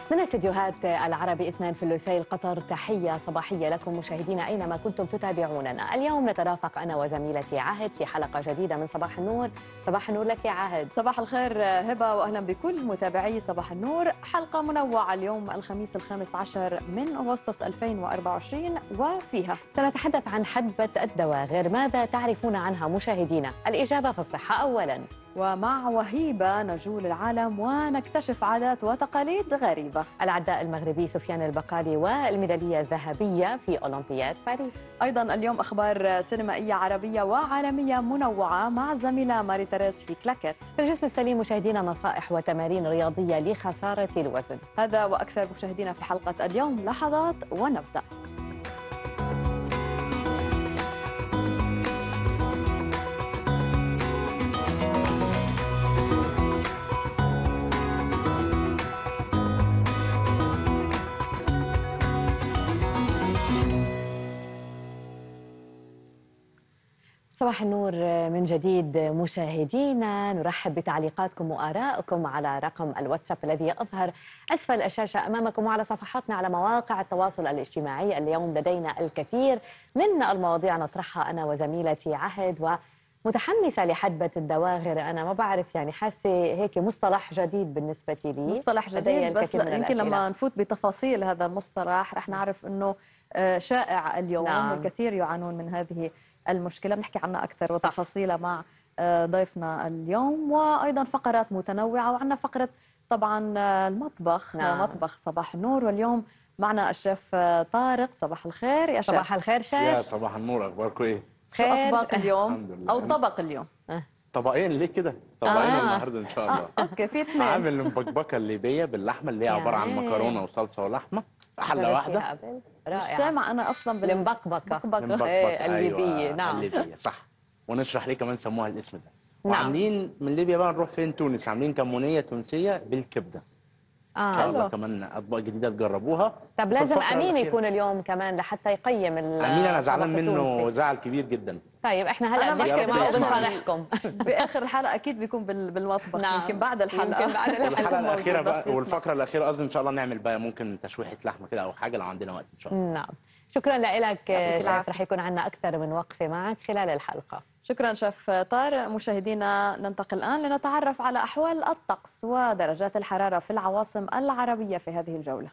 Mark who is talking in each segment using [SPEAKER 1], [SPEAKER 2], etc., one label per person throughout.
[SPEAKER 1] من استديوهات العربي 2 في لوسيل قطر، تحية صباحية لكم مشاهدينا أينما كنتم تتابعوننا. اليوم نترافق أنا وزميلتي عهد في حلقة جديدة من صباح النور. صباح النور لك يا عهد.
[SPEAKER 2] صباح الخير هبة، وأهلا بكل متابعي صباح النور. حلقة منوعة اليوم الخميس 15 من أغسطس 2024، وفيها
[SPEAKER 1] سنتحدث عن حدبة الدواغر. ماذا تعرفون عنها مشاهدينا؟ الإجابة في الصحة أولا.
[SPEAKER 2] ومع وهيبة نجول العالم ونكتشف عادات وتقاليد غريبة.
[SPEAKER 1] العداء المغربي سفيان البقالي والميدالية الذهبية في أولمبياد باريس.
[SPEAKER 2] أيضا اليوم أخبار سينمائية عربية وعالمية منوعة مع الزميلة ماري تريز في كلاكيت.
[SPEAKER 1] في الجسم السليم مشاهدينا نصائح وتمارين رياضية لخسارة الوزن.
[SPEAKER 2] هذا وأكثر مشاهدينا في حلقة اليوم. لحظات ونبدأ.
[SPEAKER 1] صباح النور من جديد مشاهدينا. نرحب بتعليقاتكم وآرائكم على رقم الواتساب الذي يظهر أسفل الشاشة أمامكم وعلى صفحاتنا على مواقع التواصل الاجتماعي. اليوم لدينا الكثير من المواضيع نطرحها أنا وزميلتي عهد، ومتحمسة لحدبة الدواغر. أنا ما بعرف، يعني حاسة هيك مصطلح جديد بالنسبة لي.
[SPEAKER 2] مصطلح جديد، بس يمكن لما نفوت بتفاصيل هذا المصطلح رح نعرف أنه شائع اليوم. نعم. والكثير يعانون من هذه المشكلة. بنحكي عنها أكثر وتفاصيلها مع ضيفنا اليوم، وأيضا فقرات متنوعة. وعندنا فقرة طبعا المطبخ. نعم. مطبخ صباح النور، واليوم معنا الشيف طارق. صباح الخير يا شيف.
[SPEAKER 1] صباح الخير شيف.
[SPEAKER 3] يا صباح النور، أخباركم إيه؟
[SPEAKER 2] شو أطباق اليوم أو طبق اليوم؟
[SPEAKER 3] طبقين ليه كده؟ طبقين النهارده إن شاء الله.
[SPEAKER 2] أوكي، في اثنين.
[SPEAKER 3] عامل المبكبكة الليبية باللحمة اللي هي عبارة عن مكرونة وصلصة ولحمة في حلة واحدة.
[SPEAKER 2] مش سامع أنا أصلا
[SPEAKER 1] بالمبكبكة الليبية.
[SPEAKER 3] أيوة.
[SPEAKER 1] نعم
[SPEAKER 3] الليبية صح. ونشرح ليه كمان سموها الاسم ده.
[SPEAKER 1] نعم.
[SPEAKER 3] وعاملين من ليبيا بقى نروح فين؟ تونس. عاملين كمونية تونسية بالكبدة. إن شاء الله كمان أطباق جديدة تجربوها.
[SPEAKER 1] طب لازم أمين يكون اليوم كمان لحتى يقيم
[SPEAKER 3] أمين أنا زعلان منه زعل كبير جدا.
[SPEAKER 1] طيب احنا هلا بنحكي معه وبنصالحكم.
[SPEAKER 2] باخر الحلقه اكيد بيكون بالمطبخ. نعم. يمكن بعد الحلقه.
[SPEAKER 3] الحلقه الاخيره بقى والفقره الاخيره قصدي ان شاء الله نعمل بقى ممكن تشويحه لحمه كده او حاجه لو عندنا وقت ان شاء الله.
[SPEAKER 1] نعم. شكرا لك شيف، رح يكون عندنا اكثر من وقفه معك خلال الحلقه.
[SPEAKER 2] شكرا شيف طارق. مشاهدينا ننتقل الان لنتعرف على احوال الطقس ودرجات الحراره في العواصم العربيه في هذه الجوله.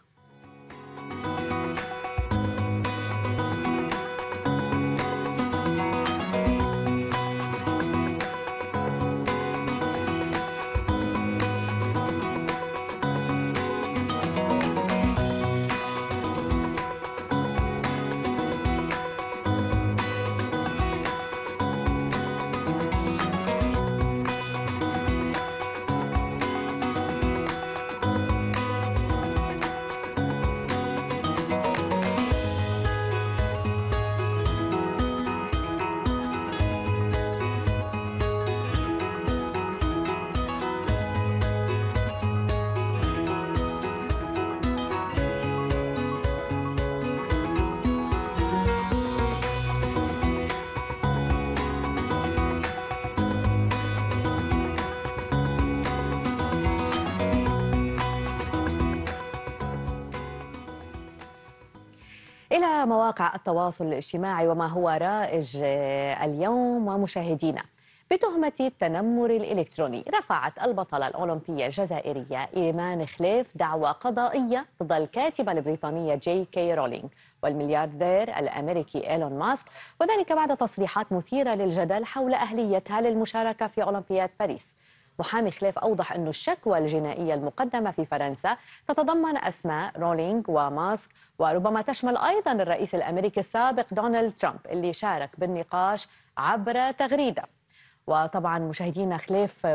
[SPEAKER 1] إلى مواقع التواصل الاجتماعي وما هو رائج اليوم ومشاهدينا. بتهمة التنمر الإلكتروني رفعت البطلة الأولمبية الجزائرية إيمان خليف دعوى قضائية ضد الكاتبة البريطانية جي كي رولينغ والملياردير الأمريكي إيلون ماسك، وذلك بعد تصريحات مثيرة للجدل حول أهليتها للمشاركة في أولمبياد باريس. محامي خليف أوضح أن الشكوى الجنائية المقدمة في فرنسا تتضمن أسماء رولينغ وماسك، وربما تشمل أيضا الرئيس الأمريكي السابق دونالد ترامب اللي شارك بالنقاش عبر تغريدة. وطبعا مشاهدينا خليف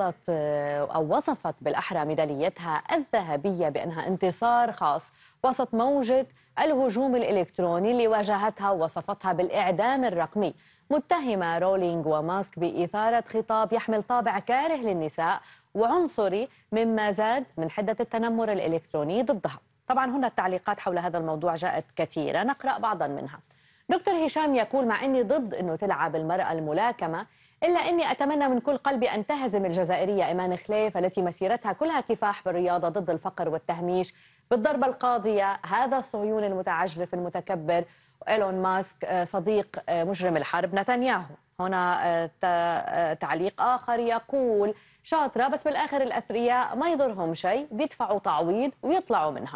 [SPEAKER 1] وصفت بالأحرى ميداليتها الذهبية بأنها انتصار خاص وسط موجة الهجوم الإلكتروني اللي واجهتها، ووصفتها بالإعدام الرقمي، متهمة رولينغ وماسك بإثارة خطاب يحمل طابع كاره للنساء وعنصري، مما زاد من حدة التنمر الإلكتروني ضدها. طبعا هنا التعليقات حول هذا الموضوع جاءت كثيرة، نقرأ بعضا منها. دكتور هشام يقول: مع أني ضد أنه تلعب المرأة الملاكمة، إلا أني أتمنى من كل قلبي أن تهزم الجزائرية إيمان خليف التي مسيرتها كلها كفاح بالرياضة ضد الفقر والتهميش بالضربة القاضية هذا الصهيوني المتعجرف المتكبر إيلون ماسك صديق مجرم الحرب نتنياهو. هنا تعليق آخر يقول شاطرة بس بالآخر الأثرياء ما يضرهم شيء بيدفعوا تعويض ويطلعوا منها.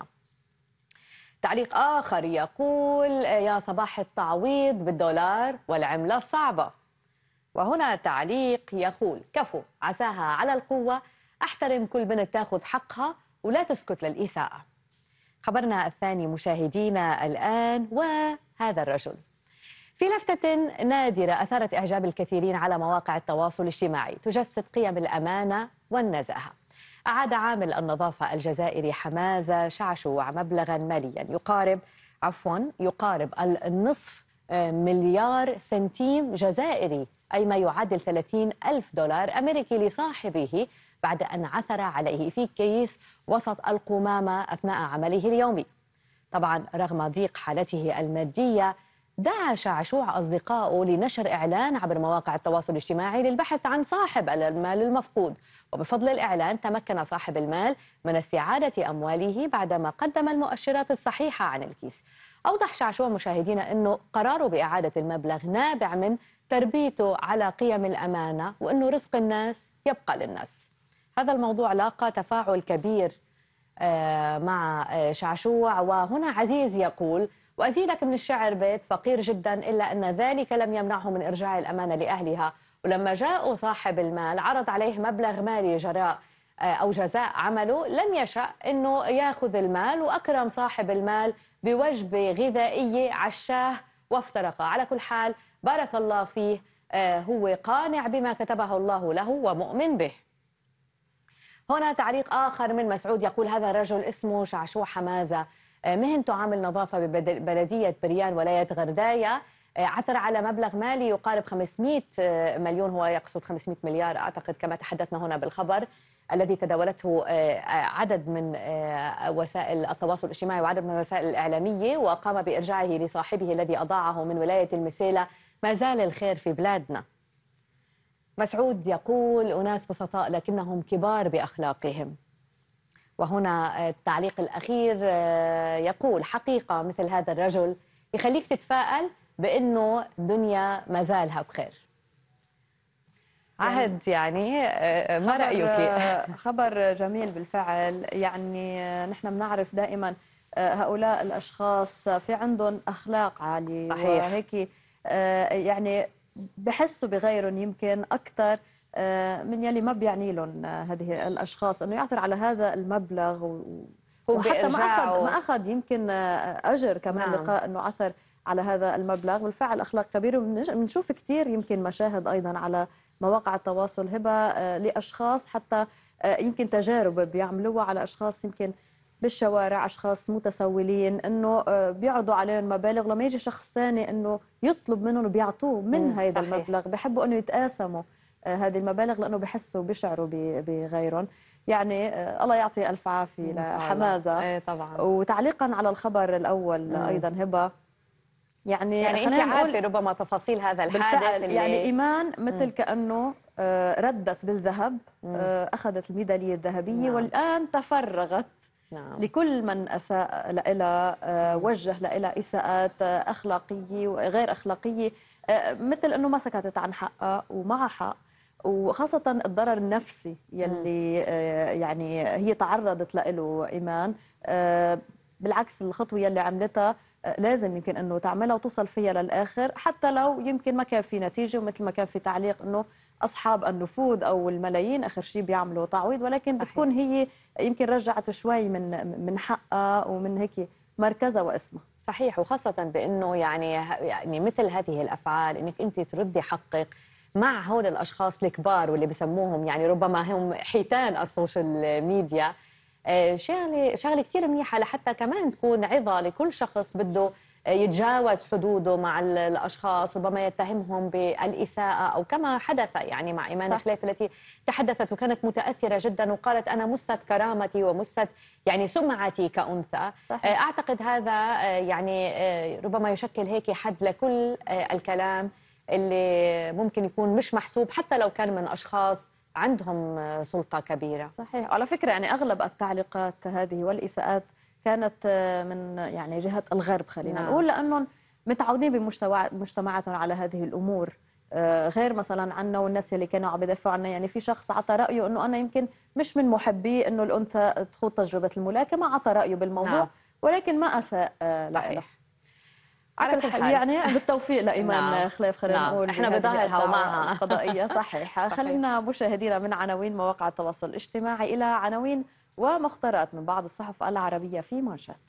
[SPEAKER 1] تعليق آخر يقول يا صباح التعويض بالدولار والعملة الصعبة. وهنا تعليق يقول كفو عساها على القوة، أحترم كل بنت تاخذ حقها ولا تسكت للإساءة. خبرنا الثاني مشاهدينا الآن وهذا الرجل في لفتة نادرة أثارت إعجاب الكثيرين على مواقع التواصل الاجتماعي تجسد قيم الأمانة والنزاهة. أعاد عامل النظافة الجزائري حمازة شعشوع مبلغا ماليا يقارب النصف مليار سنتيم جزائري، أي ما يعادل 30,000 دولار أمريكي لصاحبه بعد أن عثر عليه في كيس وسط القمامة أثناء عمله اليومي. طبعا رغم ضيق حالته المادية دعا شعشوع أصدقائه لنشر إعلان عبر مواقع التواصل الاجتماعي للبحث عن صاحب المال المفقود، وبفضل الإعلان تمكن صاحب المال من استعادة أمواله بعدما قدم المؤشرات الصحيحة عن الكيس. أوضح شعشوع مشاهدينا أنه قراره بإعادة المبلغ نابع من تربيته على قيم الأمانة وأنه رزق الناس يبقى للناس. هذا الموضوع لاقى تفاعل كبير مع شعشوع. وهنا عزيز يقول وأزيدك من الشعر بيت فقير جدا إلا أن ذلك لم يمنعه من إرجاع الأمانة لأهلها، ولما جاء صاحب المال عرض عليه مبلغ مالي جراء أو جزاء عمله لم يشأ أنه يأخذ المال وأكرم صاحب المال بوجبة غذائية عشاه وافترقا. على كل حال بارك الله فيه، هو قانع بما كتبه الله له ومؤمن به. هنا تعليق آخر من مسعود يقول هذا الرجل اسمه شعشوع حمازة، مهنته عامل نظافة ببلدية بريان ولاية غرداية، عثر على مبلغ مالي يقارب 500 مليون، هو يقصد 500 مليار أعتقد كما تحدثنا هنا بالخبر الذي تداولته عدد من وسائل التواصل الاجتماعي وعدد من الوسائل الإعلامية، وقام بإرجاعه لصاحبه الذي أضاعه من ولاية المسيلة. ما زال الخير في بلادنا. مسعود يقول أناس بسطاء لكنهم كبار بأخلاقهم. وهنا التعليق الأخير يقول حقيقة مثل هذا الرجل يخليك تتفائل بأنه الدنيا ما زالها بخير. عهد يعني ما رأيك؟
[SPEAKER 2] خبر جميل بالفعل. يعني نحن بنعرف دائما هؤلاء الأشخاص في عندهم أخلاق عالية
[SPEAKER 1] صحيح.
[SPEAKER 2] وهيك يعني بحسوا بغيرهم يمكن أكثر من يلي ما بيعني لهم هذه الأشخاص أنه يعثر على هذا المبلغ وحتى ما أخذ يمكن أجر كمان. نعم. لقاء أنه عثر على هذا المبلغ. بالفعل أخلاق كبيرة. وبنشوف كثير يمكن مشاهد أيضا على مواقع التواصل هبة لأشخاص حتى يمكن تجارب بيعملوها على أشخاص يمكن بالشوارع، أشخاص متسولين أنه بيعرضوا عليهم مبالغ، لما يجي شخص ثاني أنه يطلب منهم وبيعطوه من هذا المبلغ بيحبوا أنه يتقاسموا هذه المبالغ لأنه بيحسوا بيشعروا بغيرهم. يعني الله يعطي ألف عافية لحمازة.
[SPEAKER 1] طبعا.
[SPEAKER 2] وتعليقا على الخبر الأول أيضا هبة، يعني
[SPEAKER 1] أنت عارفة ربما تفاصيل هذا الحادث اللي
[SPEAKER 2] يعني إيمان مثل كأنه ردت بالذهب، أخذت الميدالية الذهبية. نعم. والآن تفرغت. نعم. لكل من أساء لها، وجه لها إساءات أخلاقية وغير أخلاقية، مثل أنه ما سكتت عن حقها ومع حق، وخاصة الضرر النفسي يلي يعني هي تعرضت له إيمان. بالعكس الخطوة يلي عملتها لازم يمكن أنه تعملها وتوصل فيها للآخر، حتى لو يمكن ما كان في نتيجة، ومثل ما كان في تعليق أنه أصحاب النفوذ أو الملايين آخر شيء بيعملوا تعويض، ولكن صحيح. بتكون هي يمكن رجعت شوي من حقها ومن هيك مركزها واسمها.
[SPEAKER 1] صحيح. وخاصة بأنه يعني مثل هذه الأفعال أنك أنت تردي حقك مع هول الأشخاص الكبار واللي بسموهم يعني ربما هم حيتان السوشيال ميديا، شغله كثير منيحه لحتى كمان تكون عظه لكل شخص بده يتجاوز حدوده مع الاشخاص، ربما يتهمهم بالاساءه او كما حدث يعني مع ايمان خليف التي تحدثت وكانت متاثره جدا وقالت انا مست كرامتي ومست يعني سمعتي كانثى. صحيح. اعتقد هذا يعني ربما يشكل هيك حد لكل الكلام اللي ممكن يكون مش محسوب حتى لو كان من أشخاص عندهم سلطة كبيرة.
[SPEAKER 2] صحيح. على فكرة يعني أغلب التعليقات هذه والإساءات كانت من يعني جهة الغرب خلينا نقول، لأنهم متعودين بمجتمعاتهم على هذه الأمور، غير مثلا عنا والناس اللي كانوا عم يدافعوا عنا. يعني في شخص عطى رأيه أنه أنا يمكن مش من محبي أنه الأنثى تخوض تجربة الملاكمة، عطى رأيه بالموضوع ولكن ما أساء له. على كل حال يعني بالتوفيق لإيمان خليف خلينا نقول
[SPEAKER 1] احنا بظاهرها ومعها
[SPEAKER 2] القضائية. صحيح. خلينا مشاهدينا من عناوين مواقع التواصل الاجتماعي إلى عناوين ومختارات من بعض الصحف العربية في مانشات.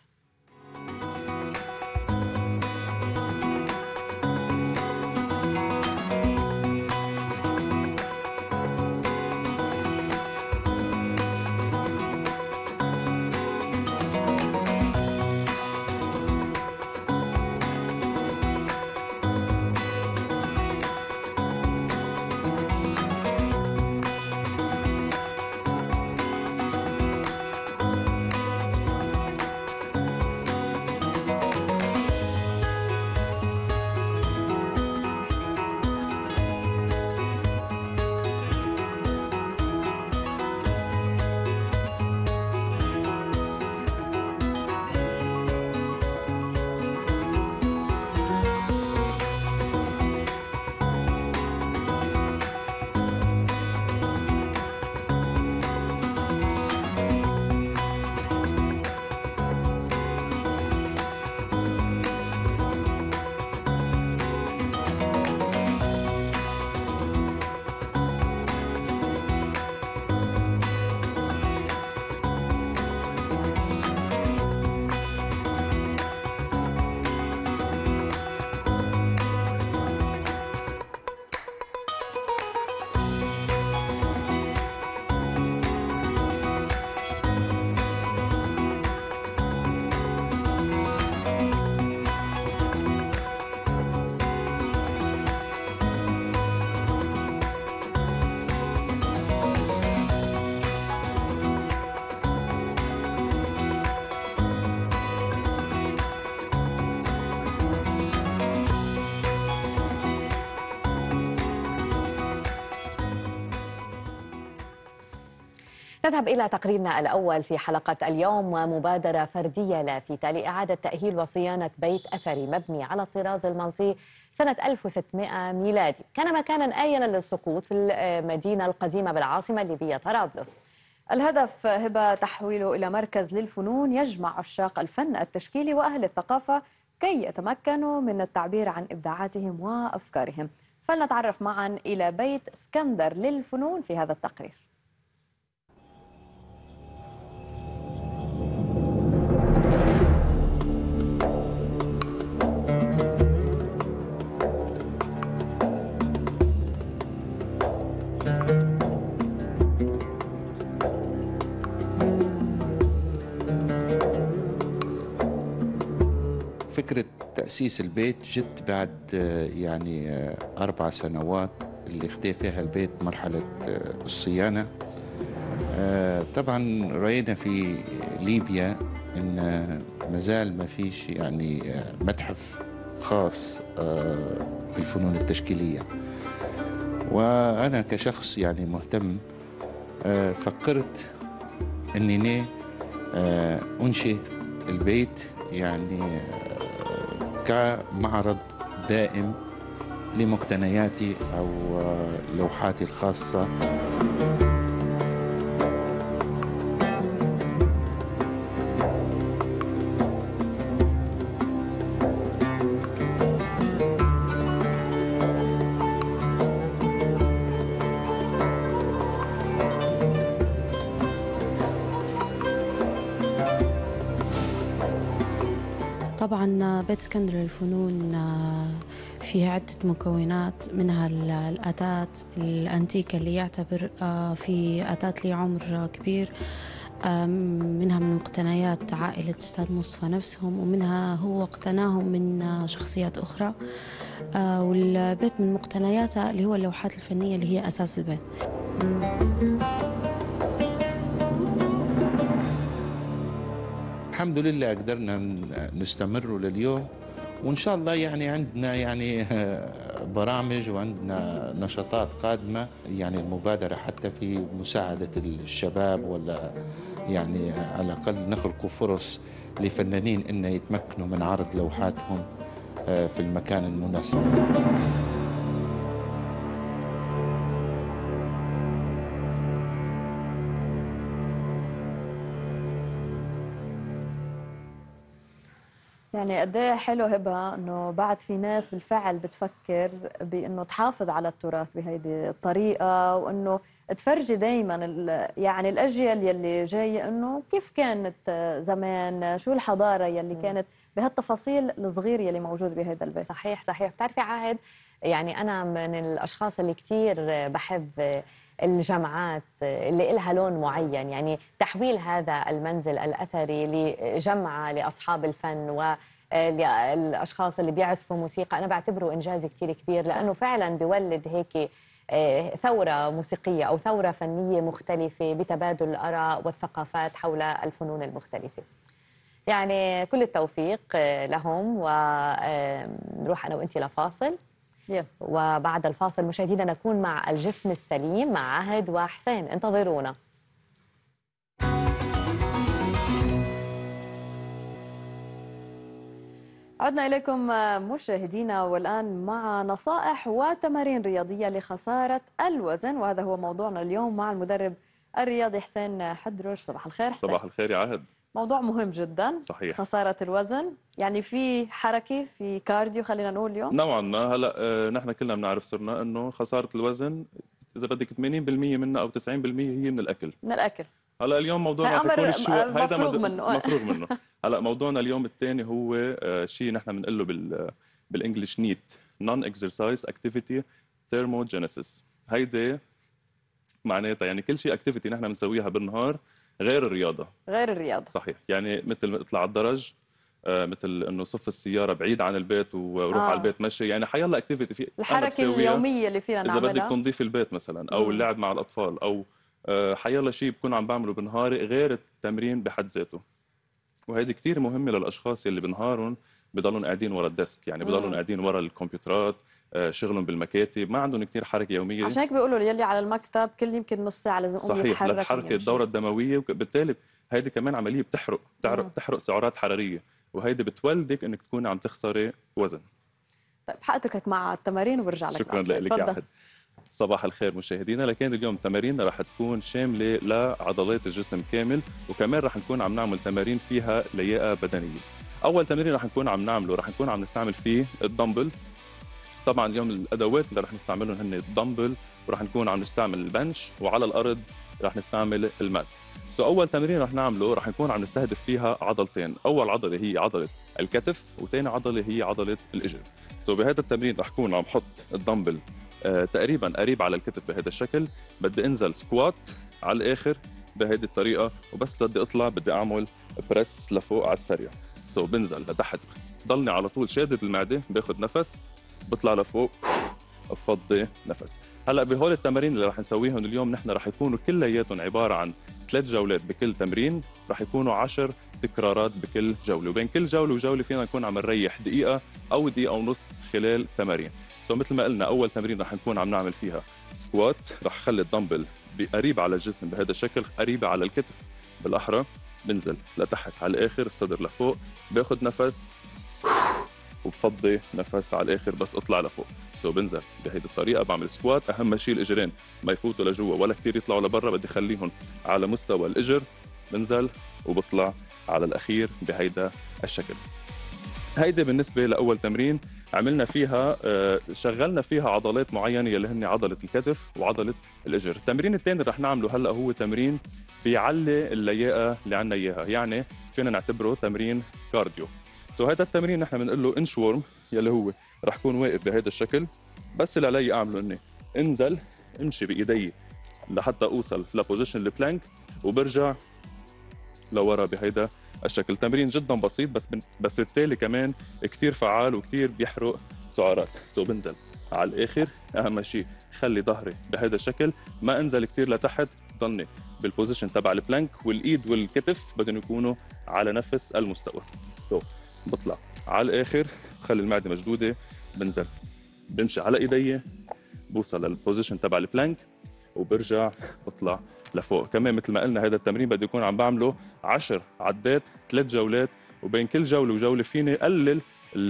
[SPEAKER 1] نذهب إلى تقريرنا الأول في حلقة اليوم، ومبادرة فردية لافتة لإعادة تأهيل وصيانة بيت أثري مبني على الطراز المالطي سنة 1600 ميلادي، كان مكانا آينا للسقوط في المدينة القديمة بالعاصمة الليبية طرابلس.
[SPEAKER 2] الهدف هبة تحويله إلى مركز للفنون يجمع عشاق الفن التشكيلي وأهل الثقافة كي يتمكنوا من التعبير عن إبداعاتهم وأفكارهم. فلنتعرف معا إلى بيت اسكندر للفنون في هذا التقرير.
[SPEAKER 4] فكرة تأسيس البيت جت بعد يعني 4 سنوات اللي اختفى فيها البيت مرحلة الصيانة. طبعا رأينا في ليبيا إن مازال ما فيش يعني متحف خاص بالفنون التشكيلية، وأنا كشخص يعني مهتم فكرت أني أنشئ البيت يعني كمعرض دائم لمقتنياتي أو لوحاتي الخاصة.
[SPEAKER 5] طبعا بيت اسكندر للفنون فيها عدة مكونات، منها الأتات الأنتيكة اللي يعتبر في أتات لي عمر كبير، منها من مقتنيات عائلة أستاذ مصطفى نفسهم، ومنها هو اقتناهم من شخصيات أخرى. والبيت من مقتنياته اللي هو اللوحات الفنية اللي هي أساس البيت.
[SPEAKER 4] الحمد لله قدرنا نستمر لليوم، وإن شاء الله يعني عندنا يعني برامج وعندنا نشاطات قادمة، يعني المبادرة حتى في مساعدة الشباب، ولا يعني على الأقل نخلق فرص لفنانين إن يتمكنوا من عرض لوحاتهم في المكان المناسب.
[SPEAKER 2] يعني قد ايه حلو هبه انه بعد في ناس بالفعل بتفكر بانه تحافظ على التراث بهيدي الطريقه، وانه تفرجي دائما يعني الاجيال يلي جايه انه كيف كانت زمان، شو الحضاره يلي كانت بهالتفاصيل الصغيره يلي موجود بهذا البيت.
[SPEAKER 1] صحيح صحيح. بتعرفي عاهد، يعني انا من الاشخاص اللي كثير بحب الجمعات اللي إلها لون معين، يعني تحويل هذا المنزل الأثري لجمعة لأصحاب الفن والأشخاص اللي بيعزفوا موسيقى، أنا بعتبره إنجاز كتير كبير، لأنه فعلا بيولد هيك ثورة موسيقية أو ثورة فنية مختلفة بتبادل الآراء والثقافات حول الفنون المختلفة. يعني كل التوفيق لهم، ونروح أنا وإنتي لفاصل، وبعد الفاصل مشاهدينا نكون مع الجسم السليم مع عهد وحسين، انتظرونا.
[SPEAKER 2] عدنا إليكم مشاهدينا، والآن مع نصائح وتمارين رياضية لخسارة الوزن، وهذا هو موضوعنا اليوم مع المدرب الرياضي حسين حدروش. صباح الخير حسين.
[SPEAKER 6] صباح الخير يا عهد.
[SPEAKER 2] موضوع مهم جدا.
[SPEAKER 6] صحيح.
[SPEAKER 2] خسارة الوزن، يعني في حركة، في كارديو خلينا نقول اليوم
[SPEAKER 6] نوعا ما. هلا نحن كلنا بنعرف صرنا انه خسارة الوزن اذا بدك 80% منها او 90% هي من الاكل.
[SPEAKER 2] من الاكل.
[SPEAKER 6] هلا اليوم موضوعنا رح يكون
[SPEAKER 2] هيدا مفروغ
[SPEAKER 6] منه. هلا موضوعنا اليوم الثاني هو شيء نحن بنقول له بالانجلش نيت، نون اكسرسايز اكتيفيتي ثيرموجينيسيس. هيدي معناتها يعني كل شيء اكتيفيتي نحن بنسويها بالنهار غير الرياضه.
[SPEAKER 2] غير الرياضه.
[SPEAKER 6] صحيح. يعني مثل اطلع على الدرج، مثل انه صف السياره بعيد عن البيت وروح على البيت مشي، يعني حيلا اكتيفيتي في
[SPEAKER 2] الحركه اليوميه اللي فينا نعملها.
[SPEAKER 6] اذا بدك تنظيف البيت مثلا، او اللعب مع الاطفال، او حيلا شيء بكون عم بعمله بنهاري غير التمرين بحد ذاته. وهيدي كثير مهمه للاشخاص اللي بنهارهم بضلوا قاعدين ورا الديسك، يعني بضلوا قاعدين ورا الكمبيوترات، شغلهم بالمكاتب، ما عندهم كثير حركه يوميه.
[SPEAKER 2] عشان هيك بيقولوا يلي على المكتب كل يمكن نص ساعه لازم يقوم يتحرك.
[SPEAKER 6] صحيح، لتحرك الدوره الدمويه، وبالتالي هيدي كمان عمليه بتحرق سعرات حراريه، وهيدي بتولدك انك تكوني عم تخسري وزن.
[SPEAKER 2] طيب حاتركك مع التمارين وبرجع لك.
[SPEAKER 6] شكرا لك يا عهد. صباح الخير مشاهدينا. لكن اليوم تماريننا رح تكون شامله لعضلات الجسم كامل، وكمان رح نكون عم نعمل تمارين فيها لياقه بدنيه. اول تمرين رح نكون عم نعمله رح نكون عم نستعمل فيه الدمبل. طبعا اليوم الادوات اللي رح نستعملهم هن الدمبل، ورح نكون عم نستعمل البنش، وعلى الارض رح نستعمل المات. اول تمرين رح نعمله رح نكون عم نستهدف فيها عضلتين. اول عضله هي عضله الكتف، وثاني عضله هي عضله الاجر. بهذا التمرين رح كون عم حط الدمبل تقريبا قريب على الكتف بهذا الشكل. بدي انزل سكوات على الاخر بهذه الطريقه، وبس بدي اطلع بدي اعمل بريس لفوق على السريع. بنزل لتحت، ضلني على طول شادد المعده، باخذ نفس، بطلع لفوق، بفضي نفس. هلا بهول التمارين اللي رح نسويهم اليوم نحن رح يكونوا كلياتهم عباره عن 3 جولات بكل تمرين، رح يكونوا 10 تكرارات بكل جوله، وبين كل جوله وجوله فينا نكون عم نريح دقيقه او دقيقه ونص خلال تمارين. مثل ما قلنا اول تمرين رح نكون عم نعمل فيها سكوات، رح خلي الدمبل قريب على الجسم بهذا الشكل، قريبه على الكتف بالاحرى، بنزل لتحت على الاخر، الصدر لفوق، باخذ نفس وبفضي نفس على الاخر، بس اطلع لفوق. بنزل بهيدي الطريقه، بعمل سكوات. اهم شيء الاجرين ما يفوتوا لجوا ولا كثير يطلعوا لبرا، بدي اخليهم على مستوى الاجر. بنزل وبطلع على الاخير بهيدا الشكل. هيدي بالنسبه لاول تمرين عملنا فيها شغلنا فيها عضلات معينه اللي هن عضله الكتف وعضله الاجر. التمرين الثاني رح نعمله هلا هو تمرين بيعلي اللياقه اللي عندنا اياها، يعني فينا نعتبره تمرين كارديو. هذا التمرين نحن بنقول له انش وورم، يلي هو رح كون واقف بهذا الشكل، بس اللي علي اعمله اني انزل امشي بايدي لحتى اوصل لبوزيشن البلانك، وبرجع لورا بهيدا الشكل. تمرين جدا بسيط، بس بالتالي كمان كتير فعال وكتير بيحرق سعرات. بنزل على الاخر، اهم شيء خلي ظهري بهذا الشكل، ما انزل كتير لتحت، ضلني بالبوزيشن تبع البلانك، والايد والكتف بدهم يكونوا على نفس المستوى. بطلع على الاخر، بخلي المعده مشدوده، بنزل بمشي على ايدي، بوصل للبوزيشن تبع البلانك وبرجع بطلع لفوق. كمان مثل ما قلنا هذا التمرين بدي يكون عم بعمله 10 عدات 3 جولات، وبين كل جوله وجوله فيني قلل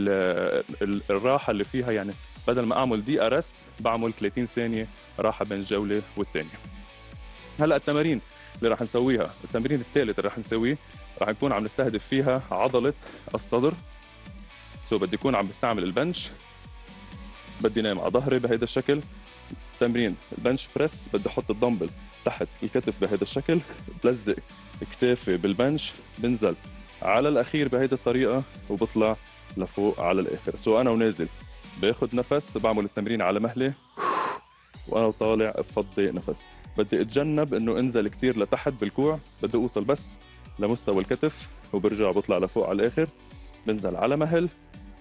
[SPEAKER 6] الراحه اللي فيها، يعني بدل ما اعمل دقيقه رست بعمل 30 ثانيه راحه بين الجوله والثانيه. هلا التمارين اللي راح نسويها، التمرين الثالث اللي راح نسويه راح نكون عم نستهدف فيها عضله الصدر. بدي يكون عم بستعمل البنش، بدي نام على ظهري بهيدا الشكل. تمرين البنش بريس بدي احط الدمبل تحت الكتف بهيدا الشكل، بلزق كتافي بالبنش، بنزل على الاخير بهيدا الطريقه وبطلع لفوق على الاخر. انا ونازل باخذ نفس، بعمل التمرين على مهلي، وانا طالع بفضي نفس. بدي اتجنب انه انزل كتير لتحت بالكوع، بدي اوصل بس لمستوى الكتف وبرجع بطلع لفوق على الاخر، بنزل على مهل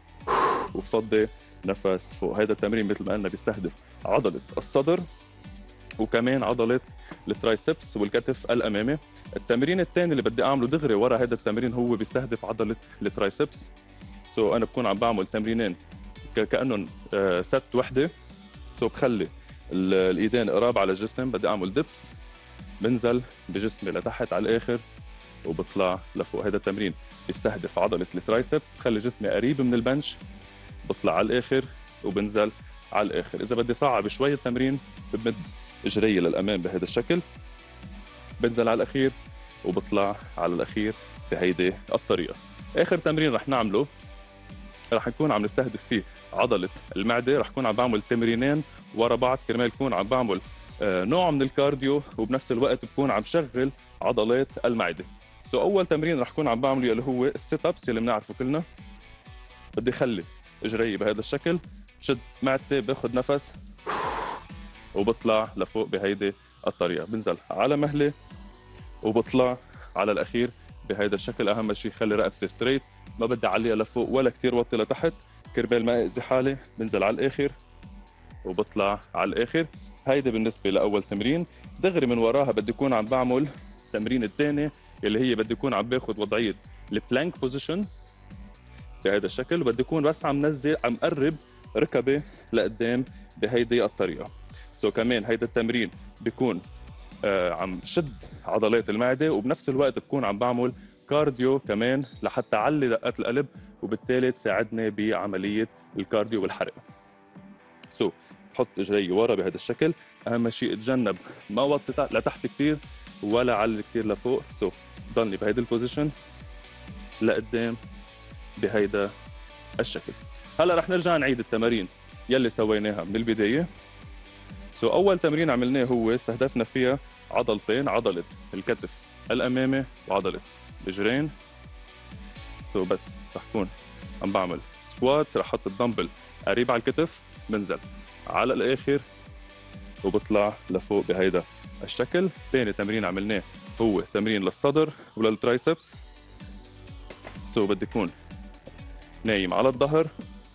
[SPEAKER 6] وبفضي نفس فوق. هذا التمرين مثل ما قلنا بيستهدف عضلة الصدر وكمان عضلة الترايسبس والكتف الأمامي. التمرين الثاني اللي بدي أعمله دغري ورا هذا التمرين هو بيستهدف عضلة الترايسبس. أنا بكون عم بعمل تمرينين كأنهم ست وحدة. بخلي الإيدين قراب على الجسم، بدي أعمل دبس، بنزل بجسمي لتحت على الآخر وبطلع لفوق. هذا التمرين بيستهدف عضلة الترايسبس، بخلي جسمي قريب من البنش، بطلع على الاخر وبنزل على الاخر. اذا بدي صعب شوي التمرين بمد اجري للامام بهذا الشكل، بنزل على الاخير وبطلع على الاخير بهيدي الطريقه. اخر تمرين رح نعمله رح نكون عم نستهدف فيه عضله المعده. رح كون عم بعمل تمرينين ورا بعض كرمال يكون عم بعمل نوع من الكارديو، وبنفس الوقت بكون عم شغل عضلات المعده. اول تمرين رح كون عم بعمله اللي هو السيت ابس اللي بنعرفه كلنا. بدي اخلي اجري بهذا الشكل، بشد معدتي، باخذ نفس وبطلع لفوق بهيدي الطريقه. بنزل على مهلي وبطلع على الاخير بهيدا الشكل. اهم شيء خلي رقبتي ستريت، ما بدي اعليها لفوق ولا كثير وطي لتحت كرمال ما اذي حالي. بنزل على الاخر وبطلع على الاخر. هيدي بالنسبه لاول تمرين. دغري من وراها بدي اكون عم بعمل التمرين الثاني اللي هي بدي اكون عم باخذ وضعيه البلانك بوزيشن بهذا الشكل، وبدي اكون بس عم نزل، عم قرب ركبي لقدام بهيدي الطريقه. كمان هيدا التمرين بيكون عم شد عضلات المعده، وبنفس الوقت بكون عم بعمل كارديو كمان لحتى اعلي دقات القلب، وبالتالي تساعدني بعمليه الكارديو والحرق. بحط اجري ورا بهذا الشكل. اهم شيء اتجنب ما وطي لتحت كثير ولا علي كثير لفوق. ضلني بهيدي البوزيشن لقدام بهيدا الشكل. هلا رح نرجع نعيد التمارين يلي سويناها من البدايه. اول تمرين عملناه هو استهدفنا فيها عضلتين، عضله الكتف الامامي وعضله الرجلين. بس رح كون عم بعمل سكوات، رح احط الدمبل قريب على الكتف، بنزل على الاخر وبطلع لفوق بهيدا الشكل. ثاني تمرين عملناه هو تمرين للصدر وللترايسبس. بدي يكون نايم على الظهر،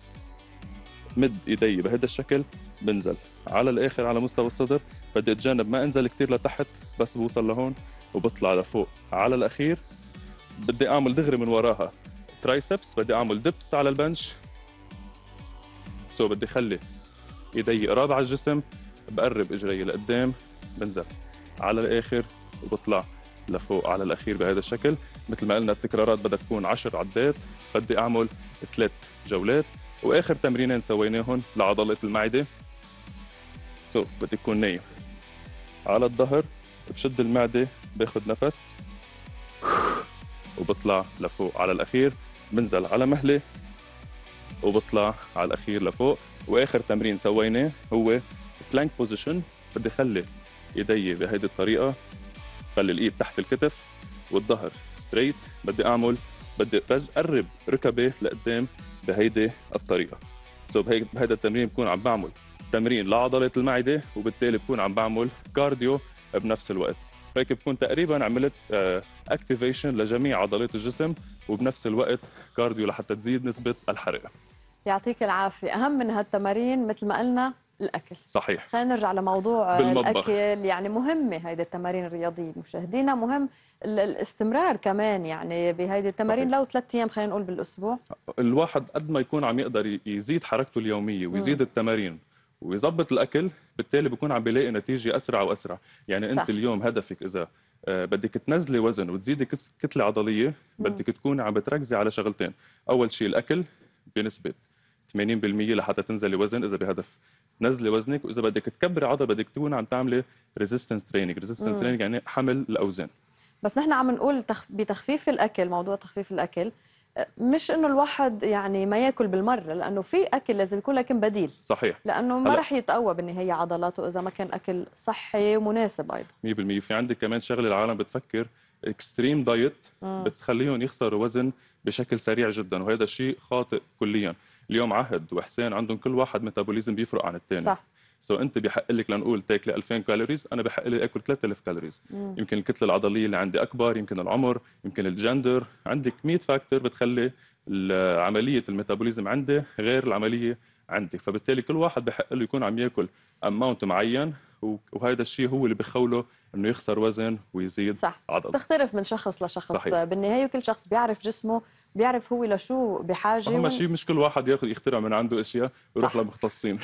[SPEAKER 6] مد ايدي بهذا الشكل، بنزل على الاخر على مستوى الصدر. بدي اتجنب ما انزل كثير لتحت، بس بوصل لهون وبطلع لفوق على الاخير. بدي اعمل دغري من وراها ترايسبس، بدي اعمل دبس على البنش. بدي اخلي ايدي قراب على الجسم، بقرب اجري لقدام، بنزل على الاخر وبطلع لفوق على الاخير بهذا الشكل. مثل ما قلنا التكرارات بدها تكون 10 عدات، بدي اعمل 3 جولات. واخر تمرينين سويناهم لعضله المعده. بدي اكون نايم على الظهر، بشد المعده، باخذ نفس وبطلع لفوق على الاخير، بنزل على مهلي وبطلع على الاخير لفوق. واخر تمرين سويناه هو بلانك بوزيشن. بدي اخلي ايدي بهيدي الطريقه، خلي الايد تحت الكتف والظهر ستريت. بدي اقرب ركبي لقدام بهيدي الطريقه. بهيدا التمرين بكون عم بعمل تمرين لعضله المعده، وبالتالي بكون عم بعمل كارديو بنفس الوقت. فهيك بكون تقريبا عملت اكتيفيشن لجميع عضلات الجسم، وبنفس الوقت كارديو لحتى تزيد نسبه الحرق.
[SPEAKER 2] يعطيك العافيه. اهم من هالتمارين مثل ما قلنا الاكل.
[SPEAKER 6] صحيح.
[SPEAKER 2] خلينا نرجع لموضوع
[SPEAKER 6] بالمطبخ.
[SPEAKER 2] الاكل، يعني مهمه هيدي التمارين الرياضيه مشاهدينا، مهم الاستمرار كمان يعني بهيدي التمارين.
[SPEAKER 6] صحيح.
[SPEAKER 2] لو 3 ايام خلينا نقول بالاسبوع،
[SPEAKER 6] الواحد قد ما يكون عم يقدر يزيد حركته اليوميه ويزيد التمارين ويظبط الاكل، بالتالي بيكون عم بيلاقي نتيجه اسرع واسرع. يعني انت
[SPEAKER 2] صح.
[SPEAKER 6] اليوم هدفك اذا بدك تنزلي وزن وتزيدي كتله عضليه، بدك تكوني عم بتركزي على شغلتين. اول شيء الاكل بنسبه 80% لحتى تنزلي وزن اذا بهدف تنزلي وزنك، واذا بدك تكبري عضله بدك تكوني عم تعملي ريزيستنس تريننج. ريزيستنس تريننج يعني حمل الاوزان.
[SPEAKER 2] بس نحن عم نقول بتخفيف الاكل، موضوع تخفيف الاكل مش انه الواحد يعني ما ياكل بالمره، لانه في اكل لازم يكون لكن بديل.
[SPEAKER 6] صحيح.
[SPEAKER 2] لانه ما رح يتقوى بالنهايه عضلاته اذا ما كان اكل صحي ومناسب ايضا.
[SPEAKER 6] 100%. في عندك كمان شغله العالم بتفكر اكستريم دايت بتخليهم يخسروا وزن بشكل سريع جدا، وهذا الشيء خاطئ كليا. اليوم عهد وحسين عندهم كل واحد ميتابوليزم بيفرق عن الثاني.
[SPEAKER 2] صح.
[SPEAKER 6] انت بحق لك لنقول تاكلي 2000 كالوريز، انا بحق لي اكل 3000 كالوريز. يمكن الكتله العضليه اللي عندي اكبر، يمكن العمر، يمكن الجندر، عندك 100 فاكتور بتخلي عمليه الميتابوليزم عندي غير العمليه عندي. فبالتالي كل واحد بحق له يكون عم ياكل اماونت معين، وهذا الشيء هو اللي بخوله انه يخسر وزن ويزيد
[SPEAKER 2] صح.
[SPEAKER 6] عضل.
[SPEAKER 2] تختلف من شخص لشخص.
[SPEAKER 6] صحيح.
[SPEAKER 2] بالنهايه كل شخص بيعرف جسمه، بيعرف هو لشو بحاجه.
[SPEAKER 6] اهم شيء مش كل واحد ياخذ يخترع من عنده اشياء ويروح لمختصين.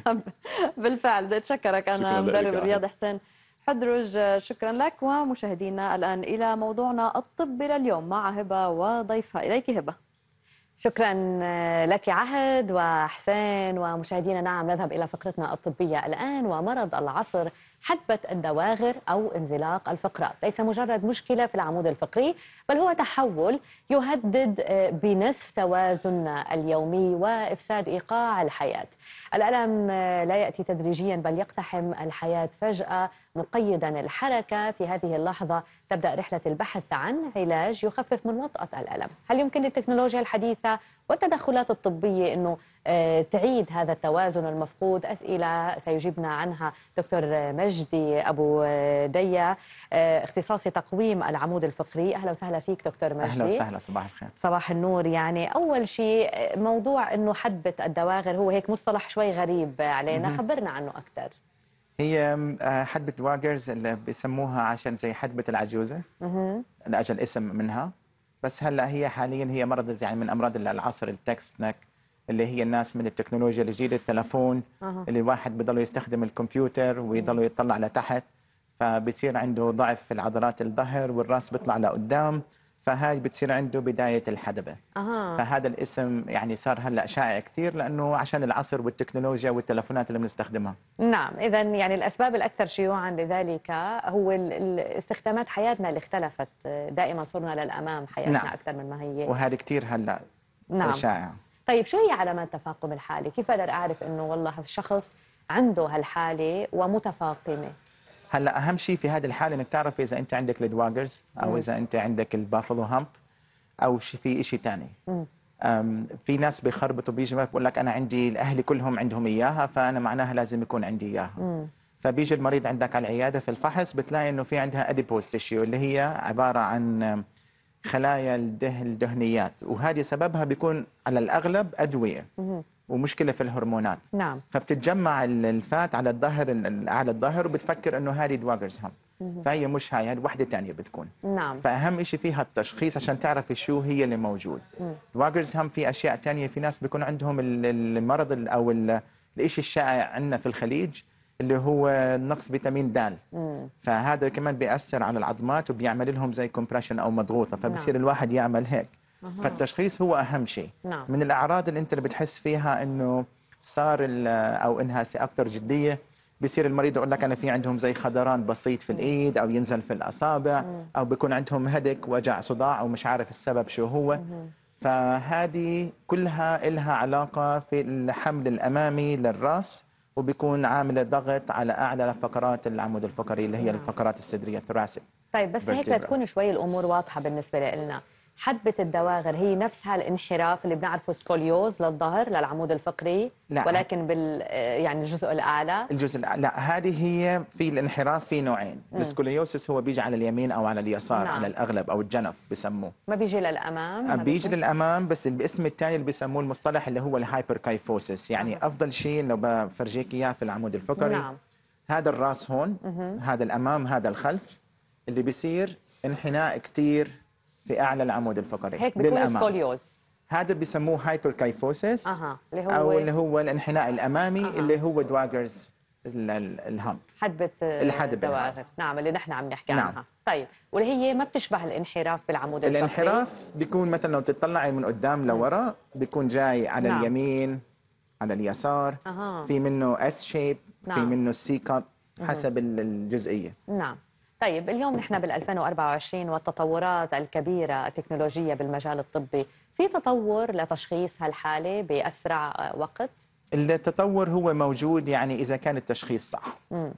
[SPEAKER 2] بالفعل. بدي اتشكرك انا مدرب الرياضي حسين حدرج، شكرا لك. ومشاهدينا الان الى موضوعنا الطبي لليوم مع هبه وضيفها. اليك هبه.
[SPEAKER 1] شكرا لك عهد وحسين. ومشاهدينا نعم نذهب إلى فقرتنا الطبية الآن. ومرض العصر حدبة الدواغر أو انزلاق الفقرات ليس مجرد مشكلة في العمود الفقري، بل هو تحول يهدد بنسف توازننا اليومي وإفساد إيقاع الحياة. الألم لا يأتي تدريجيا بل يقتحم الحياة فجأة مقيدا الحركة. في هذه اللحظة تبدأ رحلة البحث عن علاج يخفف من وطأة الألم. هل يمكن للتكنولوجيا الحديثة والتدخلات الطبية أنه تعيد هذا التوازن المفقود؟ أسئلة سيجيبنا عنها دكتور مجدي أبو ديا، اختصاصي تقويم العمود الفقري. أهلا وسهلا فيك دكتور مجدي.
[SPEAKER 7] أهلا وسهلا، صباح الخير.
[SPEAKER 1] صباح النور. يعني أول شيء موضوع أنه حدبة الدواغر هو هيك مصطلح شوي غريب علينا، خبرنا عنه أكثر.
[SPEAKER 7] هي حدبة واجرز اللي بيسموها عشان زي حدبة العجوزة، لأجل اسم منها. بس هلا هي حاليا هي مرض يعني من أمراض العصر التكست نك، اللي هي الناس من التكنولوجيا الجديدة، التلفون اللي الواحد بضل يستخدم الكمبيوتر ويضل يطلع لتحت، فبصير عنده ضعف في العضلات الظهر والراس بيطلع لقدام، فهاي بتصير عنده بداية الحدبة. فهذا الاسم يعني صار هلأ شائع كتير لأنه عشان العصر والتكنولوجيا والتلفونات اللي بنستخدمها.
[SPEAKER 1] نعم. إذن يعني الأسباب الأكثر شيوعا لذلك هو استخدامات حياتنا اللي اختلفت. دائما صرنا للأمام حياتنا. نعم. أكثر من ما هي،
[SPEAKER 7] وهذا كتير هلأ
[SPEAKER 1] نعم.
[SPEAKER 7] شائع.
[SPEAKER 1] طيب شو هي علامات تفاقم الحالة؟ كيف أقدر أعرف إنه والله الشخص عنده هالحالة ومتفاقمة؟
[SPEAKER 7] هلا اهم شيء في هذه الحاله انك تعرف اذا انت عندك الدواجرز او اذا انت عندك البافلو هامب او في شيء ثاني. في ناس بيخربطوا بيجي بقول لك انا عندي اهلي كلهم عندهم اياها، فانا معناها لازم يكون عندي اياها. فبيجي المريض عندك على العياده في الفحص بتلاقي انه في عندها اديبوز تيشيو اللي هي عباره عن خلايا الدهنيات، وهذه سببها بيكون على الاغلب ادويه ومشكله في الهرمونات.
[SPEAKER 1] نعم.
[SPEAKER 7] فبتتجمع الفات على الظهر، على الظهر، وبتفكر انه هذه دواجرز هم، فهي مش هاي وحده ثانيه بتكون.
[SPEAKER 1] نعم.
[SPEAKER 7] فاهم شيء فيها التشخيص عشان تعرفي شو هي اللي موجود. دواجرز هم في اشياء ثانيه، في ناس بيكون عندهم المرض او الشيء الشائع عندنا في الخليج اللي هو نقص فيتامين د. فهذا كمان بيأثر على العظمات وبيعمل لهم زي كومبريشن او مضغوطه، فبصير الواحد يعمل هيك. فالتشخيص هو اهم شيء.
[SPEAKER 1] نعم.
[SPEAKER 7] من الاعراض اللي انت اللي بتحس فيها انه صار او انها اكثر جديه، بيصير المريض يقول لك انا في عندهم زي خضران بسيط في الايد او ينزل في الاصابع، او بيكون عندهم هدك، وجع، صداع، او مش عارف السبب شو هو. فهذه كلها لها علاقه في الحمل الامامي للراس، وبيكون عامل ضغط على اعلى فقرات العمود الفقري اللي هي الفقرات الصدريه الثوراسيك.
[SPEAKER 1] طيب بس هيك لتكون شوي الامور واضحه بالنسبه لنا، حدبة الدواغر هي نفسها الانحراف اللي بنعرفه سكوليوز للظهر للعمود الفقري،
[SPEAKER 7] لا.
[SPEAKER 1] ولكن يعني الجزء الأعلى.
[SPEAKER 7] لا، هذه هي في الانحراف في نوعين. السكوليوسس هو بيجي على اليمين أو على اليسار.
[SPEAKER 1] نعم.
[SPEAKER 7] على الأغلب، أو الجنف بسموه.
[SPEAKER 1] ما بيجي للأمام؟
[SPEAKER 7] بيجي للأمام، بس الاسم الثاني اللي بيسموه المصطلح اللي هو الهايبركايفوسس. يعني أفضل شيء إنه بفرجيك إياه في العمود الفقري.
[SPEAKER 1] نعم.
[SPEAKER 7] هذا الراس هون، هذا الأمام، هذا الخلف، اللي بيصير انحناء كتير في أعلى العمود الفقري
[SPEAKER 1] هيك بيكون سكوليوز.
[SPEAKER 7] هذا بيسموه هايبركايفوسس،
[SPEAKER 1] اللي
[SPEAKER 7] هو الانحناء الأمامي، اللي هو دواغرز الهامب،
[SPEAKER 1] حدبة الدواغر. نعم، اللي نحن عم نحكي عنها. نعم. طيب، واللي هي ما بتشبه الانحراف بالعمود الفقري.
[SPEAKER 7] الانحراف بيكون مثلا لو تطلعي من قدام لورا بيكون جاي على
[SPEAKER 1] نعم.
[SPEAKER 7] اليمين، على اليسار. في منه اس شيب، في منه سي كاب، حسب الجزئية.
[SPEAKER 1] نعم. طيب، اليوم نحن بال 2024 والتطورات الكبيرة التكنولوجية بالمجال الطبي، في تطور لتشخيص هالحالة بأسرع وقت؟
[SPEAKER 7] التطور هو موجود، يعني إذا كان التشخيص صح.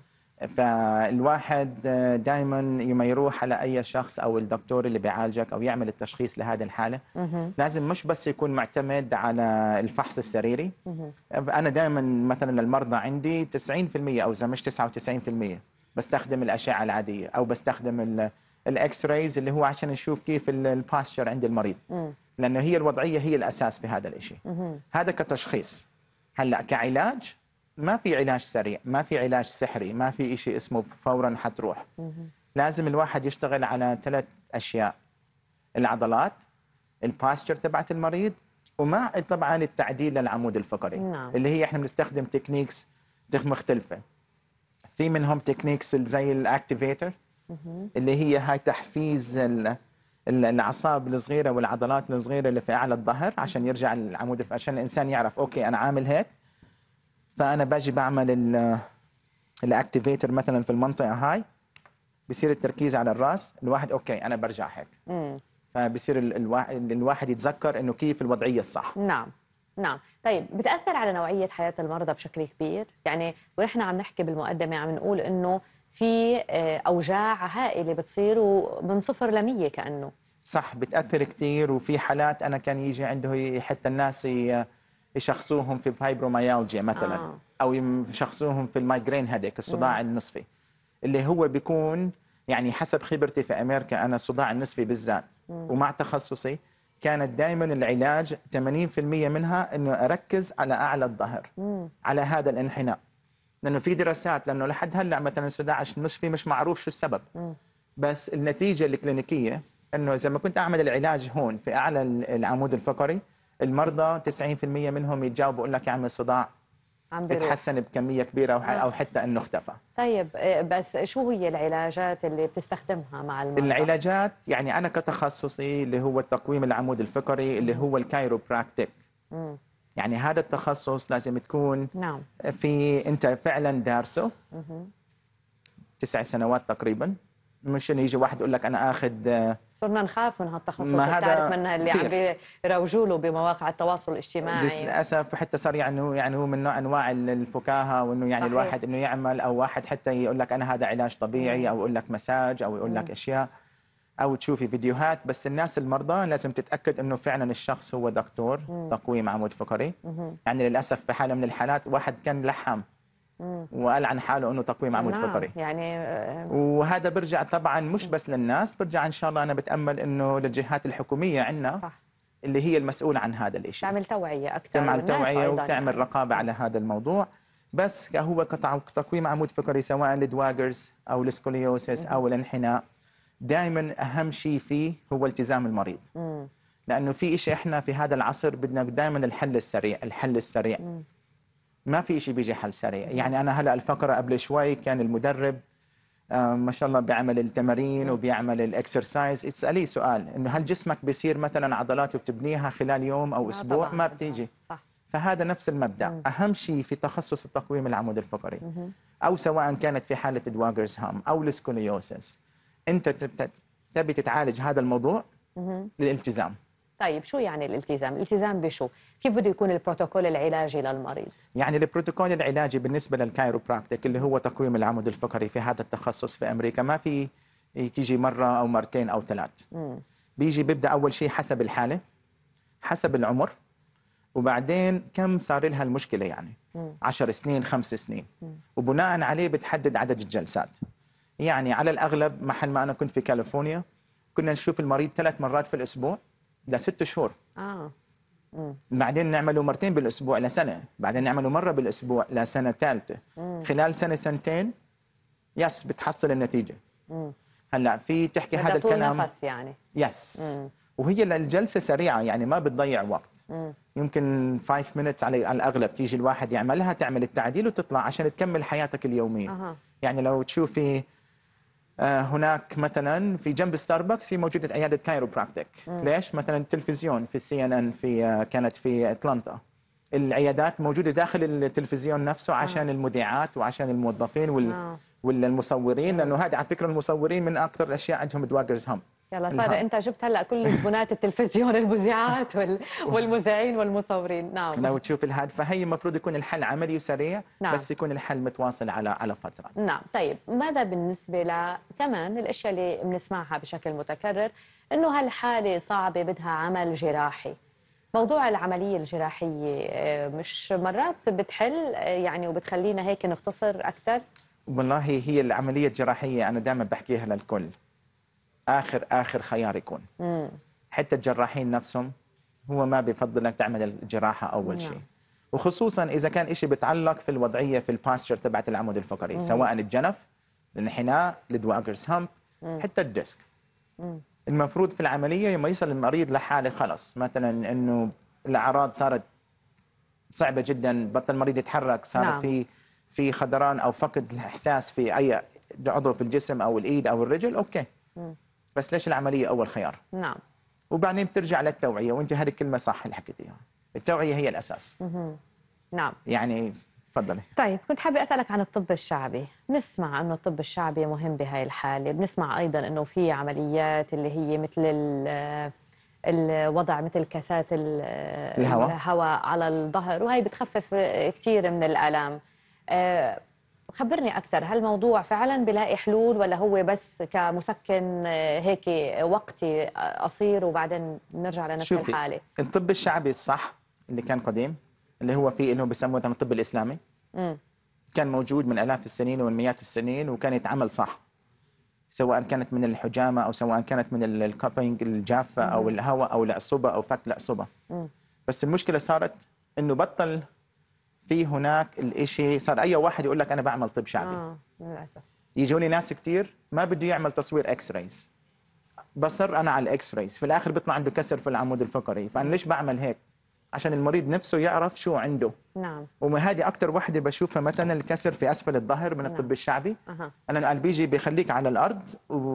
[SPEAKER 7] فالواحد دائما لما يروح على أي شخص أو الدكتور اللي بيعالجك أو يعمل التشخيص لهذه الحالة، لازم مش بس يكون معتمد على الفحص السريري. أنا دائما مثلا المرضى عندي 90% أو إذا مش 99% بستخدم الأشعة العادية، أو بستخدم الإكس رايز اللي هو عشان نشوف كيف الباستشر عند المريض، لأنه هي الوضعية هي الأساس في هذا الإشي. هذا كتشخيص. هلأ كعلاج، ما في علاج سريع، ما في علاج سحري، ما في إشي اسمه فورا حتروح. لازم الواحد يشتغل على 3 أشياء: العضلات، الباستشر تبعت المريض، ومع طبعا التعديل للعمود الفقري. اللي هي احنا بنستخدم تكنيكس مختلفة. في منهم تكنيكس زي الاكتيفيتر، اللي هي هاي تحفيز الاعصاب الصغيره والعضلات الصغيره اللي في اعلى الظهر عشان يرجع العمود، عشان الانسان يعرف اوكي انا عامل هيك، فانا باجي بعمل الاكتيفيتر مثلا في المنطقه هاي، بصير التركيز على الراس، الواحد اوكي انا برجع هيك. فبصير الواحد يتذكر انه كيف الوضعيه الصح.
[SPEAKER 1] نعم. نعم. طيب، بتأثر على نوعية حياة المرضى بشكل كبير؟ يعني ونحن عم نحكي بالمقدمة عم نقول إنه في أوجاع هائلة بتصير من 0 ل 100 كأنه.
[SPEAKER 7] صح، بتأثر كثير. وفي حالات أنا كان يجي عنده حتى الناس يشخصوهم في فايبروميالجيا مثلا، أو يشخصوهم في المايجرين هيديك، الصداع النصفي، اللي هو بيكون يعني حسب خبرتي في أمريكا أنا الصداع النصفي بالذات ومع تخصصي كانت دائما العلاج 80% منها انه اركز على اعلى الظهر، على هذا الانحناء، لانه في دراسات، لانه لحد هلا مثلا الصداع النصفي مش معروف شو السبب، بس النتيجه الكلينيكيه انه اذا ما كنت اعمل العلاج هون في اعلى العمود الفقري، المرضى 90% منهم يتجاوبوا يقول لك يعمل صداع اتحسن بكميه كبيره او حتى انه اختفى.
[SPEAKER 1] طيب، بس شو هي العلاجات اللي بتستخدمها مع المرضى؟
[SPEAKER 7] العلاجات يعني انا كتخصصي اللي هو التقويم العمود الفقري، اللي هو الكايروبراكتيك. يعني هذا التخصص لازم تكون في انت فعلا دارسه 9 سنوات تقريبا، مش انه يجي واحد يقول لك انا اخذ.
[SPEAKER 1] صرنا نخاف من هالتخصص، بتعرف منها اللي عم بيروجوا له بمواقع التواصل الاجتماعي
[SPEAKER 7] للاسف، وحتى صار يعني هو من نوع انواع الفكاهه، وانه يعني صحيح. الواحد انه يعمل، او واحد حتى يقول لك انا هذا علاج طبيعي، او يقول لك مساج، او يقول لك اشياء، او تشوفي فيديوهات. بس الناس المرضى لازم تتاكد انه فعلا الشخص هو دكتور تقويم عمود فقري. يعني للاسف في حاله من الحالات واحد كان لحام وقال عن حاله انه تقويم عمود فقري.
[SPEAKER 1] يعني
[SPEAKER 7] وهذا برجع طبعا مش بس للناس، برجع ان شاء الله انا بتامل انه للجهات الحكوميه عندنا، صح، اللي هي المسؤوله عن هذا الشيء،
[SPEAKER 1] تعمل توعيه اكثر،
[SPEAKER 7] تعمل توعيه وتعمل رقابه على هذا الموضوع. بس هو تقويم عمود فقري سواء الدواغرز او السكوليوسيس او الانحناء، دائما اهم شيء فيه هو التزام المريض. لانه في شيء احنا في هذا العصر بدنا دائما الحل السريع، الحل السريع. ما في شيء بيجي حل سريع. يعني أنا هلأ الفقرة قبل شوي كان المدرب ما شاء الله بيعمل التمارين وبيعمل الإكسرسايز، يسأليه سؤال إنه هل جسمك بيصير مثلا عضلاته بتبنيها خلال يوم أو أسبوع؟ ما بتيجي.
[SPEAKER 1] صح.
[SPEAKER 7] فهذا نفس المبدأ. أهم شيء في تخصص التقويم العمود الفقري، أو سواء كانت في حالة دواغرز هام أو السكوليوسيس، أنت تبي تتعالج هذا الموضوع للالتزام.
[SPEAKER 1] طيب، شو يعني الالتزام؟ الالتزام بشو؟ كيف بده يكون البروتوكول العلاجي للمريض؟
[SPEAKER 7] يعني البروتوكول العلاجي بالنسبة للكايروبراكتيك اللي هو تقويم العمود الفقري في هذا التخصص في أمريكا، ما في تيجي مرة أو مرتين أو 3. بيجي بيبدا اول شيء حسب الحاله، حسب العمر، وبعدين كم صار لها المشكله، يعني 10 سنين 5 سنين، وبناء عليه بتحدد عدد الجلسات. يعني على الاغلب محل ما انا كنت في كاليفورنيا كنا نشوف المريض 3 مرات في الاسبوع ل6 شهور. بعدين نعمله مرتين بالاسبوع لسنه، بعدين نعمله مره بالاسبوع لسنه ثالثه. خلال سنه سنتين يس بتحصل النتيجه. هلا في تحكي هذا الكلام
[SPEAKER 1] نفس يعني
[SPEAKER 7] يس. وهي الجلسه سريعه يعني ما بتضيع وقت. يمكن 5 minutes على الاغلب تيجي الواحد يعملها، تعمل التعديل وتطلع عشان تكمل حياتك اليوميه. يعني لو تشوفي هناك مثلا في جنب ستاربكس في موجوده عياده كايروبراكتيك. ليش؟ مثلا التلفزيون في CNN في كانت في اتلانتا، العيادات موجوده داخل التلفزيون نفسه عشان المذيعات وعشان الموظفين والمصورين، لانه هذا على فكره المصورين من اكثر الاشياء عندهم دواجرز هم.
[SPEAKER 1] يلا صار انت جبت هلا كل زبونات التلفزيون، المذيعات والمذيعين والمصورين. نعم.
[SPEAKER 7] لو تشوف الهاد فهي المفروض يكون الحل عملي وسريع. نعم. بس يكون الحل متواصل على فتره.
[SPEAKER 1] نعم. طيب ماذا بالنسبه كمان الاشياء اللي بنسمعها بشكل متكرر، انه هالحاله صعبه بدها عمل جراحي؟ موضوع العمليه الجراحيه مش مرات بتحل يعني وبتخلينا هيك نختصر اكثر؟
[SPEAKER 7] والله هي العمليه الجراحيه انا دائما بحكيها للكل آخر خيار يكون. حتى الجراحين نفسهم هو ما بيفضل انك تعمل الجراحة أول شيء، وخصوصا إذا كان شيء بيتعلق في الوضعية في الباستشر تبعت العمود الفقري، سواء الجنف، الانحناء، الدواجرز همب، حتى الديسك. المفروض في العملية لما يصل المريض لحالة خلص مثلا إنه الأعراض صارت صعبة جدا، بطل المريض يتحرك، صار في خضران أو فقد الإحساس في أي عضو في الجسم أو الإيد أو الرجل، أوكي. بس ليش العملية أول خيار؟
[SPEAKER 1] نعم.
[SPEAKER 7] وبعدين بترجع للتوعية، وأنت هذه الكلمة صح اللي حكيتيها، التوعية هي الأساس.
[SPEAKER 1] نعم.
[SPEAKER 7] يعني تفضلي.
[SPEAKER 1] طيب كنت حابة أسألك عن الطب الشعبي. بنسمع أنه الطب الشعبي مهم بهاي الحالة، بنسمع أيضا أنه في عمليات اللي هي مثل الوضع مثل كاسات الهواء على الظهر، وهي بتخفف كثير من الآلام. خبرني أكثر، هل الموضوع فعلا بلاقي حلول ولا هو بس كمسكن هيك وقتي قصير وبعدين نرجع لنفس الحالة؟
[SPEAKER 7] الطب الشعبي الصح اللي كان قديم، اللي هو فيه انه بسموه الطب الإسلامي، كان موجود من آلاف السنين ومن مئات السنين، وكان يتعمل صح، سواء كانت من الحجامة أو سواء كانت من الكابينج الجافة أو الهواء أو العصبة أو فك العصبة. بس المشكلة صارت انه بطل في هناك الاشي، صار اي واحد يقول لك انا بعمل طب شعبي.
[SPEAKER 1] للاسف
[SPEAKER 7] يجوني ناس كثير ما بده يعمل تصوير اكس رايز، بصر انا على الاكس رايز، في الاخر بيطلع عنده كسر في العمود الفقري. فانا ليش بعمل هيك؟ عشان المريض نفسه يعرف شو عنده.
[SPEAKER 1] نعم.
[SPEAKER 7] وهذه اكثر وحده بشوفها مثلا الكسر في اسفل الظهر من الطب الشعبي. انا قال بيجي بيخليك على الارض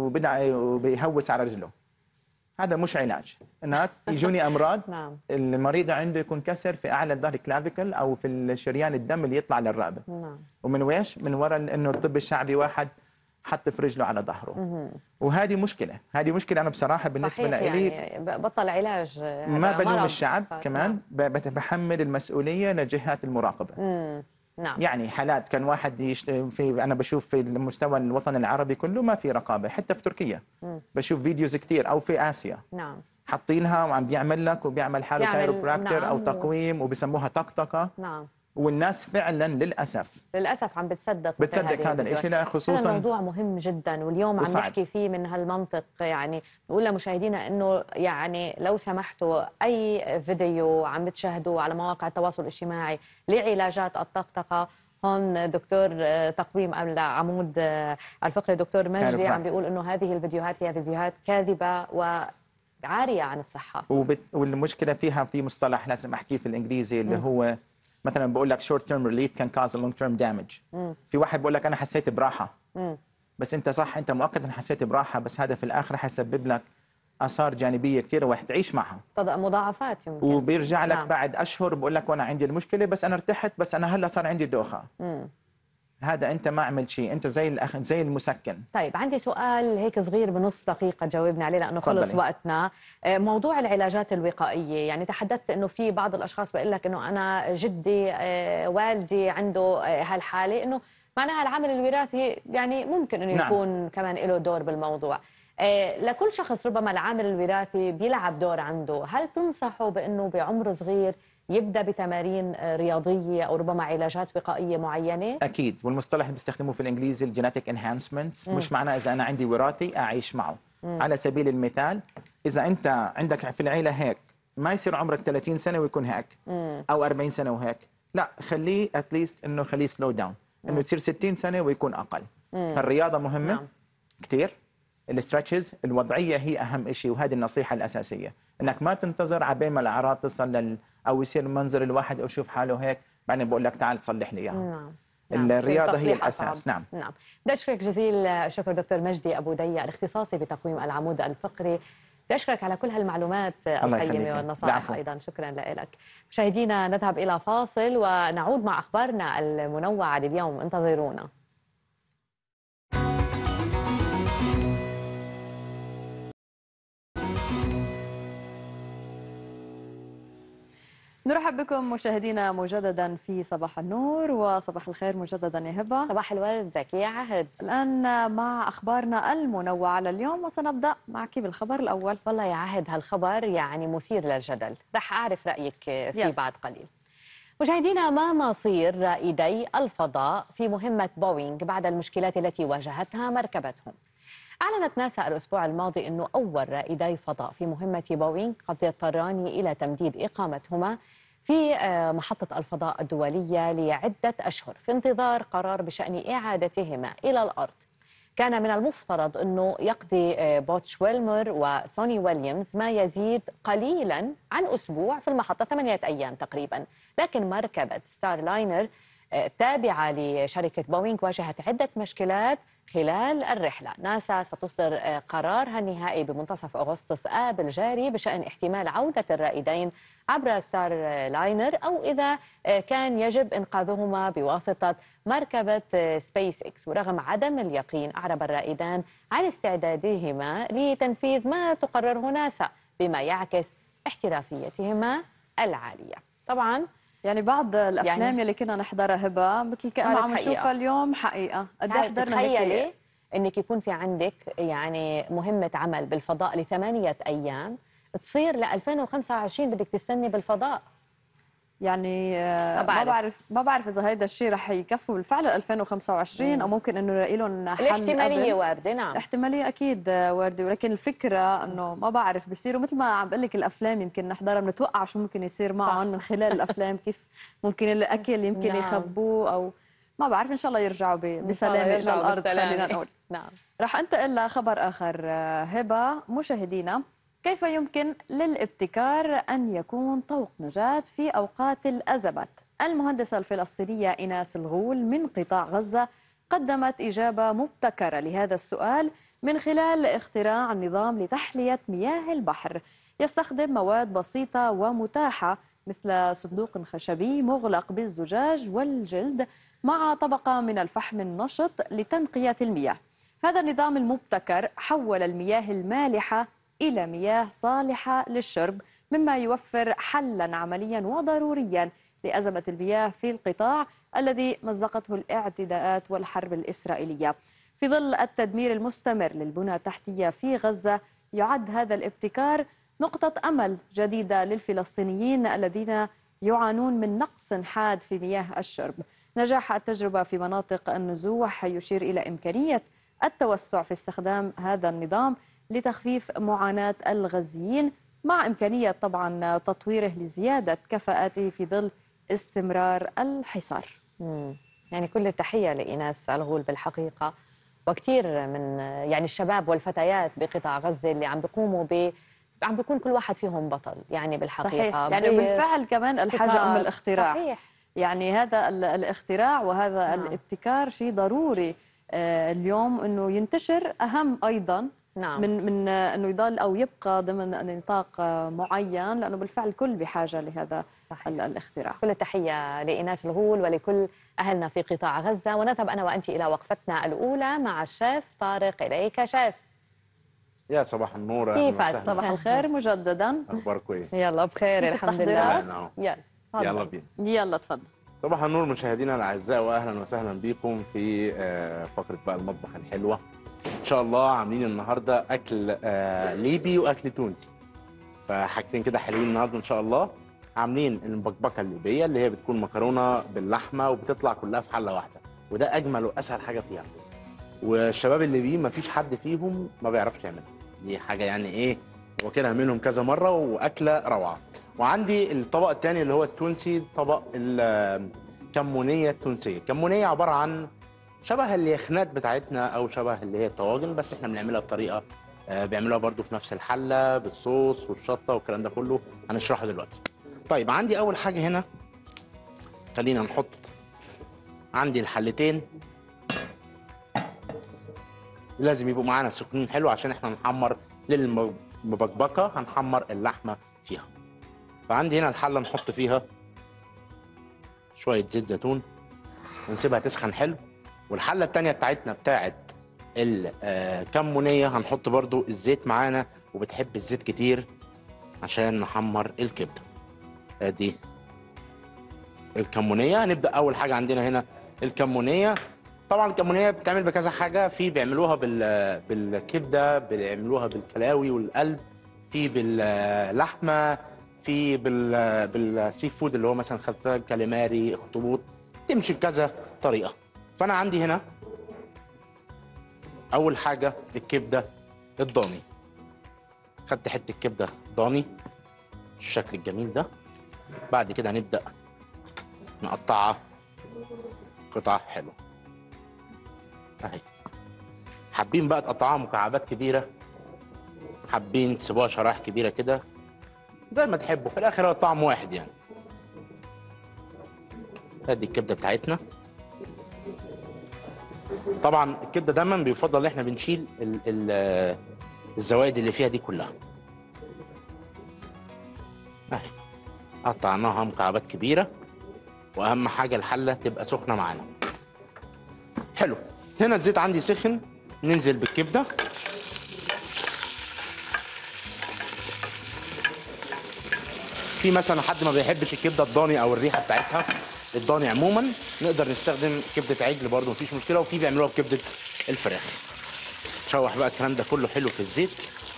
[SPEAKER 7] وبيهوس على رجله. هذا مش علاج. هناك يجوني امراض
[SPEAKER 1] نعم.
[SPEAKER 7] المريض عنده يكون كسر في اعلى الظهر كلافيكل او في الشريان الدم اللي يطلع للرقبه.
[SPEAKER 1] نعم.
[SPEAKER 7] ومن ويش؟ من وراء انه الطب الشعبي واحد حط في رجله على ظهره. وهذه مشكله، هذه مشكله انا بصراحه بالنسبه لي
[SPEAKER 1] يعني بطل علاج.
[SPEAKER 7] ما بلوم الشعب كمان، بحمل المسؤوليه لجهات المراقبه.
[SPEAKER 1] نعم.
[SPEAKER 7] يعني حالات كان واحد في انا بشوف في المستوى الوطن العربي كله ما في رقابه، حتى في تركيا بشوف فيديوز كثير، او في اسيا.
[SPEAKER 1] نعم.
[SPEAKER 7] حاطينها وعم بيعمل لك وبيعمل حاله كايروبراكتر. نعم. او تقويم وبسموها طقطقه.
[SPEAKER 1] نعم.
[SPEAKER 7] والناس فعلا للاسف
[SPEAKER 1] عم بتصدق
[SPEAKER 7] هذا الشيء، خصوصا
[SPEAKER 1] الموضوع مهم جدا، واليوم عم نحكي فيه من هالمنطق. يعني نقول لمشاهدينا انه يعني لو سمحتوا اي فيديو عم بتشاهدوه على مواقع التواصل الاجتماعي لعلاجات الطقطقه، هون دكتور تقويم العمود الفقري دكتور مجدي عم بيقول انه هذه الفيديوهات هي فيديوهات كاذبه وعاريه عن الصحه.
[SPEAKER 7] والمشكله فيها في مصطلح لازم احكيه في الانجليزي اللي هو مثلا بقول لك short term relief can cause a long term damage. في واحد بقول لك انا حسيت براحه، بس انت صح، انت مؤقتا حسيت براحه، بس هذا في الاخر حيسبب لك اثار جانبيه كثيره وحتعيش معها،
[SPEAKER 1] مضاعفات يمكن،
[SPEAKER 7] وبيرجع لك بعد اشهر بقول لك وانا عندي المشكله بس انا ارتحت، بس انا هلا صار عندي دوخه. هذا انت ما عملت شيء، انت زي المسكن.
[SPEAKER 1] طيب عندي سؤال هيك صغير بنص دقيقه جاوبني عليه لانه خلص وقتنا. موضوع العلاجات الوقائيه، يعني تحدثت انه في بعض الاشخاص بيقول لك انه انا جدي والدي عنده هالحاله، انه معناها العامل الوراثي يعني ممكن انه يكون كمان له دور بالموضوع. لكل شخص ربما العامل الوراثي بيلعب دور عنده، هل تنصحوا بأنه بعمر صغير يبدأ بتمارين رياضية أو ربما علاجات وقائية معينة؟
[SPEAKER 7] أكيد، والمصطلح اللي بيستخدموه في الإنجليزي الجينيتيك انهانسمنت، مش معناه إذا أنا عندي وراثي أعيش معه. على سبيل المثال إذا أنت عندك في العيلة هيك، ما يصير عمرك 30 سنة ويكون هيك أو 40 سنة وهيك، لا خليه اتليست إنه خليه سلو داون، إنه تصير 60 سنة ويكون أقل. فالرياضة مهمة كثير، الاسترتشز، الوضعيه هي اهم شيء، وهذه النصيحه الاساسيه، انك ما تنتظر عبين ما الاعراض تصل او يصير منظر الواحد او يشوف حاله هيك بعدين بقول لك تعال تصلح لي اياها. الرياضه هي الاساس. نعم.
[SPEAKER 1] بدي اشكرك جزيل الشكر دكتور مجدي ابو ديا الاختصاصي بتقويم العمود الفقري. بدي اشكرك على كل هالمعلومات القيمه والنصائح ايضا، شكرا لك. مشاهدينا نذهب الى فاصل ونعود مع اخبارنا المنوعه لليوم، انتظرونا.
[SPEAKER 2] نرحب بكم مشاهدينا مجددا في صباح النور وصباح الخير مجددا يا هبه.
[SPEAKER 1] صباح الورد لك يا عهد.
[SPEAKER 2] الان مع اخبارنا المنوعه لليوم، وسنبدا معك بالخبر الاول.
[SPEAKER 1] والله يا عهد هالخبر يعني مثير للجدل، رح اعرف رايك فيه بعد قليل. مشاهدينا، ما مصير رائدي الفضاء في مهمه بوينغ بعد المشكلات التي واجهتها مركبتهم؟ أعلنت ناسا الأسبوع الماضي أنه أول رائدي فضاء في مهمة بوينغ قد يضطران إلى تمديد إقامتهما في محطة الفضاء الدولية لعدة أشهر في انتظار قرار بشأن إعادتهما إلى الأرض. كان من المفترض أنه يقضي بوتش ويلمر وسوني ويليامز ما يزيد قليلا عن أسبوع في المحطة، 8 أيام تقريبا، لكن مركبة ستار لاينر تابعة لشركة بوينغ واجهت عدة مشكلات خلال الرحلة. ناسا ستصدر قرارها النهائي بمنتصف أغسطس آب الجاري بشأن احتمال عودة الرائدين عبر ستار لاينر أو إذا كان يجب إنقاذهما بواسطة مركبة سبيس إكس. ورغم عدم اليقين أعرب الرائدان عن استعدادهما لتنفيذ ما تقرره ناسا بما يعكس احترافيتهما العالية. طبعاً
[SPEAKER 2] يعني بعض الافلام اللي كنا نحضرها هبه مثل كأنه عم نشوفها اليوم حقيقه. قد ايه حضرنا
[SPEAKER 1] تخيلي انك يكون في عندك يعني مهمه عمل بالفضاء ل8 ايام، تصير ل 2025 بدك تستني بالفضاء.
[SPEAKER 2] يعني ما بعرف اذا هيدا الشيء رح يكفوا بالفعل 2025 او ممكن انه يلاقي لهم حل.
[SPEAKER 1] الاحتماليه وارده. نعم
[SPEAKER 2] الاحتماليه اكيد وارده، ولكن الفكره انه ما بعرف بيصيروا مثل ما عم بقول لك الافلام يمكن نحضرها بنتوقع شو ممكن يصير معهم من خلال الافلام، كيف ممكن الاكل يمكن يخبوه او ما بعرف. ان شاء الله يرجعوا بسلامه الى الارض خلينا نقول.
[SPEAKER 1] نعم.
[SPEAKER 2] رح انتقل لخبر اخر هبه. مشاهدينا، كيف يمكن للابتكار أن يكون طوق نجاة في أوقات الأزمات؟ المهندسة الفلسطينية إيناس الغول من قطاع غزة قدمت إجابة مبتكرة لهذا السؤال من خلال اختراع نظام لتحلية مياه البحر يستخدم مواد بسيطة ومتاحة مثل صندوق خشبي مغلق بالزجاج والجلد مع طبقة من الفحم النشط لتنقية المياه. هذا النظام المبتكر حول المياه المالحة إلى مياه صالحة للشرب، مما يوفر حلاً عملياً وضرورياً لأزمة المياه في القطاع الذي مزقته الاعتداءات والحرب الإسرائيلية. في ظل التدمير المستمر للبنى التحتية في غزة، يعد هذا الابتكار نقطة أمل جديدة للفلسطينيين الذين يعانون من نقص حاد في مياه الشرب. نجاح التجربة في مناطق النزوح يشير إلى إمكانية التوسع في استخدام هذا النظام لتخفيف معاناة الغزيين، مع إمكانية طبعا تطويره لزيادة كفاءته في ظل استمرار الحصار.
[SPEAKER 1] يعني كل التحية لإيناس الغول بالحقيقة، وكثير من يعني الشباب والفتيات بقطاع غزة اللي عم بيكون كل واحد فيهم بطل يعني بالحقيقة.
[SPEAKER 2] صحيح. يعني بالفعل كمان الحاجة أم الاختراع.
[SPEAKER 1] صحيح.
[SPEAKER 2] يعني هذا الاختراع وهذا الابتكار شيء ضروري اليوم انه ينتشر، اهم ايضا من انه يضل او يبقى ضمن نطاق معين، لانه بالفعل الكل بحاجه لهذا الاختراع.
[SPEAKER 1] كل التحيه لايناس الغول ولكل اهلنا في قطاع غزه. ونذهب انا وانت الى وقفتنا الاولى مع الشيف طارق. اليك شيف.
[SPEAKER 3] يا صباح النور.
[SPEAKER 1] كيفك؟
[SPEAKER 2] صباح الخير مجددا.
[SPEAKER 3] اخباركم ايه؟
[SPEAKER 1] يلا بخير الحمد لله.
[SPEAKER 3] يلا بينا.
[SPEAKER 2] يلا تفضل.
[SPEAKER 3] صباح النور مشاهدينا الاعزاء، واهلا وسهلا بكم في فقره بقى المطبخ الحلوه. شاء الله عاملين النهارده اكل ليبي واكل تونسي، فحاجتين كده حلوين النهارده ان شاء الله. عاملين المبكبكه الليبيه اللي هي بتكون مكرونه باللحمه وبتطلع كلها في حله واحده، وده اجمل واسهل حاجه فيها. والشباب الليبيين ما فيش حد فيهم ما بيعرفش يعملها، دي حاجه يعني ايه، واكلها منهم كذا مره واكله روعه. وعندي الطبق الثاني اللي هو التونسي، طبق الكمونيه التونسيه. الكمونيه عباره عن شبه اليخنات بتاعتنا او شبه اللي هي الطواجن، بس احنا بنعملها بطريقه بيعملوها برضو في نفس الحله بالصوص والشطه والكلام ده كله، هنشرحه دلوقتي. طيب عندي اول حاجه هنا، خلينا نحط عندي الحلتين لازم يبقوا معانا سخنين حلو عشان احنا نحمر للمبكبكه، هنحمر اللحمه فيها. فعندي هنا الحله نحط فيها شويه زيت زيتون ونسيبها تسخن حلو. والحله الثانيه بتاعتنا بتاعت الكمونيه هنحط برضو الزيت معانا، وبتحب الزيت كتير عشان نحمر الكبده. ادي الكمونيه. هنبدا اول حاجه عندنا هنا الكمونيه. طبعا الكمونيه بتتعمل بكذا حاجه، في بيعملوها بالكبده، بيعملوها بالكلاوي والقلب، في باللحمه، في بالسي فود اللي هو مثلا خفاج كاليماري اخطبوط، تمشي بكذا طريقه. فانا عندي هنا اول حاجه الكبده الضاني. خدت حته كبده ضاني بالشكل الجميل ده. بعد كده هنبدا نقطعها قطع حلوه اهي. حابين بقى تقطعوها مكعبات كبيره، حابين تسيبوها شرايح كبيره كده زي ما تحبوا، في الاخر هو الطعم واحد يعني. ادي الكبده بتاعتنا. طبعا الكبده دايما بيفضل ان احنا بنشيل الزوائد اللي فيها دي كلها اهي. قطعناها مكعبات كبيره، واهم حاجه الحله تبقى سخنه معانا. حلو. هنا الزيت عندي سخن، ننزل بالكبده. في مثلا حد ما بيحبش الكبده الضاني او الريحه بتاعتها، الضاني عموما نقدر نستخدم كبده عجل برضه مفيش مشكله، وفي بيعملوها بكبده الفراخ. نشوح بقى الكلام ده كله حلو في الزيت،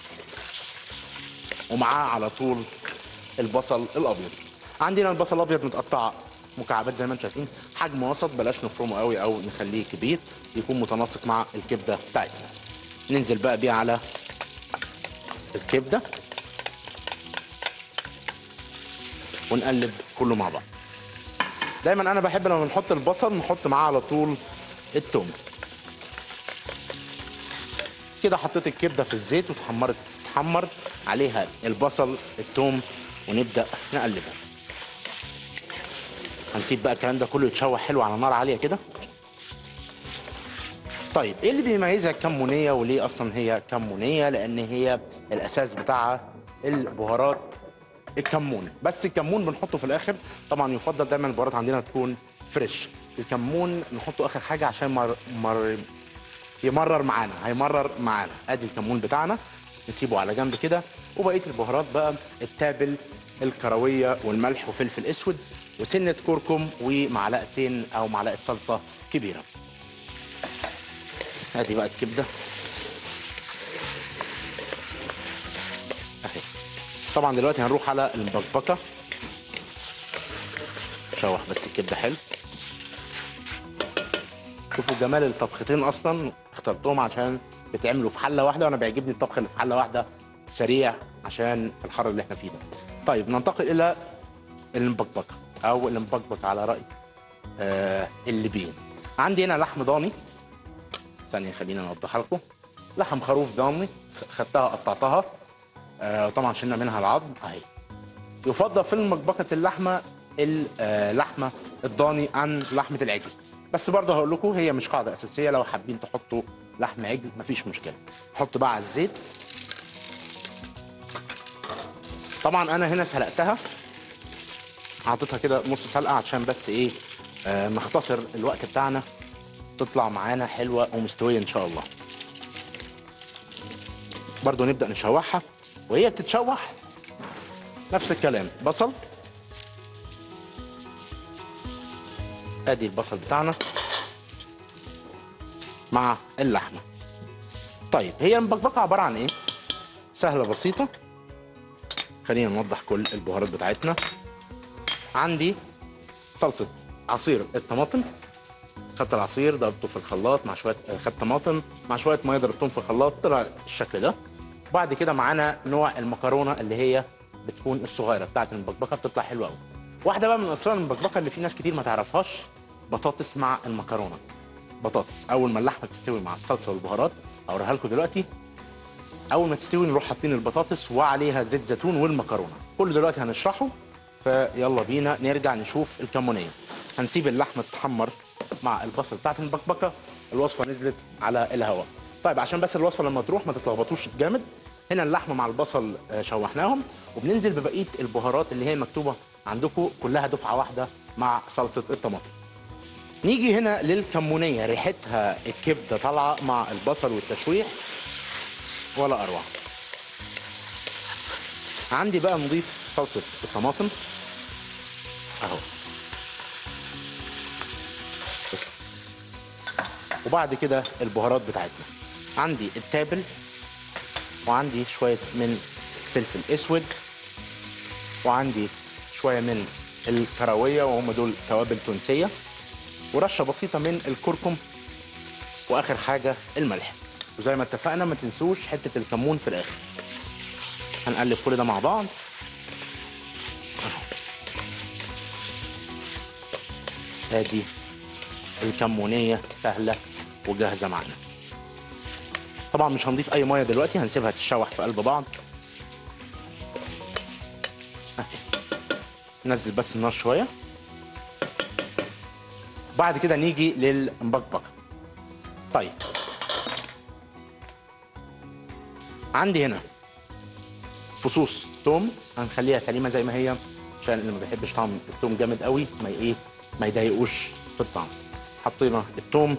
[SPEAKER 3] ومعاه على طول البصل الابيض. عندنا البصل الابيض متقطع مكعبات زي ما انتم شايفين، حجم وسط، بلاش نفرمه قوي او نخليه كبير، يكون متناسق مع الكبده بتاعتنا. ننزل بقى بيه على الكبده ونقلب كله مع بعض. دايما انا بحب لما بنحط البصل نحط معاه على طول التوم. كده حطيت الكبده في الزيت وتحمرت، تحمر عليها البصل التوم، ونبدا نقلبها. هنسيب بقى الكلام ده كله يتشوح حلو على نار عاليه كده. طيب ايه اللي بيميزها الكمونيه وليه اصلا هي كمونيه؟ لان هي الاساس بتاعها البهارات الكمون، بس الكمون بنحطه في الاخر. طبعا يفضل دايما البهارات عندنا تكون فريش. الكمون نحطه اخر حاجه عشان يمرر معانا، هيمرر معانا. ادي الكمون بتاعنا نسيبه على جنب كده. وبقيه البهارات بقى التابل، الكرويه والملح وفلفل اسود وسنه كركم ومعلقتين او معلقه صلصه كبيره. ادي بقى الكبده اهي. طبعا دلوقتي هنروح على المبكبكه. شوح بس الكبده حلو. شوفوا جمال الطبختين، اصلا اخترتهم عشان بتعملوا في حله واحده، وانا بيعجبني الطبخ اللي في حله واحده سريع عشان الحر اللي احنا فيه ده. طيب ننتقل الى المبكبكه او المبكبكه على راي الليبيين. عندي هنا لحم ضاني، ثانيه خلينا نوضحها لكم. لحم خروف ضاني خدتها قطعتها، طبعا شلنا منها العظم اهي. يفضل في المبكبكه اللحمه الضاني عن لحمه العجل، بس برضه هقول لكم هي مش قاعده اساسيه، لو حابين تحطوا لحم عجل مفيش مشكله. نحط بقى على الزيت. طبعا انا هنا سلقتها، حاططها كده نص سلقه عشان بس ايه نختصر الوقت بتاعنا، تطلع معانا حلوه ومستويه ان شاء الله. برضه نبدا نشوحها، وهي بتتشوح نفس الكلام. بصل، ادي البصل بتاعنا مع اللحمه. طيب هي المبكبكه عباره عن ايه؟ سهله بسيطه. خلينا نوضح كل البهارات بتاعتنا. عندي صلصه عصير الطماطم، خدت العصير ضربته في الخلاط مع شويه، خدت طماطم مع شويه ميه ضربتهم في الخلاط طلع الشكل ده. وبعد كده معانا نوع المكرونه اللي هي بتكون الصغيره بتاعه المبكبكه، بتطلع حلوه قوي. واحده بقى من اسرار المبكبكه اللي في ناس كتير ما تعرفهاش، بطاطس مع المكرونه. بطاطس اول ما اللحمه تستوي مع الصلصه والبهارات، اوريها لكم دلوقتي. اول ما تستوي نروح حاطين البطاطس وعليها زيت زيتون والمكرونه، كل دلوقتي هنشرحه. فيلا بينا نرجع نشوف الكمونيه. هنسيب اللحمه تتحمر مع البصل بتاعت المبكبكه. الوصفه نزلت على الهواء. طيب عشان بس الوصفه لما تروح ما تتلخبطوش جامد، هنا اللحمه مع البصل شوحناهم، وبننزل ببقيه البهارات اللي هي مكتوبه عندكم كلها دفعه واحده مع صلصه الطماطم. نيجي هنا للكمونيه، ريحتها الكبده طالعه مع البصل والتشويح ولا اروع. عندي بقى نضيف صلصه الطماطم اهو، وبعد كده البهارات بتاعتنا. عندي التابل، وعندي شويه من فلفل اسود، وعندي شويه من الكراويه وهم دول توابل تونسيه، ورشه بسيطه من الكركم، واخر حاجه الملح. وزي ما اتفقنا ما تنسوش حته الكمون في الاخر. هنقلب كل ده مع بعض ادي الكمونيه سهله وجاهزه معانا. طبعا مش هنضيف اي ميه دلوقتي، هنسيبها تتشوح في قلب بعض. ننزل بس النار شويه. بعد كده نيجي للمبكبكه. طيب عندي هنا فصوص توم، هنخليها سليمه زي ما هي عشان اللي ما بيحبش طعم التوم جامد قوي ما يضايقوش في الطعم. حطينا التوم،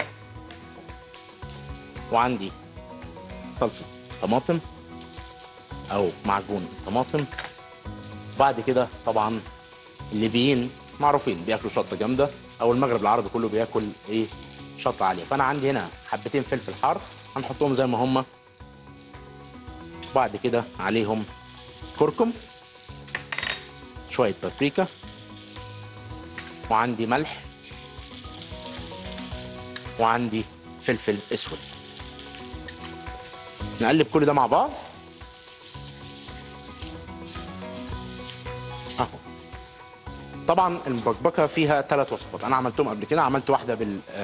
[SPEAKER 3] وعندي صلصه طماطم او معجون طماطم. بعد كده طبعا الليبيين معروفين بياكلوا شطه جامده، او المغرب العربي كله بياكل شطه عاليه. فانا عندي هنا حبتين فلفل حار هنحطهم زي ما هم. بعد كده عليهم كركم، شويه بابريكا، وعندي ملح، وعندي فلفل اسود. نقلب كل ده مع بعض اهو. طبعا المبكبكه فيها 3 وصفات، انا عملتهم قبل كده. عملت واحده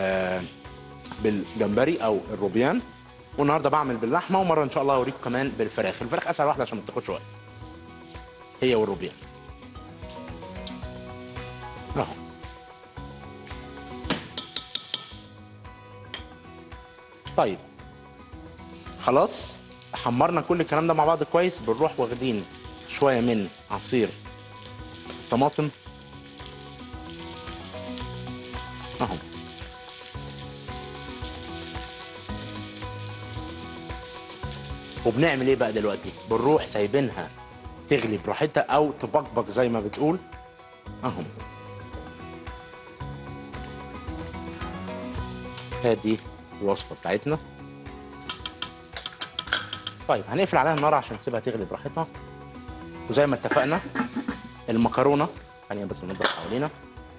[SPEAKER 3] بالجمبري او الروبيان، والنهارده بعمل باللحمه، ومره ان شاء الله اوريكم كمان بالفراخ. الفراخ اسهل واحده عشان ما تاخدش وقت، هي والروبيان اهو. طيب خلاص حمرنا كل الكلام ده مع بعض كويس. بنروح واخدين شويه من عصير الطماطم اهو، وبنعمل ايه بقى دلوقتي؟ بنروح سايبينها تغلي براحتها او تبقبق زي ما بتقول اهو. ادي الوصفه بتاعتنا. طيب هنقفل عليها النار عشان نسيبها تغلي براحتها. وزي ما اتفقنا المكرونه، خلينا بس ننضف حوالينا.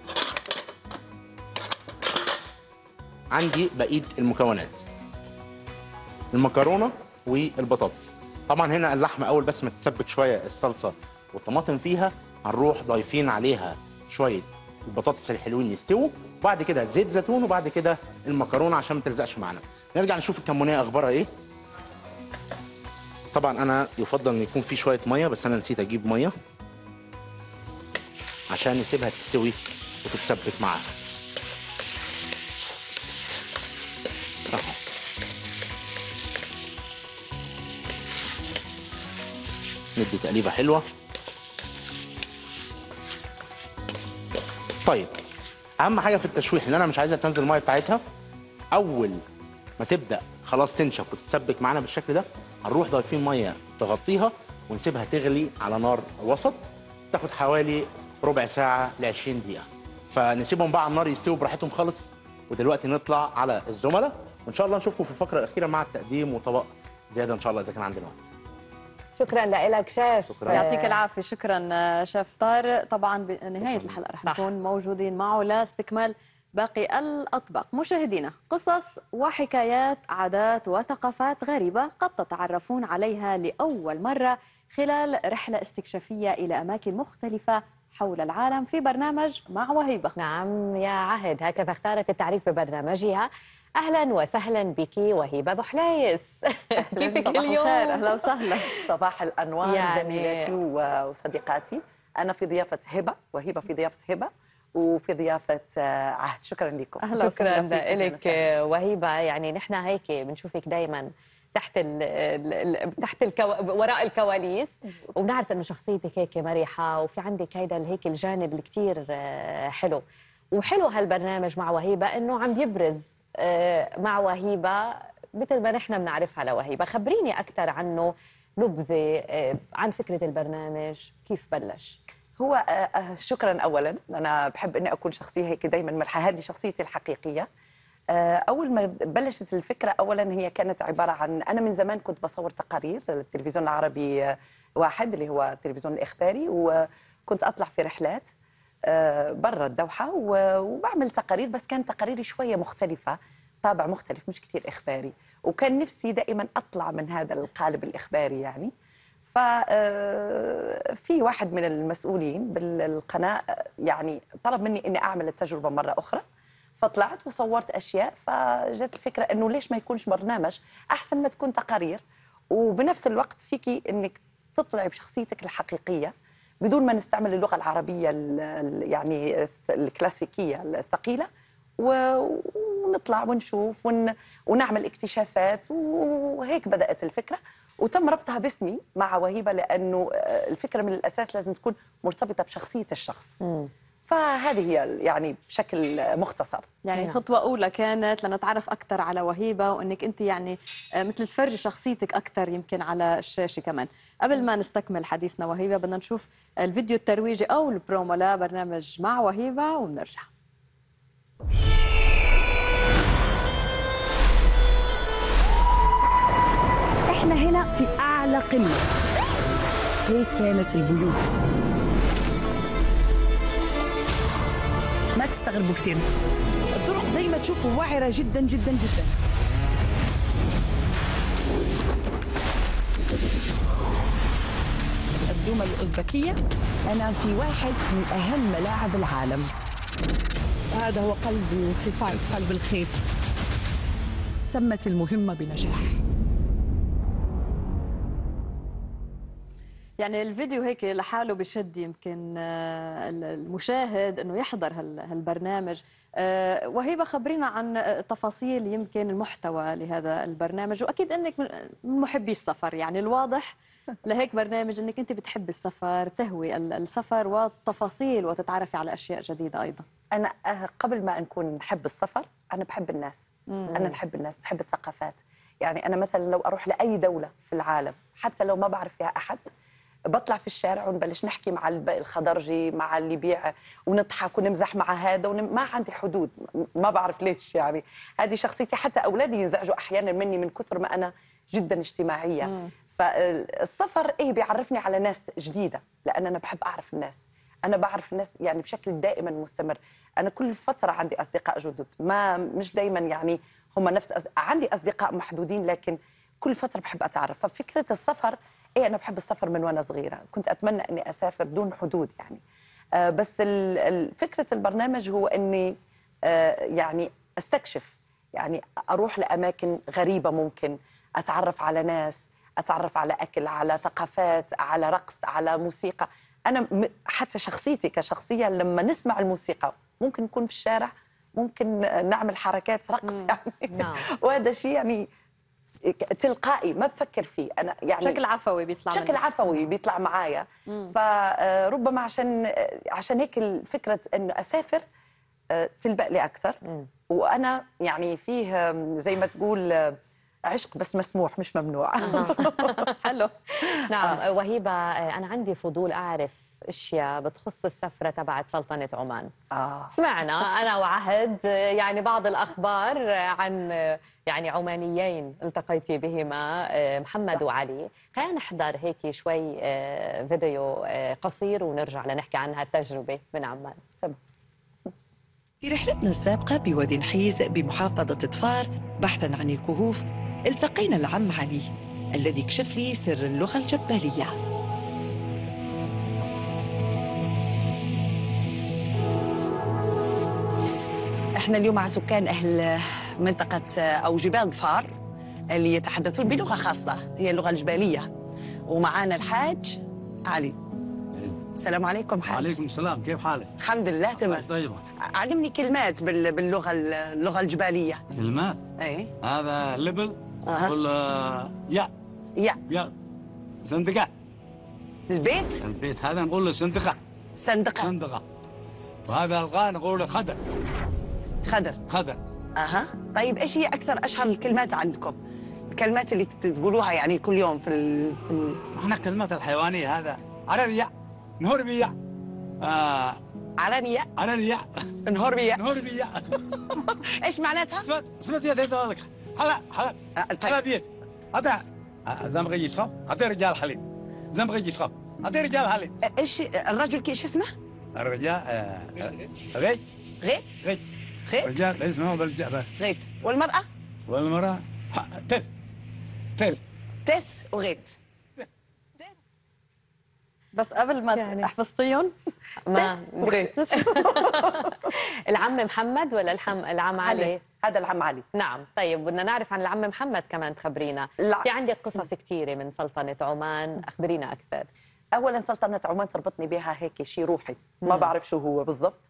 [SPEAKER 3] عندي بقيه المكونات، المكرونه والبطاطس. طبعا هنا اللحمه اول بس ما تتسبك شويه الصلصه والطماطم فيها، هنروح ضايفين عليها شويه البطاطس الحلوين يستووا، وبعد كده زيت زيتون، وبعد كده المكرونه عشان ما تلزقش معانا. نرجع نشوف الكمونيه اخبارها ايه. طبعا انا يفضل ان يكون في شويه ميه، بس انا نسيت اجيب ميه عشان نسيبها تستوي وتتسبك معاها اهو. ندي تقليبه حلوه. طيب اهم حاجه في التشويح اللي انا مش عايزها تنزل الميه بتاعتها، اول ما تبدا خلاص تنشف وتتسبك معانا بالشكل ده، هنروح ضايفين ميه تغطيها ونسيبها تغلي على نار وسط، تاخد حوالي ربع ساعه ل 20 دقيقه. فنسيبهم بقى على النار يستووا براحتهم خالص. ودلوقتي نطلع على الزملاء وان شاء الله نشوفكم في الفقره الاخيره مع التقديم وطبق زياده ان شاء الله اذا كان عندنا وقت.
[SPEAKER 1] شكرا لك شيف.
[SPEAKER 3] شكرا.
[SPEAKER 2] يعطيك العافيه. شكرا شيف طارق. طبعا بنهايه الحلقه رح نكون موجودين معه لاستكمال باقي الأطباق. مشاهدينا، قصص وحكايات، عادات وثقافات غريبة قد تتعرفون عليها لأول مرة خلال رحلة استكشافية إلى أماكن مختلفة حول العالم في برنامج مع وهيبة.
[SPEAKER 1] نعم يا عهد، هكذا اختارت التعريف ببرنامجها. أهلا وسهلا بك وهيبة بوحلايس. كيفك اليوم؟
[SPEAKER 2] أهلا وسهلا.
[SPEAKER 8] صباح الأنوار زميلاتي وصديقاتي. أنا في ضيافة هبة، وهبة في ضيافة هبة، وفي ضيافة عهد. شكرا لكم.
[SPEAKER 1] أهلا شكرا لك وهيبة. يعني نحن هيك بنشوفك دايما وراء الكواليس، وبنعرف انه شخصيتك هيك مرحه، وفي عندك هيدا هيك الجانب اللي كثير حلو. وحلو هالبرنامج مع وهيبة انه عم يبرز مع وهيبة مثل ما نحن بنعرفها لوهيبة. خبريني اكثر عنه، نبذه عن فكره البرنامج، كيف بلش؟
[SPEAKER 8] هو شكرا اولا. انا بحب اني اكون شخصيه هيك دائما مرحه، هذه شخصيتي الحقيقيه. اول ما بلشت الفكره اولا هي كانت عباره عن، انا من زمان كنت بصور تقارير للتلفزيون العربي واحد اللي هو التلفزيون الاخباري، وكنت اطلع في رحلات برا الدوحه وبعمل تقارير، بس كانت تقاريري شويه مختلفه، طابع مختلف مش كثير اخباري، وكان نفسي دائما اطلع من هذا القالب الاخباري يعني. ففي واحد من المسؤولين بالقناه يعني طلب مني اني اعمل التجربه مره اخرى، فطلعت وصورت اشياء. فجت الفكره انه ليش ما يكونش برنامج، احسن ما تكون تقارير، وبنفس الوقت فيكي انك تطلعي بشخصيتك الحقيقيه بدون ما نستعمل اللغه العربيه يعني الكلاسيكيه الثقيله، ونطلع ونشوف ونعمل اكتشافات. وهيك بدات الفكره، وتم ربطها باسمي مع وهيبة، لانه الفكره من الاساس لازم تكون مرتبطه بشخصيه الشخص. فهذه هي يعني بشكل مختصر.
[SPEAKER 2] يعني خطوة أولى كانت لنتعرف أكثر على وهيبة، وأنك أنت يعني مثل تفرجي شخصيتك أكثر يمكن على الشاشة كمان. قبل ما نستكمل حديثنا وهيبة، بدنا نشوف الفيديو الترويجي أو البرومو لبرنامج مع وهيبة ونرجع.
[SPEAKER 9] احنا هنا في أعلى قمة. هيك كانت البيوت. ما تستغربوا كثير، الطرق زي ما تشوفوا وعرة جدا جدا جدا. الدومة الأوزبكية. أنا في واحد من أهم ملاعب العالم. هذا هو قلب الانخفاض، قلب الخيط. تمت المهمة بنجاح.
[SPEAKER 2] يعني الفيديو هيك لحاله بشد يمكن المشاهد انه يحضر هالبرنامج. وهيبة، خبرينا عن تفاصيل يمكن المحتوى لهذا البرنامج، واكيد انك من محبي السفر، يعني الواضح لهيك برنامج انك انت بتحبي السفر، تهوي السفر والتفاصيل وتتعرفي على اشياء جديده ايضا.
[SPEAKER 8] انا قبل ما نكون نحب السفر، انا بحب الناس. انا نحب الناس، نحب الثقافات. يعني انا مثلا لو اروح لاي دوله في العالم حتى لو ما بعرف فيها احد، بطلع في الشارع ونبلش نحكي مع الخضرجي، مع اللي بيع، ونضحك ونمزح مع هذا، ما عندي حدود. ما بعرف ليش، يعني هذه شخصيتي. حتى أولادي ينزعجوا أحيانا مني من كثر ما أنا جدا اجتماعية. فالسفر بيعرفني على ناس جديدة، لأن أنا بحب أعرف الناس. أنا بعرف الناس يعني بشكل دائما مستمر. أنا كل فترة عندي أصدقاء جدد، مش دائما يعني هم نفس عندي أصدقاء محدودين، لكن كل فترة بحب أتعرف. ففكرة السفر، أنا بحب السفر من وأنا صغيرة، كنت أتمنى أني أسافر دون حدود يعني. بس فكرة البرنامج هو أني يعني أستكشف، يعني أروح لأماكن غريبة، ممكن أتعرف على ناس، أتعرف على أكل، على ثقافات، على رقص، على موسيقى. أنا حتى شخصيتي كشخصية لما نسمع الموسيقى ممكن نكون في الشارع، ممكن نعمل حركات رقص يعني. وهذا شيء يعني تلقائي ما بفكر فيه انا، يعني
[SPEAKER 2] بشكل عفوي بيطلع،
[SPEAKER 8] بشكل عفوي بيطلع معايا. فربما عشان هيك فكره انه اسافر تلبق لي اكثر. وانا يعني فيه زي ما تقول عشق بس مسموح مش ممنوع.
[SPEAKER 2] حلو.
[SPEAKER 1] نعم. وهيبة، أنا عندي فضول أعرف أشياء بتخص السفرة تبعت سلطنة عمان. سمعنا أنا وعهد يعني بعض الأخبار عن يعني عمانيين التقيتي بهما، محمد وعلي. خلينا نحضر هيك شوي فيديو قصير ونرجع لنحكي عن هالتجربة من عمان.
[SPEAKER 10] في رحلتنا السابقة بوادي نحيز بمحافظة طفار بحثاً عن الكهوف، التقينا العم علي الذي كشف لي سر اللغة الجبالية. احنا اليوم مع سكان أهل منطقة أو جبال ظفار اللي يتحدثون بلغة خاصة هي اللغة الجبالية، ومعانا الحاج علي. السلام عليكم حاج.
[SPEAKER 11] وعليكم السلام، كيف حالك؟
[SPEAKER 10] الحمد لله تمام.
[SPEAKER 11] طيبة.
[SPEAKER 10] علمني كلمات باللغة الجبالية.
[SPEAKER 11] كلمات؟
[SPEAKER 10] ايه.
[SPEAKER 11] هذا لبل ولا يا زندقة. البيت هذا نقول له صندقة. وهذا الغاء نقول له خدر.
[SPEAKER 10] طيب ايش هي اكثر اشهر الكلمات عندكم؟ الكلمات اللي تقولوها يعني كل يوم في
[SPEAKER 11] احنا كلمات الحيوانية هذا عرنية، نهربية،
[SPEAKER 10] عرنية، نهربية. ايش معناتها؟
[SPEAKER 11] سمعت يا ذلك حلا بيت هذا زم غي يشرب هذا رجال حليب، زم غي يشرب هذا رجال حليب.
[SPEAKER 10] ايش الرجل ايش اسمه؟
[SPEAKER 11] الرجال غيت. رجال اسمه
[SPEAKER 10] غيت. والمرأة؟
[SPEAKER 11] والمرأة
[SPEAKER 10] تث وغيت.
[SPEAKER 2] بس قبل ما يعني حفظتيهم
[SPEAKER 1] ما بغيت. العم محمد ولا العم علي؟
[SPEAKER 8] هذا العم علي.
[SPEAKER 1] نعم. طيب بدنا نعرف عن العم محمد كمان، تخبرينا. في عندك قصص كثيرة من سلطنة عمان، أخبرينا أكثر.
[SPEAKER 8] أولا سلطنة عمان تربطني بها هيك شيء روحي، ما بعرف شو هو بالضبط.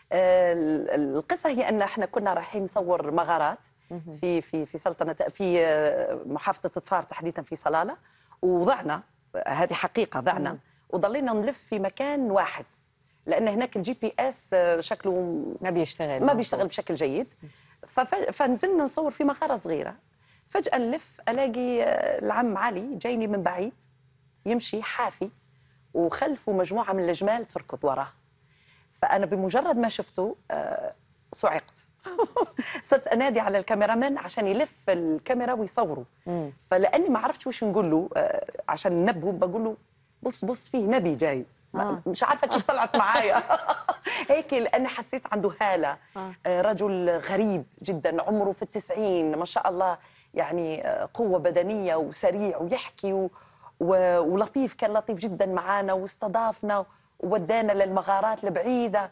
[SPEAKER 8] القصة هي أن احنا كنا رايحين نصور مغارات في سلطنة في محافظة طفار تحديدا في صلالة، وضعنا، هذه حقيقة ضعنا وضلينا نلف في مكان واحد لأن هناك الجي بي اس شكله ما بيشتغل بشكل جيد. فنزلنا نصور في مغارة صغيرة، فجأة نلف ألاقي العم علي جايني من بعيد يمشي حافي وخلفه مجموعة من الجمال تركض وراه. فأنا بمجرد ما شفته صعقت. صرت أنادي على الكاميرامان عشان يلف الكاميرا ويصوره. فلأني ما عرفتش وش نقول له عشان ننبهه، بقول له بص فيه نبي جاي. مش عارفة كيف طلعت معايا. هيك لأن حسيت عنده هالة. رجل غريب جدا، عمره في 90 ما شاء الله، يعني قوة بدنية وسريع ويحكي ولطيف، كان لطيف جدا معانا واستضافنا وودانا للمغارات البعيدة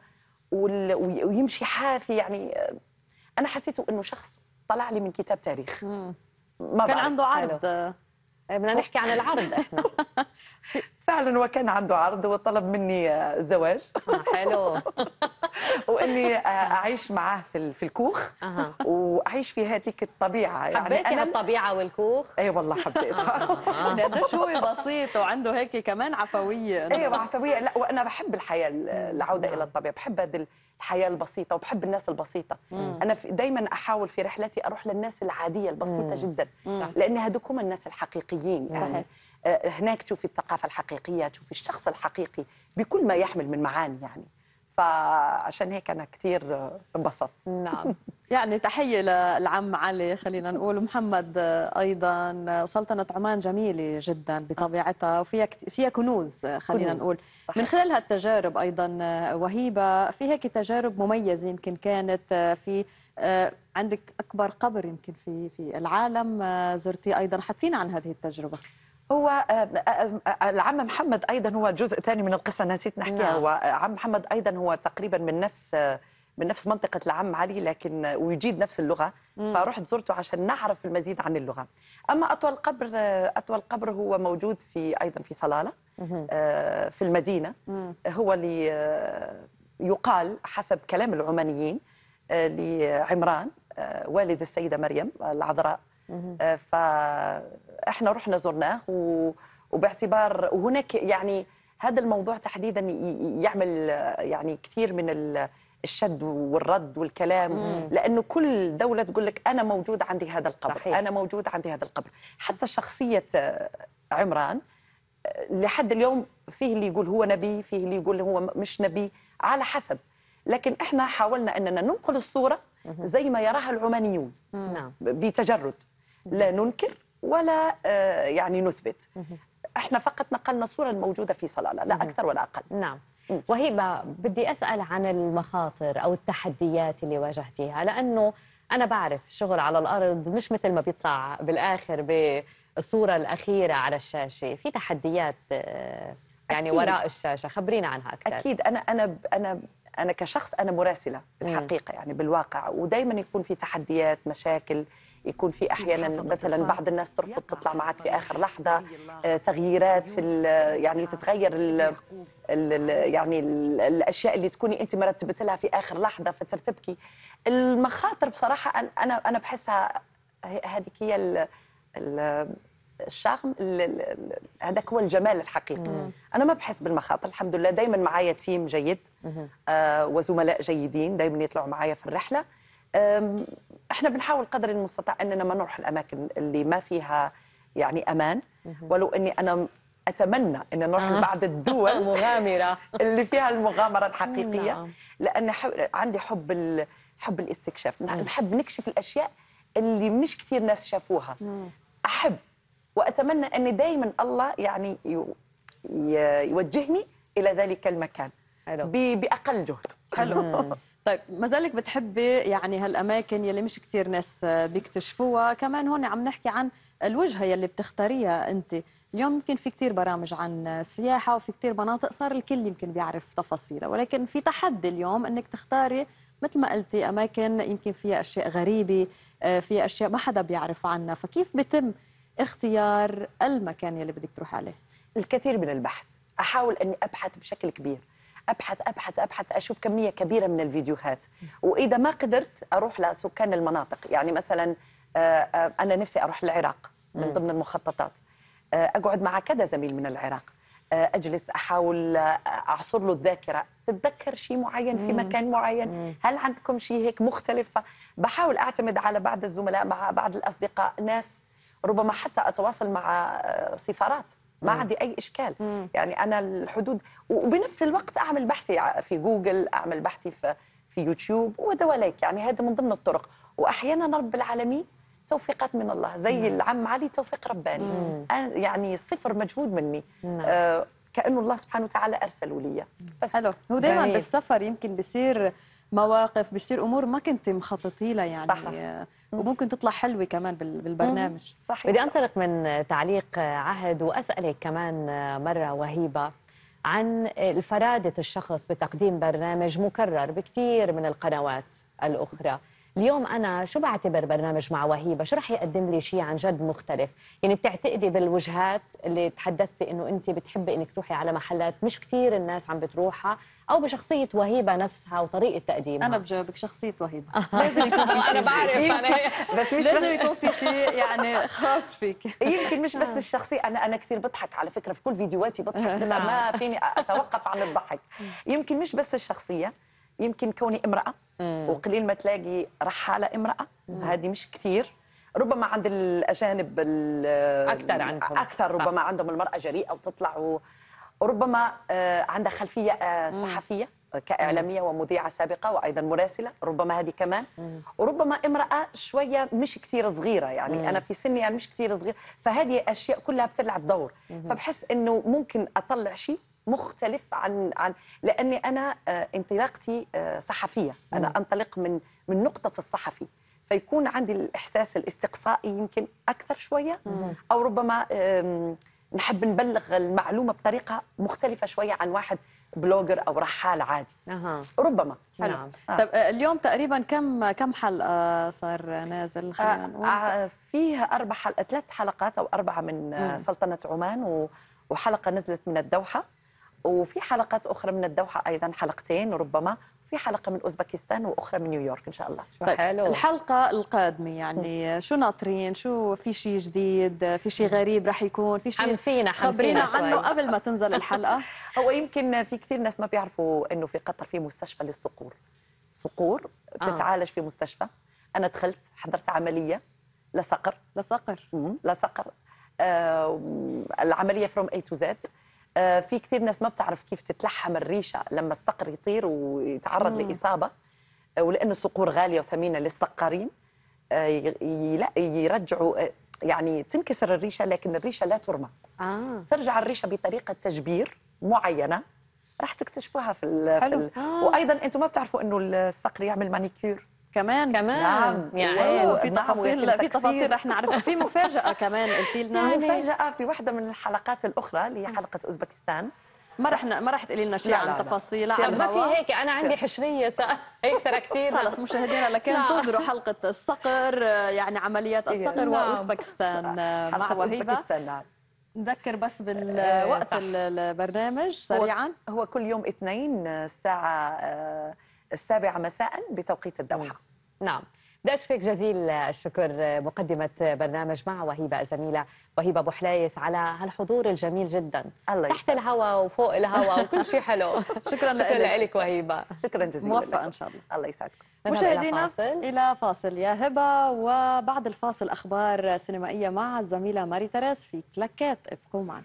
[SPEAKER 8] ويمشي حافي. يعني أنا حسيته إنه شخص طلع لي من كتاب تاريخ.
[SPEAKER 2] ما كان عنده عرض.
[SPEAKER 1] بدنا نحكي عن العرض احنا.
[SPEAKER 8] فعلا وكان عنده عرض وطلب مني الزواج.
[SPEAKER 1] حلو.
[SPEAKER 8] واني اعيش معاه في الكوخ واعيش في هذيك الطبيعه.
[SPEAKER 1] يعني حبيتي هالطبيعه والكوخ؟
[SPEAKER 8] اي والله حبيتها.
[SPEAKER 2] قديش هو بسيط وعنده هيك كمان عفويه.
[SPEAKER 8] ايوه عفويه. لا وانا بحب الحياه، العوده الى الطبيعه، بحب هذه الحياه البسيطه وبحب الناس البسيطه. انا دائما احاول في رحلتي اروح للناس العاديه البسيطه جدا، لان هذوك هم الناس الحقيقيين. يعني هناك تشوفي الثقافه الحقيقيه، تشوفي الشخص الحقيقي بكل ما يحمل من معاني. يعني فعشان هيك أنا كثير انبسطت.
[SPEAKER 2] نعم. يعني تحية للعم علي خلينا نقول. محمد أيضا، سلطنة عمان جميلة جدا بطبيعتها وفيها كنوز خلينا نقول. صحيح. من خلال هالتجارب أيضا وهيبة، في هيك تجارب مميزة يمكن كانت في عندك أكبر قبر يمكن في العالم زرتي أيضا، حكينا عن هذه التجربة.
[SPEAKER 8] هو العم محمد أيضا هو جزء ثاني من القصة نسيت نحكيها. هو عم محمد أيضا هو تقريبا من نفس منطقة العم علي، لكن ويجيد نفس اللغة. فرحت زرته عشان نعرف المزيد عن اللغة. أما أطول قبر هو موجود أيضا في صلالة في المدينة. هو اللي يقال حسب كلام العمانيين لعمران والد السيدة مريم العذراء. فاحنا رحنا زرناه وباعتبار وهناك يعني هذا الموضوع تحديدا يعمل يعني كثير من الشد والرد والكلام، لانه كل دوله تقول لك انا موجود عندي هذا القبر، صحيح. انا موجود عندي هذا القبر. حتى شخصيه عمران لحد اليوم فيه اللي يقول هو نبي، فيه اللي يقول هو مش نبي، على حسب. لكن احنا حاولنا اننا ننقل الصوره زي ما يراها العمانيون، نعم، بتجرد، لا ننكر ولا يعني نثبت. احنا فقط نقلنا الصوره الموجوده في صلاله، لا اكثر ولا اقل.
[SPEAKER 1] نعم. وهبه، بدي اسال عن المخاطر او التحديات اللي واجهتيها، لانه انا بعرف الشغل على الارض مش مثل ما بيطلع بالاخر بالصوره الاخيره على الشاشه، في تحديات يعني أكيد. وراء الشاشه، خبرينا عنها اكثر.
[SPEAKER 8] اكيد. انا كشخص انا مراسله بالحقيقه، يعني بالواقع، ودائما يكون في تحديات، مشاكل، يكون في احيانا مثلا بعض الناس ترفض تطلع معك في اخر لحظه، تغييرات في يعني تتغير يعني الاشياء اللي تكوني انت مرتبت لها في اخر لحظه فترتبكي. المخاطر بصراحه انا بحسها هذيك هي الشغم، هذاك هو الجمال الحقيقي. انا ما بحس بالمخاطر، الحمد لله. دائما معايا تيم جيد وزملاء جيدين دائما يطلعوا معايا في الرحله. احنا بنحاول قدر المستطاع اننا ما نروح الاماكن اللي ما فيها يعني امان، ولو اني انا اتمنى ان نروح لبعض الدول
[SPEAKER 1] مغامره
[SPEAKER 8] اللي فيها المغامره الحقيقيه، لان عندي حب الاستكشاف، نحب نكشف الاشياء اللي مش كثير ناس شافوها. احب واتمنى ان دائما الله يعني يوجهني الى ذلك المكان باقل جهد.
[SPEAKER 2] حلو. طيب، ما زالك بتحبي يعني هالاماكن يلي مش كثير ناس بيكتشفوها، كمان هون عم نحكي عن الوجهه يلي بتختاريها انت. اليوم يمكن في كثير برامج عن السياحه وفي كثير مناطق صار الكل يمكن بيعرف تفاصيلها، ولكن في تحدي اليوم انك تختاري مثل ما قلتي اماكن يمكن فيها اشياء غريبه، فيها اشياء ما حدا بيعرف عنها، فكيف بتم اختيار المكان يلي بدك تروح عليه؟
[SPEAKER 8] الكثير من البحث، احاول اني ابحث بشكل كبير، ابحث ابحث ابحث، اشوف كميه كبيره من الفيديوهات، واذا ما قدرت اروح لسكان المناطق. يعني مثلا انا نفسي اروح العراق من ضمن المخططات، اقعد مع كذا زميل من العراق، اجلس احاول اعصر له الذاكره، تتذكر شيء معين في مكان معين، هل عندكم شيء هيك مختلف؟ بحاول اعتمد على بعض الزملاء، مع بعض الاصدقاء، ناس ربما حتى اتواصل مع سفارات، ما عندي اي اشكال. يعني انا الحدود، وبنفس الوقت اعمل بحثي في جوجل، اعمل بحثي في يوتيوب ودواليك. يعني هذا من ضمن الطرق. واحيانا رب العالمين توفيقات من الله، زي العم علي توفيق رباني، يعني صفر مجهود مني، كأنه الله سبحانه وتعالى أرسلوا لي.
[SPEAKER 2] بس حلو. هو دائما بالسفر يمكن بيصير مواقف، بيصير أمور ما كنت مخططي لها يعني، صح. وممكن تطلع حلوة كمان بالبرنامج.
[SPEAKER 1] صحيح. بدي أنطلق من تعليق عهد وأسألك كمان مرة وهيبة عن فرادة الشخص بتقديم برنامج مكرر بكثير من القنوات الأخرى. اليوم أنا شو بعتبر برنامج مع وهيبة؟ شو رح يقدم لي شيء عن جد مختلف؟ يعني بتعتقدي بالوجهات اللي تحدثتي إنه أنت بتحبي إنك تروحي على محلات مش كتير الناس عم بتروحها، أو بشخصية وهيبة نفسها وطريقة تقديمها؟
[SPEAKER 2] أنا بجاوبك شخصية وهيبة. لازم يكون في شيء.
[SPEAKER 1] أنا بعرف
[SPEAKER 2] بس مش لازم يكون في شيء يعني خاص فيك.
[SPEAKER 8] يمكن مش بس الشخصية، أنا كثير بضحك على فكرة، في كل فيديوهاتي بضحك، ما فيني أتوقف عن الضحك. يمكن مش بس الشخصية، يمكن كوني امرأة، وقليل ما تلاقي رحالة امرأة، هذه مش كثير. ربما عند الأجانب
[SPEAKER 1] أكثر عنكم،
[SPEAKER 8] أكثر ربما عندهم المرأة جريئة وتطلع، وربما عندها خلفية صحفية كإعلامية ومذيعة سابقة وأيضا مراسلة، ربما هذه كمان. وربما امرأة شوية مش كثير صغيرة، يعني أنا في سني يعني مش كثير صغير، فهذه أشياء كلها بتلعب دور. فبحس إنه ممكن أطلع شيء مختلف عن لاني انا انطلاقتي صحفيه، انا انطلق من نقطه الصحفي، فيكون عندي الاحساس الاستقصائي يمكن اكثر شويه، او ربما نحب نبلغ المعلومه بطريقه مختلفه شويه عن واحد بلوجر او رحال عادي. ربما.
[SPEAKER 2] نعم. طيب اليوم تقريبا كم حلقه صار نازل؟ خلينا
[SPEAKER 8] فيها 3 حلقات او 4 من سلطنه عمان، وحلقه نزلت من الدوحه، وفي حلقات أخرى من الدوحة أيضا، حلقتين ربما، في حلقة من أوزبكستان وأخرى من نيويورك إن شاء الله.
[SPEAKER 2] طيب حلو. الحلقة القادمة يعني شو ناطرين؟ شو في شيء جديد؟ في شيء غريب رح يكون؟ في شيء خبرينا عنه قبل ما تنزل الحلقة.
[SPEAKER 8] هو يمكن في كثير ناس ما بيعرفوا إنه في قطر في مستشفى للصقور. صقور بتتعالج في مستشفى. انا دخلت حضرت عمليه لصقر. لصقر العمليه فروم اي تو زد. في كثير ناس ما بتعرف كيف تتلحم الريشه لما الصقر يطير ويتعرض لاصابه، ولانه الصقور غاليه وثمينه للصقارين يرجعوا يعني تنكسر الريشه، لكن الريشه لا ترمى. ترجع الريشه بطريقه تجبير معينه راح تكتشفوها في وايضا انتم ما بتعرفوا انه الصقر يعمل مانيكير
[SPEAKER 2] كمان.
[SPEAKER 8] نعم
[SPEAKER 2] يعني في تفاصيل في تفاصيل رح نعرفها. في مفاجأة كمان قلتي لنا.
[SPEAKER 8] مفاجأة في واحدة من الحلقات الأخرى اللي هي حلقة أوزبكستان.
[SPEAKER 2] ما رح تقولي لنا شيء عن تفاصيلها.
[SPEAKER 1] ما في هيك، انا عندي حشريه هيك تركتينا.
[SPEAKER 2] خلص مشاهدينا لكن انتظروا حلقه الصقر، يعني عمليات الصقر واوزبكستان مع وهيبه. نذكر بس بالوقت البرنامج سريعا.
[SPEAKER 8] هو كل يوم اثنين الساعه 7 مساء بتوقيت الدوحه.
[SPEAKER 1] نعم. بدي أشكرك جزيل الشكر مقدمة برنامج مع وهيبة الزميلة وهيبة بوحلايس على هالحضور الجميل جدا.
[SPEAKER 8] الله
[SPEAKER 1] تحت الهواء وفوق الهواء وكل شيء حلو.
[SPEAKER 2] شكرا
[SPEAKER 1] لك وهيبة.
[SPEAKER 8] شكرا جزيلا.
[SPEAKER 2] موفقة إن شاء الله.
[SPEAKER 8] الله يسعدكم.
[SPEAKER 2] مشاهدينا إلى فاصل يا هبة، وبعد الفاصل أخبار سينمائية مع الزميلة ماري تريز في كلاكات. ابقوا معنا.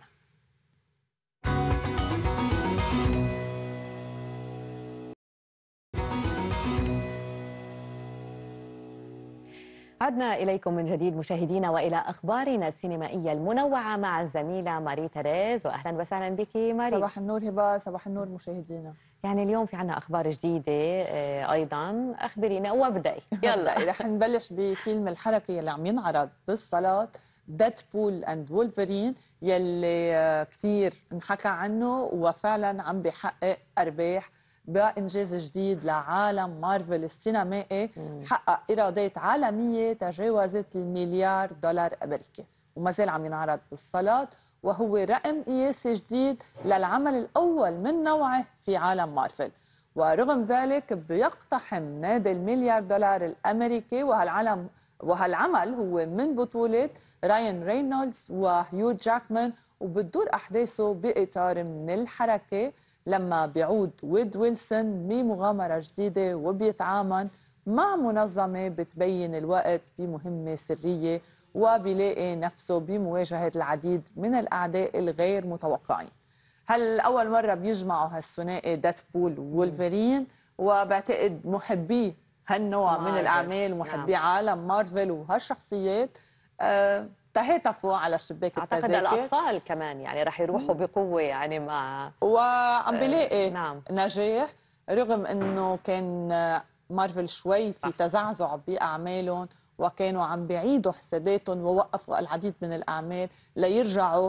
[SPEAKER 1] عدنا إليكم من جديد مشاهدينا وإلى أخبارنا السينمائية المنوعة مع الزميلة ماري تريز. وأهلا وسهلا بك ماري.
[SPEAKER 12] صباح النور هبة، صباح النور مشاهدينا.
[SPEAKER 1] يعني اليوم في عنا أخبار جديدة أيضا، أخبرينا وابدأي يلا.
[SPEAKER 12] رح نبلش بفيلم الحركي اللي عم ينعرض بالصالات، ديدبول اند وولفرين، يلي كثير انحكى عنه وفعلا عم بيحقق أرباح بإنجاز جديد لعالم مارفل السينمائي. حقق إيرادات عالمية تجاوزت $1 مليار أمريكي، وما زال عم ينعرض بالصالات، وهو رقم قياسي جديد للعمل الأول من نوعه في عالم مارفل. ورغم ذلك بيقتحم نادي $1 مليار الأمريكي، وهالعمل هو من بطولة راين رينولدز وهيو جاكمان، وبتدور أحداثه بإطار من الحركة لما بيعود ويد ويلسون بمغامرة جديدة وبيتعامل مع منظمة بتبين الوقت بمهمة سرية، وبيلاقي نفسه بمواجهة العديد من الأعداء الغير متوقعين. هل أول مرة بيجمعوا هالثنائي ديدبول وولفرين، وبعتقد محبي هالنوع من الأعمال ومحبي عالم مارفل وهالشخصيات تهاتفوا على شباك التذاكر.
[SPEAKER 1] أعتقد الأطفال كمان يعني رح يروحوا بقوة يعني مع
[SPEAKER 12] وعم بيلاقي نجاح، رغم أنه كان مارفل شوي في تزعزع بأعمالهم، وكانوا عم بيعيدوا حساباتهم ووقفوا العديد من الأعمال ليرجعوا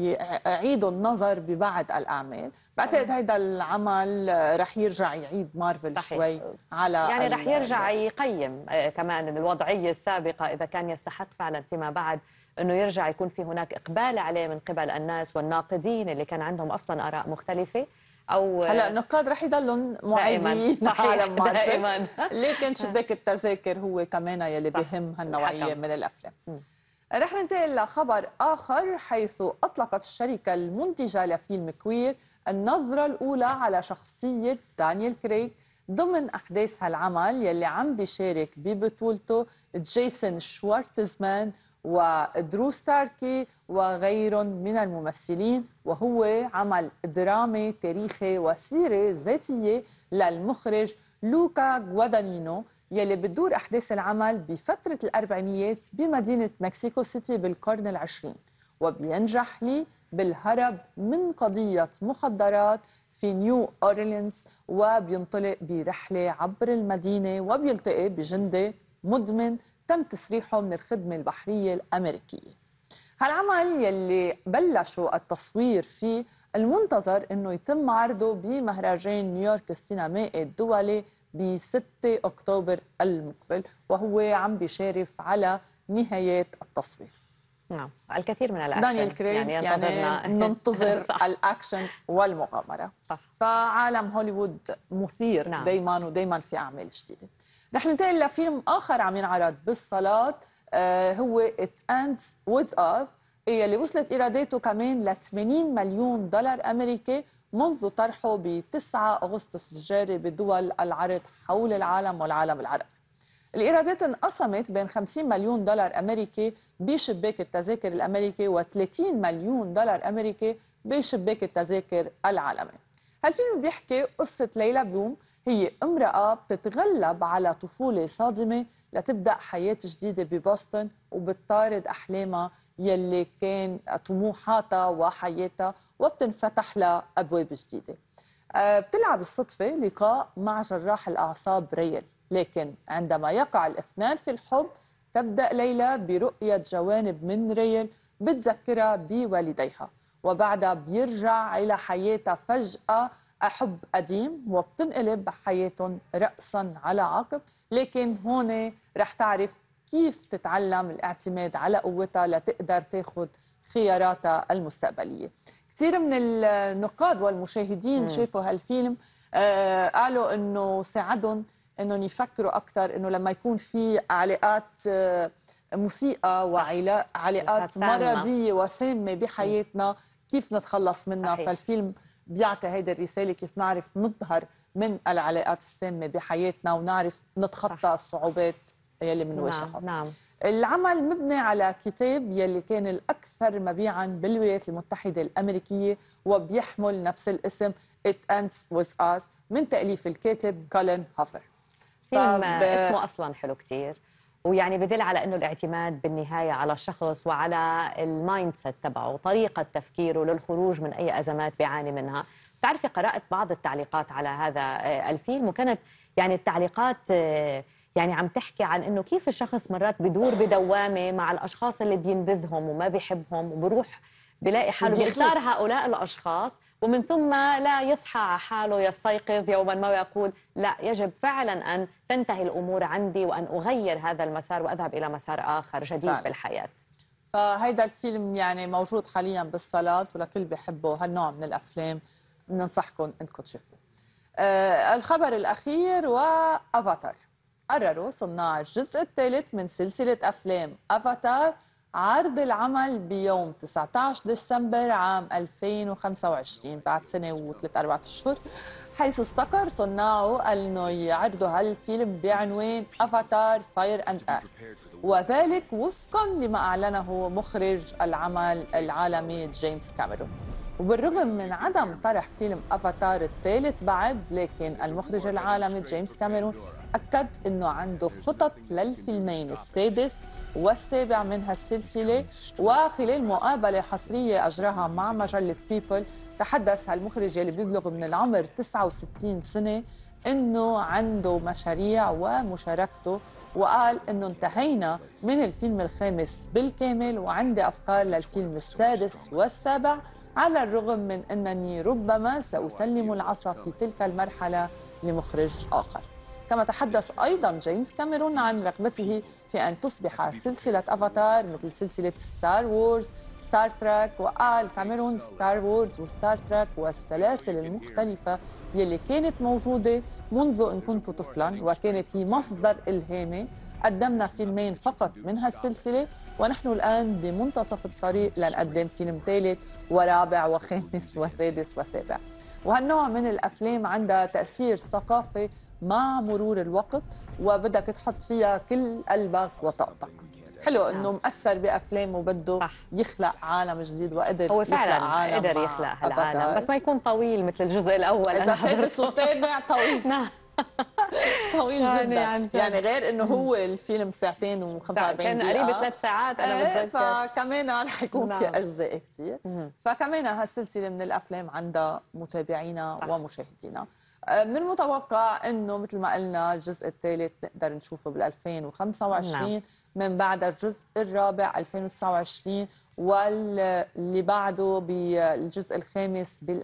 [SPEAKER 12] يعيدوا النظر ببعض الأعمال. بعتقد هيدا العمل رح يرجع يعيد مارفل شوي على
[SPEAKER 1] يعني رح يرجع يقيم كمان الوضعية السابقة إذا كان يستحق فعلا فيما بعد أنه يرجع يكون في هناك إقبال عليه من قبل الناس والناقدين اللي كان عندهم أصلا آراء مختلفة. أو
[SPEAKER 12] هلا النقاد رح يضلوا معيدين على مارفل، لكن شباك التذاكر هو كمان يلي بهم هالنوعية من الأفلام. رح ننتقل لخبر آخر، حيث أطلقت الشركة المنتجة لفيلم كوير النظرة الأولى على شخصية دانيال كريغ ضمن أحداث هالعمل، يلي عم بيشارك ببطولته جيسون شوارتزمان ودرو ستاركي وغيرهم من الممثلين، وهو عمل درامي تاريخي وسيرة ذاتية للمخرج لوكا غوادانينو، يلي بتدور أحداث العمل بفترة الأربعينيات بمدينة مكسيكو سيتي بالقرن العشرين، وبينجح لي بالهرب من قضية مخدرات في نيو أورلينز، وبينطلق برحلة عبر المدينة وبيلتقي بجندي مدمن تم تسريحه من الخدمة البحرية الأمريكية. هالعمل يلي بلشوا التصوير فيه المنتظر أنه يتم عرضه بمهرجان نيويورك السينمائي الدولي ب6 أكتوبر المقبل، وهو عم بيشارف على نهايات التصوير.
[SPEAKER 1] نعم، الكثير من الأكشن.
[SPEAKER 12] دانيال كريغ يعني ننتظر الأكشن والمغامرة. صح. فعالم هوليوود مثير دايما ودايما في أعمال جديدة. رح ننتقل لفيلم آخر عم ينعرض بالصالات، هو It Ends With Us، اللي وصلت إيراداته كمان ل 80 مليون دولار أمريكي منذ طرحه ب 9 أغسطس الجاري بدول العرض حول العالم والعالم العربي. الإيرادات انقسمت بين 50 مليون دولار أمريكي بشباك التذاكر الأمريكي و30 مليون دولار أمريكي بشباك التذاكر العالمي. هالفيلم بيحكي قصة ليلى بلوم، هي امرأة بتتغلب على طفولة صادمة لتبدأ حياة جديدة ببوسطن، وبتطارد أحلامها يلي كان طموحاتها وحياتها، وبتنفتح لها أبواب جديدة. بتلعب الصدفة لقاء مع جراح الأعصاب ريل، لكن عندما يقع الاثنان في الحب تبدأ ليلى برؤية جوانب من ريل بتذكرها بوالديها، وبعدها بيرجع إلى حياتها فجأة حب قديم، وبتنقلب حياتهم رأسا على عقب. لكن هون رح تعرف كيف تتعلم الاعتماد على قوتها لتقدر تاخد خياراتها المستقبلية. كثير من النقاد والمشاهدين شافوا هالفيلم قالوا انه ساعدهم انهم يفكروا اكثر انه لما يكون في علاقات مسيئه وعلاقات مرضيه وسامه بحياتنا كيف نتخلص منها. صحيح. فالفيلم بيعطي هيدي الرساله كيف نعرف نظهر من العلاقات السامه بحياتنا ونعرف نتخطى الصعوبات يلي بنواجهها.
[SPEAKER 1] نعم.
[SPEAKER 12] العمل مبني على كتاب يلي كان الأكثر مبيعاً بالولايات المتحدة الأمريكية وبيحمل نفس الاسم It Ends With Us من تأليف الكاتب كولين هوفر.
[SPEAKER 1] فيلم اسمه أصلاً حلو كتير، ويعني بدل على أنه الاعتماد بالنهاية على الشخص وعلى المايند سيت تبعه وطريقة تفكيره للخروج من أي أزمات بيعاني منها. بتعرفي قرأت بعض التعليقات على هذا الفيلم، وكانت يعني التعليقات يعني عم تحكي عن انه كيف الشخص مرات بدور بدوامه مع الاشخاص اللي بينبذهم وما بيحبهم، وبروح بيلاقي حاله بيختار هؤلاء الاشخاص، ومن ثم لا يصحى على حاله يستيقظ يوما ما ويقول لا، يجب فعلا ان تنتهي الامور عندي وان اغير هذا المسار واذهب الى مسار اخر جديد فعلا بالحياه.
[SPEAKER 12] فهيدا الفيلم يعني موجود حاليا بالصالات، ولكل بيحبوا هالنوع من الافلام بننصحكم انكم تشوفوه. الخبر الاخير وافاتار. قرروا صناع الجزء الثالث من سلسلة أفلام أفاتار عرض العمل بيوم 19 ديسمبر عام 2025 بعد سنة وثلاث أربعة أشهر، حيث استقر صناعه أنه يعرضوا هالفيلم بعنوان أفاتار فاير أند إير، وذلك وفقا لما أعلنه مخرج العمل العالمي جيمس كاميرون. وبالرغم من عدم طرح فيلم أفاتار الثالث بعد، لكن المخرج العالمي جيمس كاميرون أكد أنه عنده خطط للفيلمين السادس والسابع من هالسلسلة. وخلال مقابلة حصرية أجراها مع مجلة بيبل تحدث هالمخرج اللي بيبلغ من العمر 69 سنة أنه عنده مشاريع ومشاركته، وقال أنه انتهينا من الفيلم الخامس بالكامل وعندي أفكار للفيلم السادس والسابع، على الرغم من أنني ربما سأسلم العصا في تلك المرحلة لمخرج آخر. كما تحدث أيضا جيمس كاميرون عن رغبته في أن تصبح سلسلة أفاتار مثل سلسلة ستار وورز، ستار تراك. وقال كاميرون ستار وورز وستار تراك والسلاسل المختلفة يلي كانت موجودة منذ أن كنت طفلا وكانت هي مصدر إلهامي. قدمنا فيلمين فقط من هالسلسلة، ونحن الآن بمنتصف الطريق لنقدم فيلم ثالث ورابع وخامس وسادس وسابع. وهالنوع من الأفلام عندها تأثير ثقافي مع مرور الوقت، وبدك تحط فيها كل قلبك وطاقتك. حلو انه مأثر بافلام وبده يخلق عالم جديد، وقدر
[SPEAKER 1] هو فعلا
[SPEAKER 12] يخلق عالم،
[SPEAKER 1] قدر يخلق هالعالم، بس ما يكون طويل مثل الجزء الاول.
[SPEAKER 12] اذا سادس وسابع طويل. نعم طويل جدا يعني غير انه هو الفيلم ساعتين و45 دقيقة،
[SPEAKER 1] كان قريب 3 ساعات انا بتذكر،
[SPEAKER 12] فكمان رح يكون في اجزاء كثير. فكمان هالسلسلة من الافلام عندها متابعينا ومشاهدينا. من المتوقع انه مثل ما قلنا الجزء الثالث نقدر نشوفه بال 2025 من بعد الجزء الرابع 2029 واللي بعده بالجزء بالخامس بال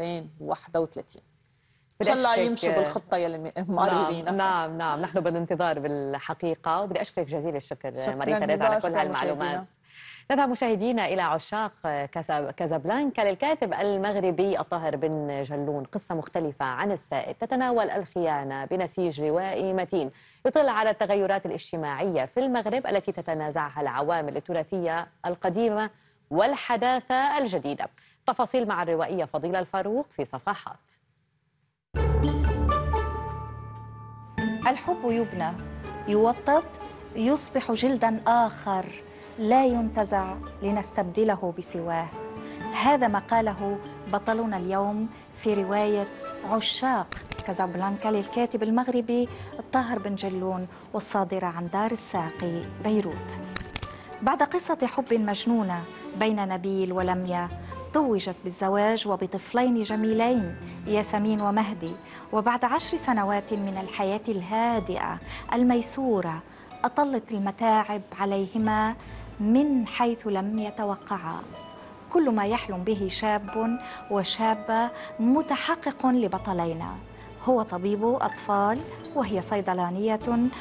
[SPEAKER 12] 2031. ان شاء الله يمشوا بالخطه يلي مقررينها.
[SPEAKER 1] نعم نحن بالانتظار بالحقيقه، وبدي اشكرك جزيل الشكر ماري تريز على كل هالمعلومات. نذهب مشاهدينا إلى عشاق كازابلانكا للكاتب المغربي الطاهر بن جلون. قصة مختلفة عن السائد تتناول الخيانة بنسيج روائي متين يطل على التغيرات الاجتماعية في المغرب التي تتنازعها العوامل التراثية القديمة والحداثة الجديدة. تفاصيل مع الروائية فضيلة الفاروق في صفحات.
[SPEAKER 13] الحب يبنى، يوطد، يصبح جلدا آخر لا ينتزع لنستبدله بسواه. هذا ما قاله بطلنا اليوم في رواية عشاق كازابلانكا للكاتب المغربي الطاهر بن جلون والصادرة عن دار الساقي بيروت. بعد قصة حب مجنونة بين نبيل ولميا توجت بالزواج وبطفلين جميلين ياسمين ومهدي، وبعد 10 سنوات من الحياة الهادئة الميسورة أطلت المتاعب عليهما من حيث لم يتوقعا. كل ما يحلم به شاب وشابة متحقق لبطلينا. هو طبيب أطفال وهي صيدلانية،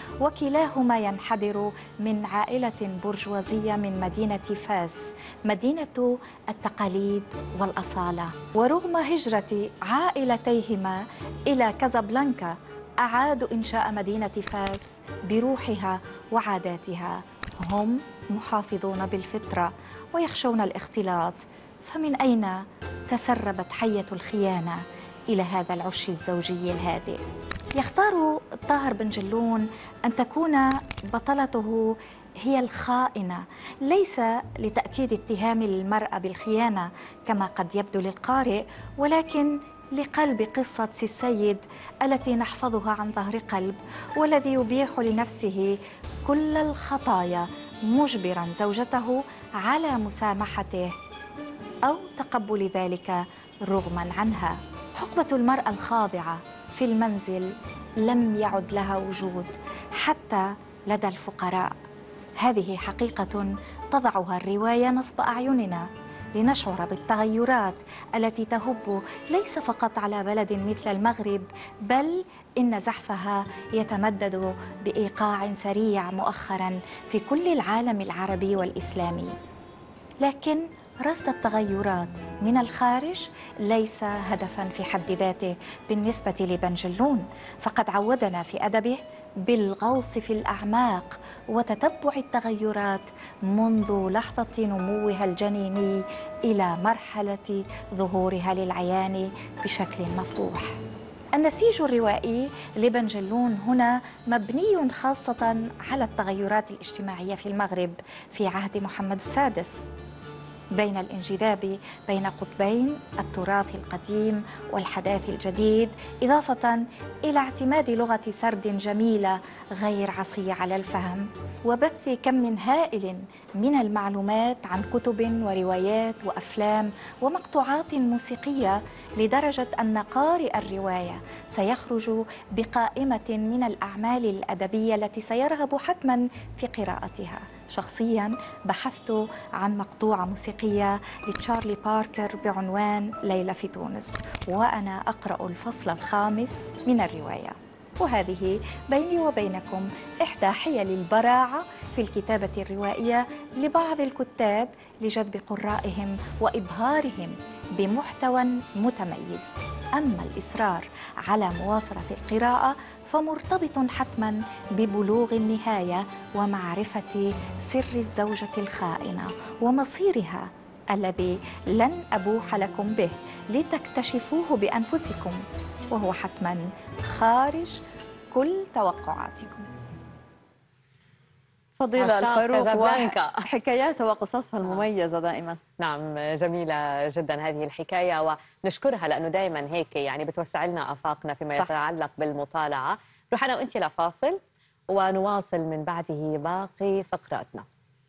[SPEAKER 13] وكلاهما ينحدر من عائلة برجوازية من مدينة فاس، مدينة التقاليد والأصالة. ورغم هجرة عائلتيهما إلى كازابلانكا أعادوا إنشاء مدينة فاس بروحها وعاداتها. هم محافظون بالفطرة ويخشون الاختلاط، فمن أين تسربت حية الخيانة إلى هذا العش الزوجي الهادئ؟ يختار الطاهر بن جلون أن تكون بطلته هي الخائنة، ليس لتأكيد اتهام المرأة بالخيانة كما قد يبدو للقارئ، ولكن لقلب قصة سي السيد التي نحفظها عن ظهر قلب، والذي يبيح لنفسه كل الخطايا مجبرا زوجته على مسامحته أو تقبل ذلك رغما عنها. حقبة المرأة الخاضعة في المنزل لم يعد لها وجود حتى لدى الفقراء. هذه حقيقة تضعها الرواية نصب أعيننا لنشعر بالتغيرات التي تهب ليس فقط على بلد مثل المغرب، بل إن زحفها يتمدد بإيقاع سريع مؤخرا في كل العالم العربي والإسلامي. لكن رصد التغيرات من الخارج ليس هدفا في حد ذاته بالنسبة لبن جلون، فقد عودنا في أدبه بالغوص في الأعماق وتتبع التغيرات منذ لحظة نموها الجنيني إلى مرحلة ظهورها للعيان بشكل مفتوح. النسيج الروائي لبن جلون هنا مبني خاصة على التغيرات الاجتماعية في المغرب في عهد محمد السادس، بين الانجذاب بين قطبين التراث القديم والحداث الجديد، إضافة إلى اعتماد لغة سرد جميلة غير عصية على الفهم، وبث كم هائل من المعلومات عن كتب وروايات وأفلام ومقطوعات موسيقية، لدرجة أن قارئ الرواية سيخرج بقائمة من الأعمال الأدبية التي سيرغب حتما في قراءتها. شخصيا بحثت عن مقطوعة موسيقية لتشارلي باركر بعنوان ليلة في تونس، وأنا أقرأ الفصل الخامس من الرواية. وهذه بيني وبينكم إحدى حيل البراعة في الكتابة الروائية لبعض الكتاب لجذب قرائهم وإبهارهم بمحتوى متميز. أما الإصرار على مواصلة القراءة فمرتبط حتما ببلوغ النهاية ومعرفة سر الزوجة الخائنة ومصيرها الذي لن أبوح لكم به لتكتشفوه بأنفسكم، وهو حتما خارج كل توقعاتكم.
[SPEAKER 2] فضيلة الفاروق، حكاياتها وقصصها المميزة دائما.
[SPEAKER 1] نعم، جميلة جدا هذه الحكاية، ونشكرها لأنه دائما هيك يعني بتوسع لنا آفاقنا فيما يتعلق بالمطالعة. نروح أنا وأنت لفاصل ونواصل من بعده باقي فقراتنا.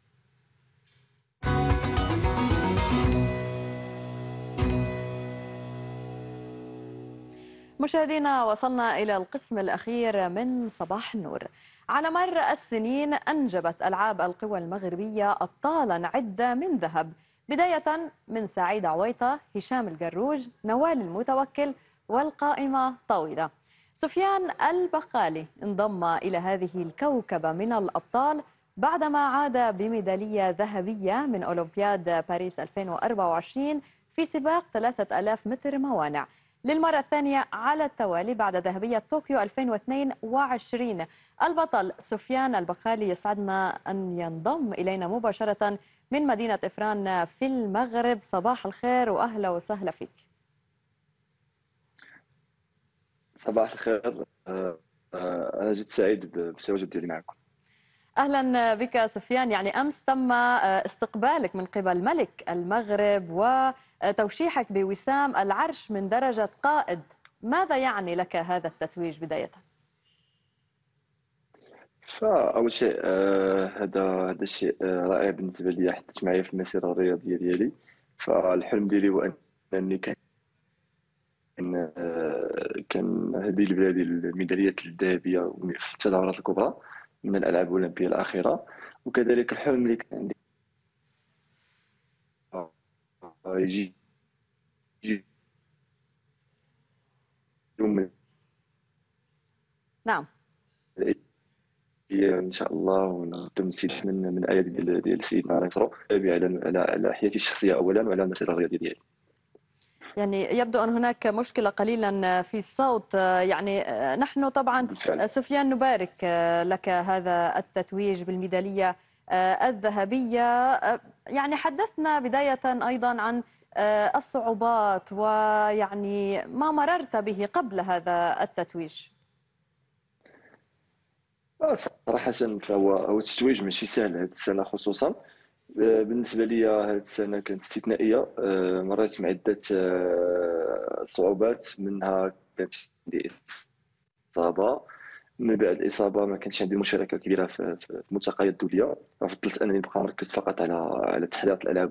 [SPEAKER 2] مشاهدينا، وصلنا إلى القسم الأخير من صباح النور. على مر السنين أنجبت ألعاب القوى المغربية أبطالا عدة من ذهب، بداية من سعيد عويطة، هشام القروج، نوال المتوكل، والقائمة طويلة. سفيان البقالي انضم إلى هذه الكوكبة من الأبطال بعدما عاد بميدالية ذهبية من أولمبياد باريس 2024 في سباق 3000 متر موانع. للمرة الثانية على التوالي بعد ذهبية طوكيو 2022. البطل سفيان البقالي يسعدنا أن ينضم إلينا مباشرة من مدينة إفران في المغرب. صباح الخير وأهلا وسهلا فيك.
[SPEAKER 14] صباح الخير. أنا جد سعيد بالتواجد ديالي معكم.
[SPEAKER 2] أهلا بك سفيان. يعني أمس تم استقبالك من قبل ملك المغرب وتوشيحك بوسام العرش من درجة قائد. ماذا يعني لك هذا التتويج بداية؟
[SPEAKER 14] فأول شيء هذا الشيء رائع بالنسبة لي، حدث معايا في المسيرة الرياضية ديالي. فالحلم ديالي هو أنني كان هذه بلادي الميداليات الذهبية في التظاهرات الكبرى من الألعاب الأولمبية الأخيرة. وكذلك الحلم اللي كان عندي يجي يوم
[SPEAKER 2] نعم
[SPEAKER 14] ان شاء الله ونقدم نستفيد من الايات ديال سيدنا عليه الصلاه والسلام على حياتي الشخصيه اولا وعلى المسيره الرياضيه ديالي.
[SPEAKER 2] يعني يبدو أن هناك مشكلة قليلا في الصوت. يعني نحن طبعا
[SPEAKER 14] بالفعل.
[SPEAKER 2] سفيان نبارك لك هذا التتويج بالميدالية الذهبية. يعني حدثنا بداية أيضا عن الصعوبات ويعني ما مررت به قبل هذا التتويج.
[SPEAKER 14] صراحة فهو التتويج ماشي سهل هذه السنة خصوصا. بالنسبة لي هذه السنة كانت استثنائية. مريت مع عدة صعوبات، منها كانت عندي إصابة. من بعد الإصابة ما كانش عندي مشاركة كبيرة في الملتقيات الدولية، ففضلت أنني نبقى مركز فقط على تحضيرات الألعاب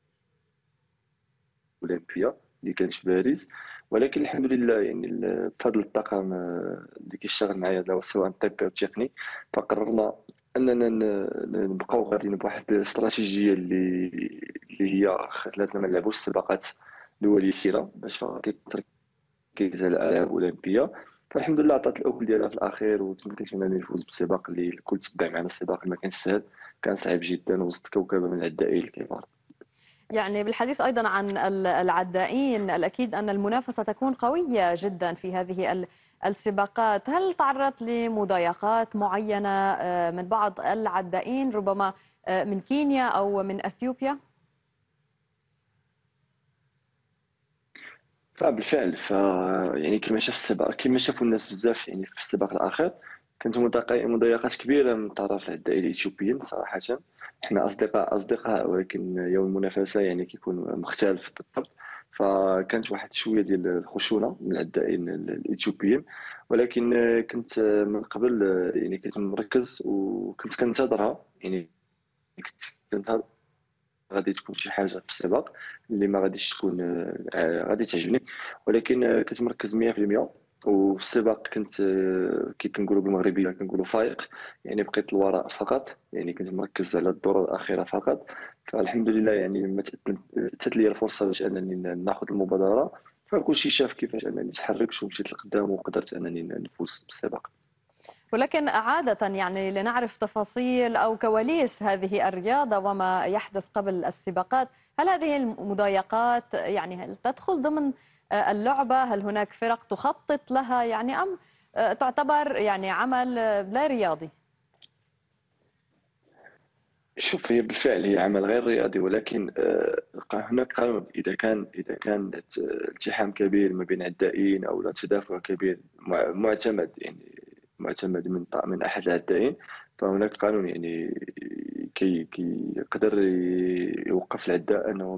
[SPEAKER 14] الأولمبية اللي كانت في باريس. ولكن الحمد لله يعني بفضل الطاقم اللي كيشتغل معايا سواء الطبي أو التقني، فقررنا اننا نبقاو غاديين بواحد الاستراتيجيه اللي هي خلاتنا ما نلعبوش السباقات دوليه كثيره باش تركيز على الالعاب الاولمبيه. فالحمد لله عطات الاكل ديالها في الاخير وتمكنت انني نفوز بالسباق اللي الكل تبع معنا. السباق اللي ما كانش سهل، كان صعيب جدا وسط كوكبه من العدائين الكبار.
[SPEAKER 2] يعني بالحديث أيضا عن العدائين، الأكيد أن المنافسة تكون قوية جدا في هذه السباقات. هل تعرضت لمضايقات معينة من بعض العدائين ربما من كينيا أو من أثيوبيا؟
[SPEAKER 14] فبالفعل يعني كما شافوا الناس بزاف يعني في السباق الأخير، كانت مضايقات كبيرة من طرف العدائين الإثيوبيين. صراحة احنا أصدقاء ولكن يوم المنافسة يعني كيكون مختلف بالضبط. فكانت واحد شوية ديال الخشونة من العدائين الإثيوبيين، ولكن كنت من قبل يعني كنت مركز وكنت كنتظرها. يعني كنت غادي تكون شي حاجه في السباق اللي ما غاديش تكون غادي تعجبني، ولكن كنت مركز 100%. وفي السباق كنت كي كنقولوا بالمغربيه كنقولوا فايق، يعني بقيت الوراء فقط، يعني كنت مركز على الدور الاخيره فقط. فالحمد لله يعني لما اتت لي الفرصه باش انني ناخذ المبادره، فكل شيء شاف كيفاش انني تحركت ومشيت لقدام وقدرت انني نفوز بالسباق.
[SPEAKER 2] ولكن عادة يعني لنعرف تفاصيل أو كواليس هذه الرياضة وما يحدث قبل السباقات. هل هذه المضايقات يعني هل تدخل ضمن اللعبة؟ هل هناك فرق تخطط لها يعني أم تعتبر يعني عمل لا رياضي؟
[SPEAKER 14] شوف، هي بالفعل هي عمل غير رياضي، ولكن هناك قانون. اذا كان التحام كبير ما بين عدائين او لا تدافع كبير معتمد، يعني معتمد من احد العدائين، فهناك قانون يعني كي يقدر يوقف العداء انه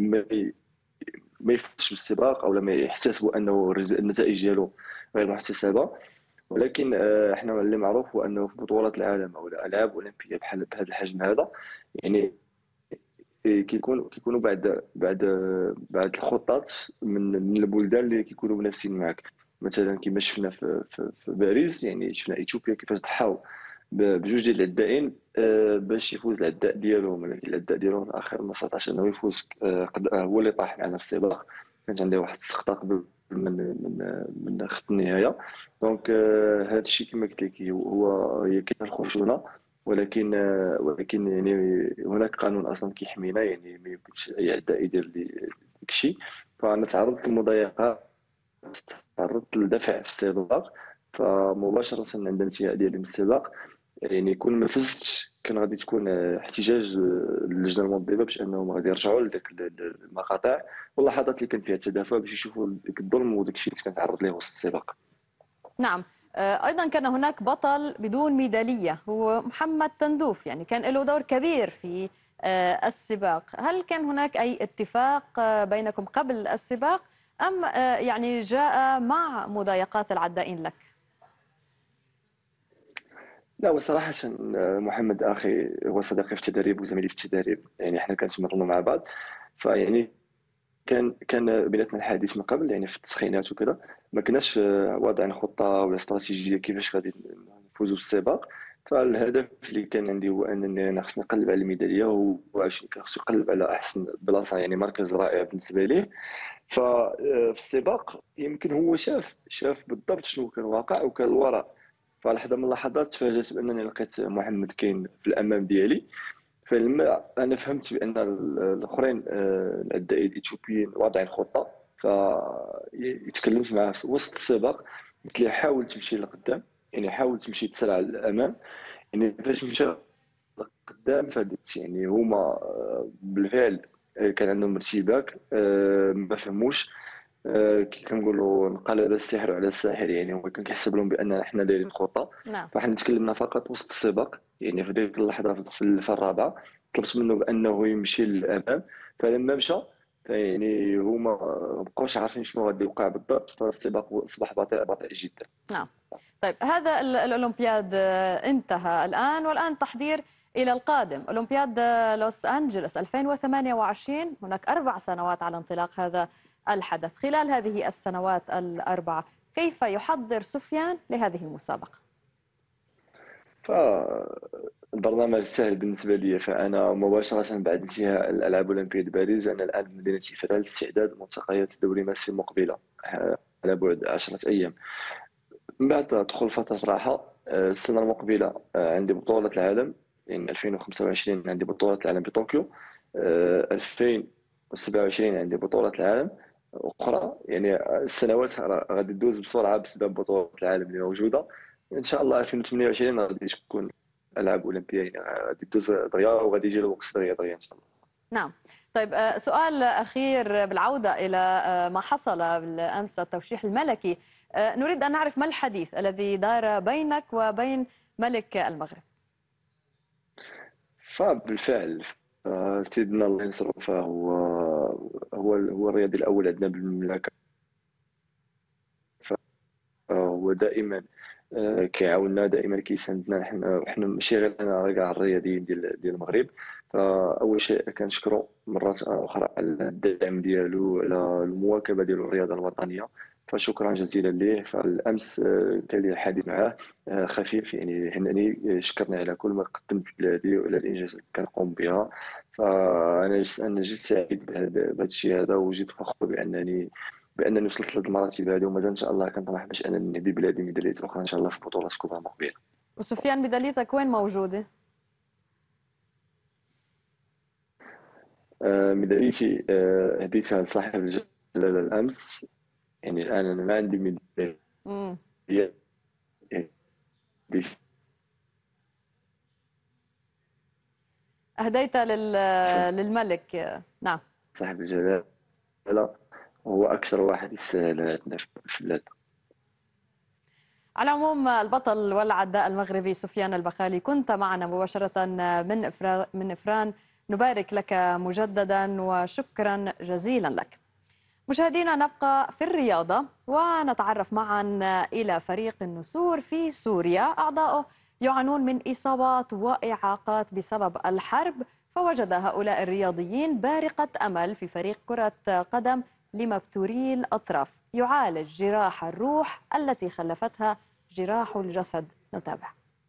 [SPEAKER 14] ما يفوتش بالسباق او لما يحتسبوا انه النتائج ديالو غير محتسبه. ولكن احنا اللي معروف هو انه في بطولات العالم او الالعاب الاولمبيه بحال بهذا الحجم هذا، يعني كيكونوا بعد الخطط من البلدان اللي كيكونوا منافسين معك. مثلا كما شفنا في باريس، يعني شفنا اثيوبيا كيفاش ضحاو بجوج ديال العدائين باش يفوز العداء ديالهم، ولكن العداء ديالهم في الاخر ما استطاعش انه يفوز. هو اللي طاح معنا في السباق، كانت عنده واحد السقطه قبل من خط النهايه. دونك هذا الشيء كما قلت لك هي كاين الخشونه، ولكن يعني هناك قانون اصلا كيحمينا، يعني ما يمكنش اي عداء يدير لي داكشي. فانا تعرضت للمضايقه تعرضت للدفع في السباق، فمباشره عند الانتهاء ديالي من السباق يعني كون ما فزتش كان غادي تكون احتجاج للجنه المنظمه باش انهم غادي يرجعوا لذاك المقاطع واللحظات اللي كان فيها التدافع باش يشوفوا ذاك الظلم وداك الشيء اللي كان تعرض ليه وسط السباق.
[SPEAKER 2] نعم. أيضا كان هناك بطل بدون ميدالية هو محمد تندوف، يعني كان له دور كبير في السباق. هل كان هناك أي اتفاق بينكم قبل السباق أم يعني جاء مع مضايقات العدائين لك؟
[SPEAKER 14] لا وصراحة محمد أخي هو صديقي في التدريب وزميلي في التدريب، يعني احنا كنتمرنوا مع بعض، فيعني كان بيناتنا الحديث من قبل يعني في التسخينات وكذا، ما كناش واضعين خطة ولا استراتيجية كيفاش غادي نفوزوا بالسباق. فالهدف اللي كان عندي هو انني انا خصني نقلب على الميداليه، وعلاش خصو يقلب على احسن بلاصه، يعني مركز رائع بالنسبه ليه. ففي السباق يمكن هو شاف بالضبط شنو كان واقع وكان الوراء. فلحظه من اللحظات تفاجأت بانني لقيت محمد كاين في الامام ديالي، فلما انا فهمت بان الاخرين العدائين الاثيوبيين واضعين خطه، فتكلمت معاه في وسط السباق قلت له حاول تمشي لقدام، يعني حاول تمشي تسرع للامام. يعني فاش مشى لقدام فهمت يعني هما بالفعل كان عندهم ارتباك، ما فهموش كي كنقولوا انقلب السحر على الساحر، يعني هو كان كيحسب لهم بان حنا دايرين خطه.
[SPEAKER 2] نعم.
[SPEAKER 14] فاحنا تكلمنا فقط وسط السباق، يعني في ديك اللحظه في الرابعه طلبت منه بانه يمشي للامام، فلما مشى يعني هما ما بقاوش عارفين شنو غادي يوقع بالضبط، فالسباق اصبح بطيء جدا.
[SPEAKER 2] نعم. طيب هذا الأولمبياد انتهى الآن، والآن تحضير إلى القادم أولمبياد لوس أنجلوس 2028. هناك 4 سنوات على انطلاق هذا الحدث. خلال هذه السنوات ال4 كيف يحضر سفيان لهذه المسابقة؟
[SPEAKER 14] فالبرنامج سهل بالنسبة لي، فأنا مباشرة بعد انتهاء الألعاب الأولمبية باريس أنا الآن بمدينة إفرال لاستعداد ملتقيات دوري ميسي المقبلة على بعد 10 أيام. من بعد دخول فترة راحة السنة المقبلة عندي بطولة العالم، يعني 2025 عندي بطولة العالم بطوكيو، 2027 عندي بطولة العالم أخرى. يعني السنوات غادي تدوز بسرعة بسبب بطولة العالم اللي موجودة. إن شاء الله 2028 غادي تكون ألعاب أولمبية، يعني غادي تدوز دغيا وغادي يجي الوقت دغيا إن شاء الله.
[SPEAKER 2] نعم. طيب سؤال أخير بالعودة إلى ما حصل بالأمس التوشيح الملكي، نريد أن نعرف ما الحديث الذي دار بينك وبين ملك المغرب؟ فبالفعل
[SPEAKER 14] سيدنا الله ينصره فهو هو الرياضي الأول عندنا بالمملكة، فهو دائما كيعاوننا، دائما كيساندنا حنا ماشي غير انا كاع الرياضيين ديال المغرب. فاول شيء كنشكرو مرات اخرى على الدعم ديالو، على المواكبه ديالو الرياضه الوطنيه، فشكرا جزيلا ليه. فالامس كان لي الحديث معاه خفيف، يعني هناني شكرني على كل ما قدمت لبلادي وعلى الانجازات اللي كنقوم بها. فانا جيت سعيد بهذا الشيء هذا، وجيت فخور بانني وصلت لهذه المراتب هذه، ومازال ان شاء الله كنطمح باش انني نهدي بلادي ميداليات اخرى ان شاء الله في بطولات كبرى مقبله.
[SPEAKER 2] وسفيان ميداليتك وين موجوده؟
[SPEAKER 14] ميداليتي هديتها لصاحب الجلاله الامس، يعني الان انا ما عندي ميداليه.
[SPEAKER 2] اهديتها للملك. نعم.
[SPEAKER 14] صاحب الجلاله هو اكثر واحد يستاهل عندنا في البلاد.
[SPEAKER 2] على العموم البطل والعداء المغربي سفيان البخالي كنت معنا مباشرة من إفران، نبارك لك مجددا وشكرا جزيلا لك. مشاهدينا نبقى في الرياضة ونتعرف معا إلى فريق النسور في سوريا. أعضاؤه يعانون من إصابات وإعاقات بسبب الحرب، فوجد هؤلاء الرياضيين بارقة أمل في فريق كرة قدم لمبتوري الأطراف يعالج جراح الروح التي خلفتها جراح الجسد. نتابع.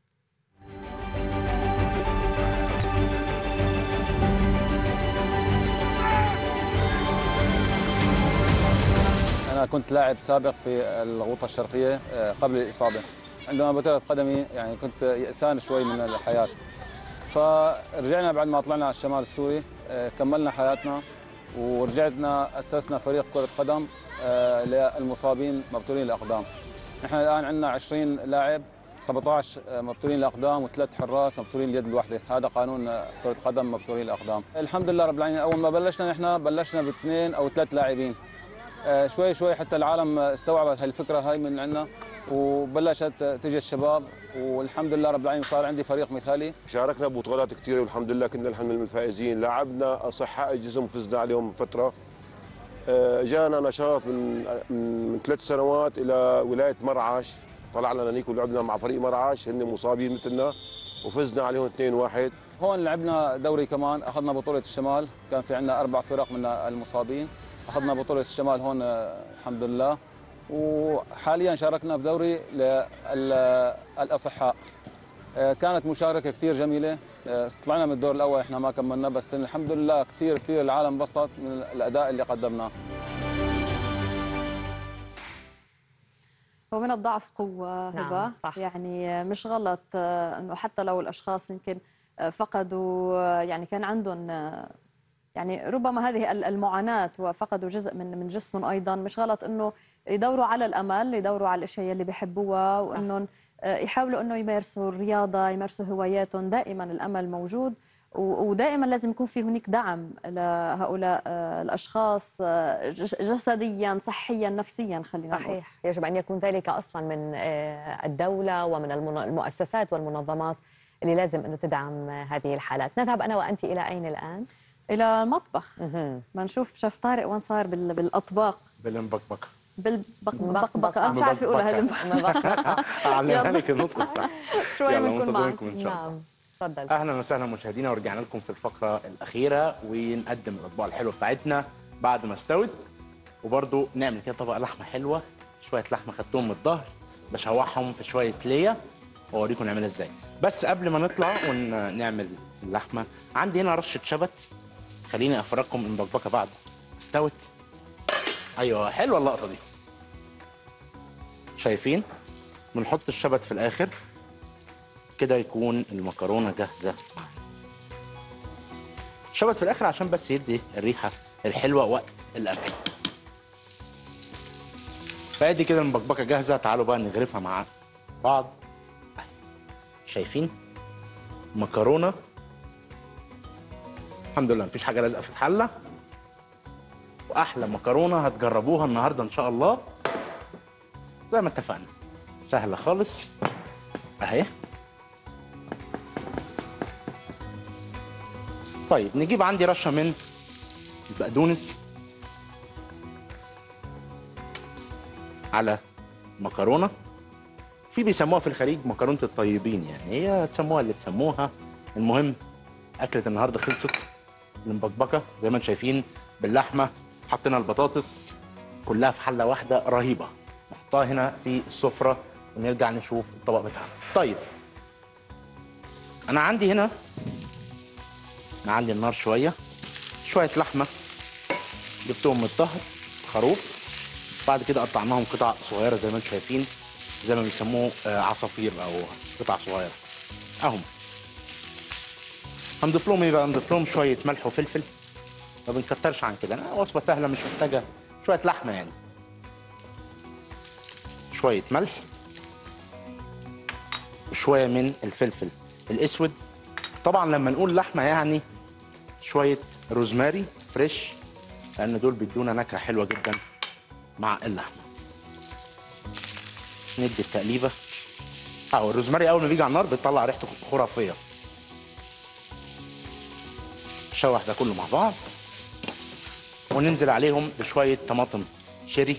[SPEAKER 15] أنا كنت لاعب سابق في الغوطة الشرقية قبل الإصابة. عندما بترت قدمي يعني كنت يأسان شوي من الحياة، فرجعنا بعد ما طلعنا على الشمال السوري كملنا حياتنا ورجعنا اسسنا فريق كره قدم للمصابين مبتورين الاقدام. نحن الان عندنا 20 لاعب، 17 مبتورين الاقدام وثلاث حراس مبتورين اليد الواحده. هذا قانون كره قدم مبتورين الاقدام. الحمد لله رب العالمين، اول ما بلشنا نحن بلشنا باثنين او ثلاث لاعبين. شوي شوي حتى العالم استوعبت هالفكره هاي من عندنا وبلشت تجي الشباب، والحمد لله رب العالمين صار عندي فريق مثالي.
[SPEAKER 16] شاركنا ببطولات كثيره والحمد لله كنا نحن من الفائزين. لاعبنا اصحاء الجسم فزنا عليهم فتره. جانا نشاط من 3 سنوات الى ولايه مرعاش، طلعنا هنيك ولعبنا مع فريق مرعاش هن مصابين مثلنا وفزنا عليهم 2-1.
[SPEAKER 15] هون لعبنا دوري كمان، اخذنا بطوله الشمال، كان في عندنا 4 فرق من المصابين، اخذنا بطوله الشمال هون الحمد لله. وحاليا شاركنا بدوري للاصحاء. كانت مشاركه كثير جميله، طلعنا من الدور الاول، احنا ما كملنا، بس الحمد لله كثير العالم انبسطت من الاداء اللي قدمناه.
[SPEAKER 2] ومن الضعف قوة هبة.
[SPEAKER 1] نعم صح.
[SPEAKER 2] يعني مش غلط انه حتى لو الاشخاص يمكن فقدوا، يعني كان عندهم يعني ربما هذه المعاناة وفقدوا جزء من جسمهم ايضا، مش غلط انه يدوروا على الامل، يدوروا على الاشياء اللي بيحبوها، وانهم يحاولوا انه يمارسوا الرياضة، يمارسوا هواياتهم. دائما الامل موجود، ودائما لازم يكون في هناك دعم لهؤلاء الاشخاص جسديا صحيا نفسيا. خلينا
[SPEAKER 1] صحيح، يجب ان يكون ذلك اصلا من الدوله ومن المؤسسات والمنظمات اللي لازم انه تدعم هذه الحالات. نذهب انا وانت الى اين الان؟
[SPEAKER 2] الى المطبخ. بنشوف شيف طارق وين صار بالاطباق.
[SPEAKER 3] بالمبكبكه.
[SPEAKER 2] بالبقبقه. انا مش عارفه اقولها
[SPEAKER 3] المبكبكه. اعلمها لك النطق الصح.
[SPEAKER 2] شوي بنكون معكم
[SPEAKER 3] ان شاء الله.
[SPEAKER 1] نعم تفضل.
[SPEAKER 3] اهلا وسهلا مشاهدينا، ورجعنا لكم في الفقره الاخيره ونقدم الاطباق الحلوه بتاعتنا بعد ما استوت. وبرده نعمل كده طبق لحمه حلوه، شويه لحمه خدتهم من الظهر بشوحهم في شويه ليا واوريكم نعملها ازاي. بس قبل ما نطلع ونعمل اللحمه، عندي هنا رشه شبت. خليني افرجكم المبكبكه بعد استوت. ايوه حلوه اللقطه دي. شايفين؟ بنحط الشبت في الاخر كده يكون المكرونه جاهزه. الشبت في الاخر عشان بس يدي الريحه الحلوه وقت الاكل. فادي كده المبكبكه جاهزه، تعالوا بقى نغرفها مع بعض. شايفين؟ مكرونه الحمد لله مفيش حاجه لازقه في الحله، واحلى مكرونه هتجربوها النهارده ان شاء الله زي ما اتفقنا. سهله خالص اهي. طيب نجيب عندي رشه من البقدونس على مكرونه. في بيسموها في الخليج مكرونه الطيبين، يعني هي تسموها اللي تسموها. المهم اكله النهارده خلصت. المبكبكه زي ما انتم شايفين باللحمه، حطينا البطاطس كلها في حله واحده رهيبه. نحطها هنا في السفره ونرجع نشوف الطبق بتاعنا. طيب انا عندي هنا نعلي النار شويه لحمه جبتهم من الظهر خروف، بعد كده قطعناهم قطع صغيره زي ما انتم شايفين، زي ما بيسموه عصافير او قطع صغيره اهم. هنضيف لهم ايه بقى؟ هنضيف لهم شويه ملح وفلفل، ما بنكترش عن كده، انا وصفه سهله مش محتاجه شويه لحمه يعني. شويه ملح وشويه من الفلفل الاسود. طبعا لما نقول لحمه يعني شويه روزماري فريش، لان دول بيدونا نكهه حلوه جدا مع اللحمه. ندي التقليبه. الروزماري اول ما بيجي على النار بيطلع ريحته خرافيه. نشوح ده كله مع بعض وننزل عليهم بشويه طماطم شيري.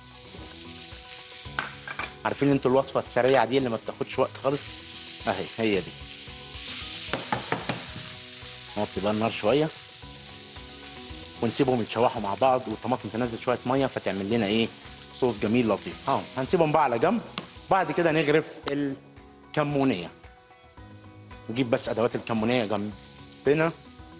[SPEAKER 3] عارفين انتوا الوصفه السريعه دي اللي ما بتاخدش وقت خالص؟ اهي هي دي. نوطي بقى النار شويه ونسيبهم يتشوحوا مع بعض، والطماطم تنزل شويه ميه فتعمل لنا ايه؟ صوص جميل لطيف. هنسيبهم بقى على جنب. بعد كده نغرف الكمونيه. نجيب بس ادوات الكمونيه جنبنا.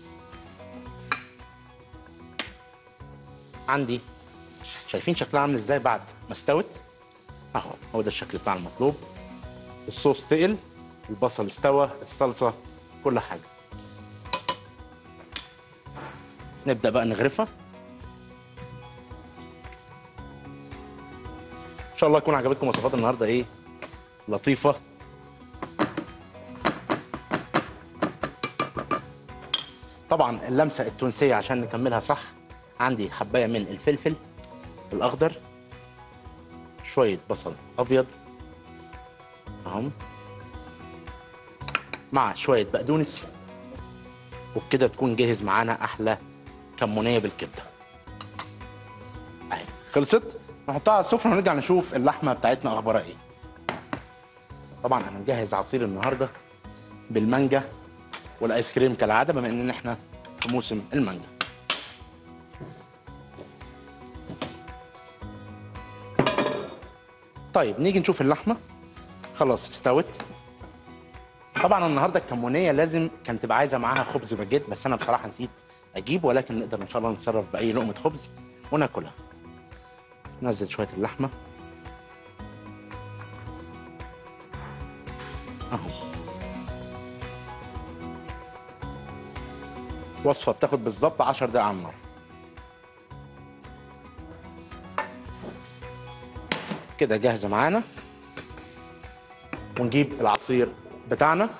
[SPEAKER 3] عندي شايفين شكلها عامل ازاي بعد ما استوت؟ اهو هو ده الشكل بتاع المطلوب. الصوص تقل، البصل استوى، الصلصه، كل حاجه. نبدا بقى نغرفها. شاء الله تكون عجبتكم وصفات النهارده ايه لطيفه. طبعا اللمسه التونسيه عشان نكملها صح، عندي حبايه من الفلفل الاخضر، شويه بصل ابيض اهم، مع شويه بقدونس، وبكده تكون جاهز معانا احلى كمونيه بالكبده. اهي خلصت، نحطها على السفره ونرجع نشوف اللحمه بتاعتنا اخبارها ايه. طبعا انا مجهز عصير النهارده بالمانجا والايس كريم كالعاده، بما ان احنا في موسم المانجا. طيب نيجي نشوف اللحمه خلاص استوت. طبعا النهارده الكمونيه لازم كانت تبقى عايزه معاها خبز باجيت، بس انا بصراحه نسيت اجيب، ولكن نقدر ان شاء الله نتصرف باي لقمه خبز وناكلها. نزل شويه اللحمه اهو. وصفه بتاخد بالظبط 10 دقايق على النار. كده جاهزه معانا، ونجيب العصير بتاعنا.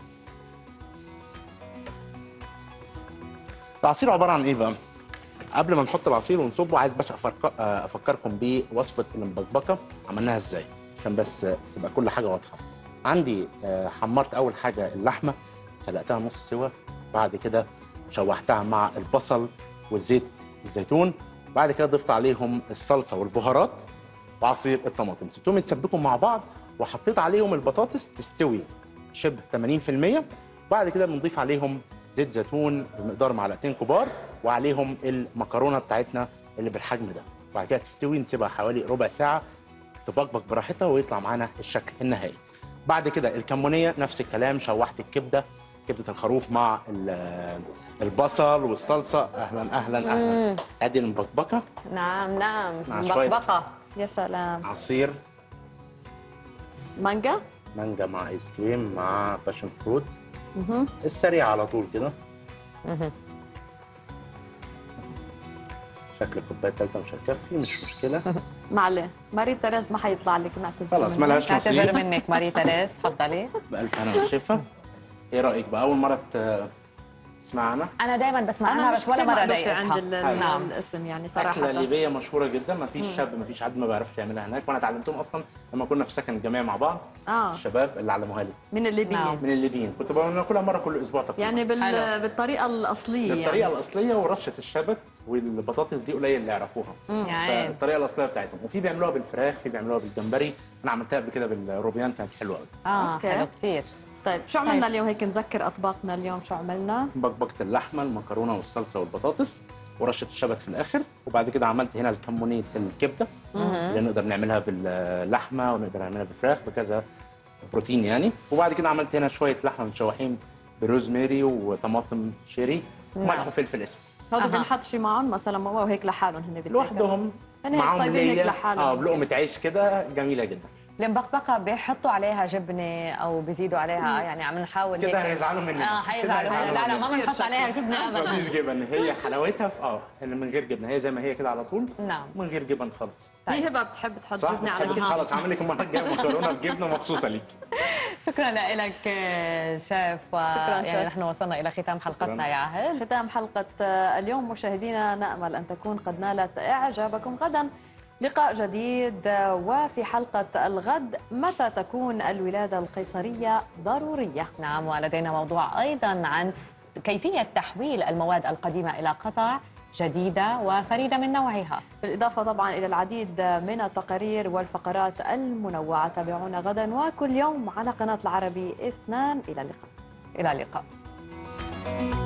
[SPEAKER 3] العصير عباره عن ايه بقى؟ قبل ما نحط العصير ونصبه، عايز بس افكركم بوصفه المبكبكه عملناها ازاي، عشان بس تبقى كل حاجه واضحه. عندي حمرت اول حاجه اللحمه، سلقتها نص سوا، بعد كده شوحتها مع البصل والزيت الزيتون، بعد كده ضفت عليهم الصلصه والبهارات وعصير الطماطم، سبتهم يتسبكوا مع بعض، وحطيت عليهم البطاطس تستوي شبه 80%. بعد كده بنضيف عليهم زيت زيتون بمقدار معلقتين كبار، وعليهم المكرونه بتاعتنا اللي بالحجم ده، وبعد كده تستوي، نسيبها حوالي ربع ساعه تبقبق براحتها ويطلع معانا الشكل النهائي. بعد كده الكمونيه نفس الكلام، شوحت الكبده، كبده الخروف مع البصل والصلصه. اهلا اهلا اهلا. ادي المبكبكه.
[SPEAKER 2] نعم نعم
[SPEAKER 3] مبكبكه.
[SPEAKER 2] يا سلام.
[SPEAKER 3] عصير
[SPEAKER 2] مانجا
[SPEAKER 3] مع ايس كريم مع باشن فروت. السريع على طول كده. شكل الكوبايه الثالثه مش هتكفي، مش مشكله.
[SPEAKER 2] معلش ماري تيريز ما حيطلع لك، نعتذر.
[SPEAKER 3] خلاص مالهاش نصيب.
[SPEAKER 1] اعتذر منك ماري تيريز، تفضلي.
[SPEAKER 3] بألف هنا والشفا. ايه رايك بقى اول مره تسمعنا؟
[SPEAKER 1] انا دايما بسمع عنها بس ولا مره ضايقتها.
[SPEAKER 2] عند الاسم يعني صراحه.
[SPEAKER 3] اكله ليبيه مشهوره جدا، ما فيش شاب ما فيش حد ما بيعرفش يعملها هناك، وانا اتعلمتهم اصلا لما كنا في سكن الجامعي مع بعض. الشباب اللي علموها لي
[SPEAKER 2] من الليبيين.
[SPEAKER 3] من الليبيين، كنت بناكلها مره كل اسبوع تقريبا.
[SPEAKER 2] يعني بالطريقه الاصليه.
[SPEAKER 3] بالطريقه الاصليه، ورشه الشبت والبطاطس دي قليل اللي يعرفوها. فالطريقه الاصليه بتاعتهم، وفي بيعملوها بالفراخ، في بيعملوها بالجمبري. انا عملتها قبل كده بالروبيان، كانت حلوه قوي.
[SPEAKER 1] حلو كتير.
[SPEAKER 2] طيب شو عملنا اليوم؟ هيك نذكر اطباقنا اليوم شو عملنا؟
[SPEAKER 3] بكبكه اللحمه، المكرونه والصلصه والبطاطس، ورشه الشبت في الاخر. وبعد كده عملت هنا الكمونيه الكبده اللي نقدر نعملها باللحمه ونقدر نعملها بالفراخ بكذا بروتين يعني. وبعد كده عملت هنا شويه لحمه متشوحين بروزماري وطماطم شيري وملح وفلفل اسود.
[SPEAKER 2] هذا بنحط شي معهم مثلا ماما وهيك لحالهم هن
[SPEAKER 3] لوحدهم معاهم
[SPEAKER 2] هيك لحالهم
[SPEAKER 3] بلقمه عيش كده جميله جدا.
[SPEAKER 1] المبكبكه بيحطوا عليها جبنه او بيزيدوا عليها، يعني عم نحاول
[SPEAKER 3] كده هيزعلوا مننا.
[SPEAKER 1] هيزعلوا. لا ما بنحط عليها جبنه ابدا.
[SPEAKER 3] مفيش جبن، هي حلاوتها في ان من غير جبنه، هي زي ما هي كده على طول.
[SPEAKER 1] نعم
[SPEAKER 3] من غير جبن خالص.
[SPEAKER 2] في هبه بتحب تحط جبنه على كل شيء.
[SPEAKER 3] خلاص عامل لك المره الجايه مكرونه بجبنه مخصوصه ليك.
[SPEAKER 1] شكرا لك شيف.
[SPEAKER 2] شكرا
[SPEAKER 1] يعني نحن وصلنا الى ختام حلقتنا يا عهد.
[SPEAKER 2] ختام حلقه اليوم مشاهدينا، نامل ان تكون قد نالت اعجابكم. غدا لقاء جديد، وفي حلقة الغد متى تكون الولادة القيصرية ضرورية؟
[SPEAKER 1] نعم، ولدينا موضوع أيضا عن كيفية تحويل المواد القديمة إلى قطع جديدة وفريدة من نوعها،
[SPEAKER 2] بالإضافة طبعا إلى العديد من التقارير والفقرات المنوعة. تابعونا غدا وكل يوم على قناة العربي 2. إلى اللقاء.
[SPEAKER 1] إلى اللقاء.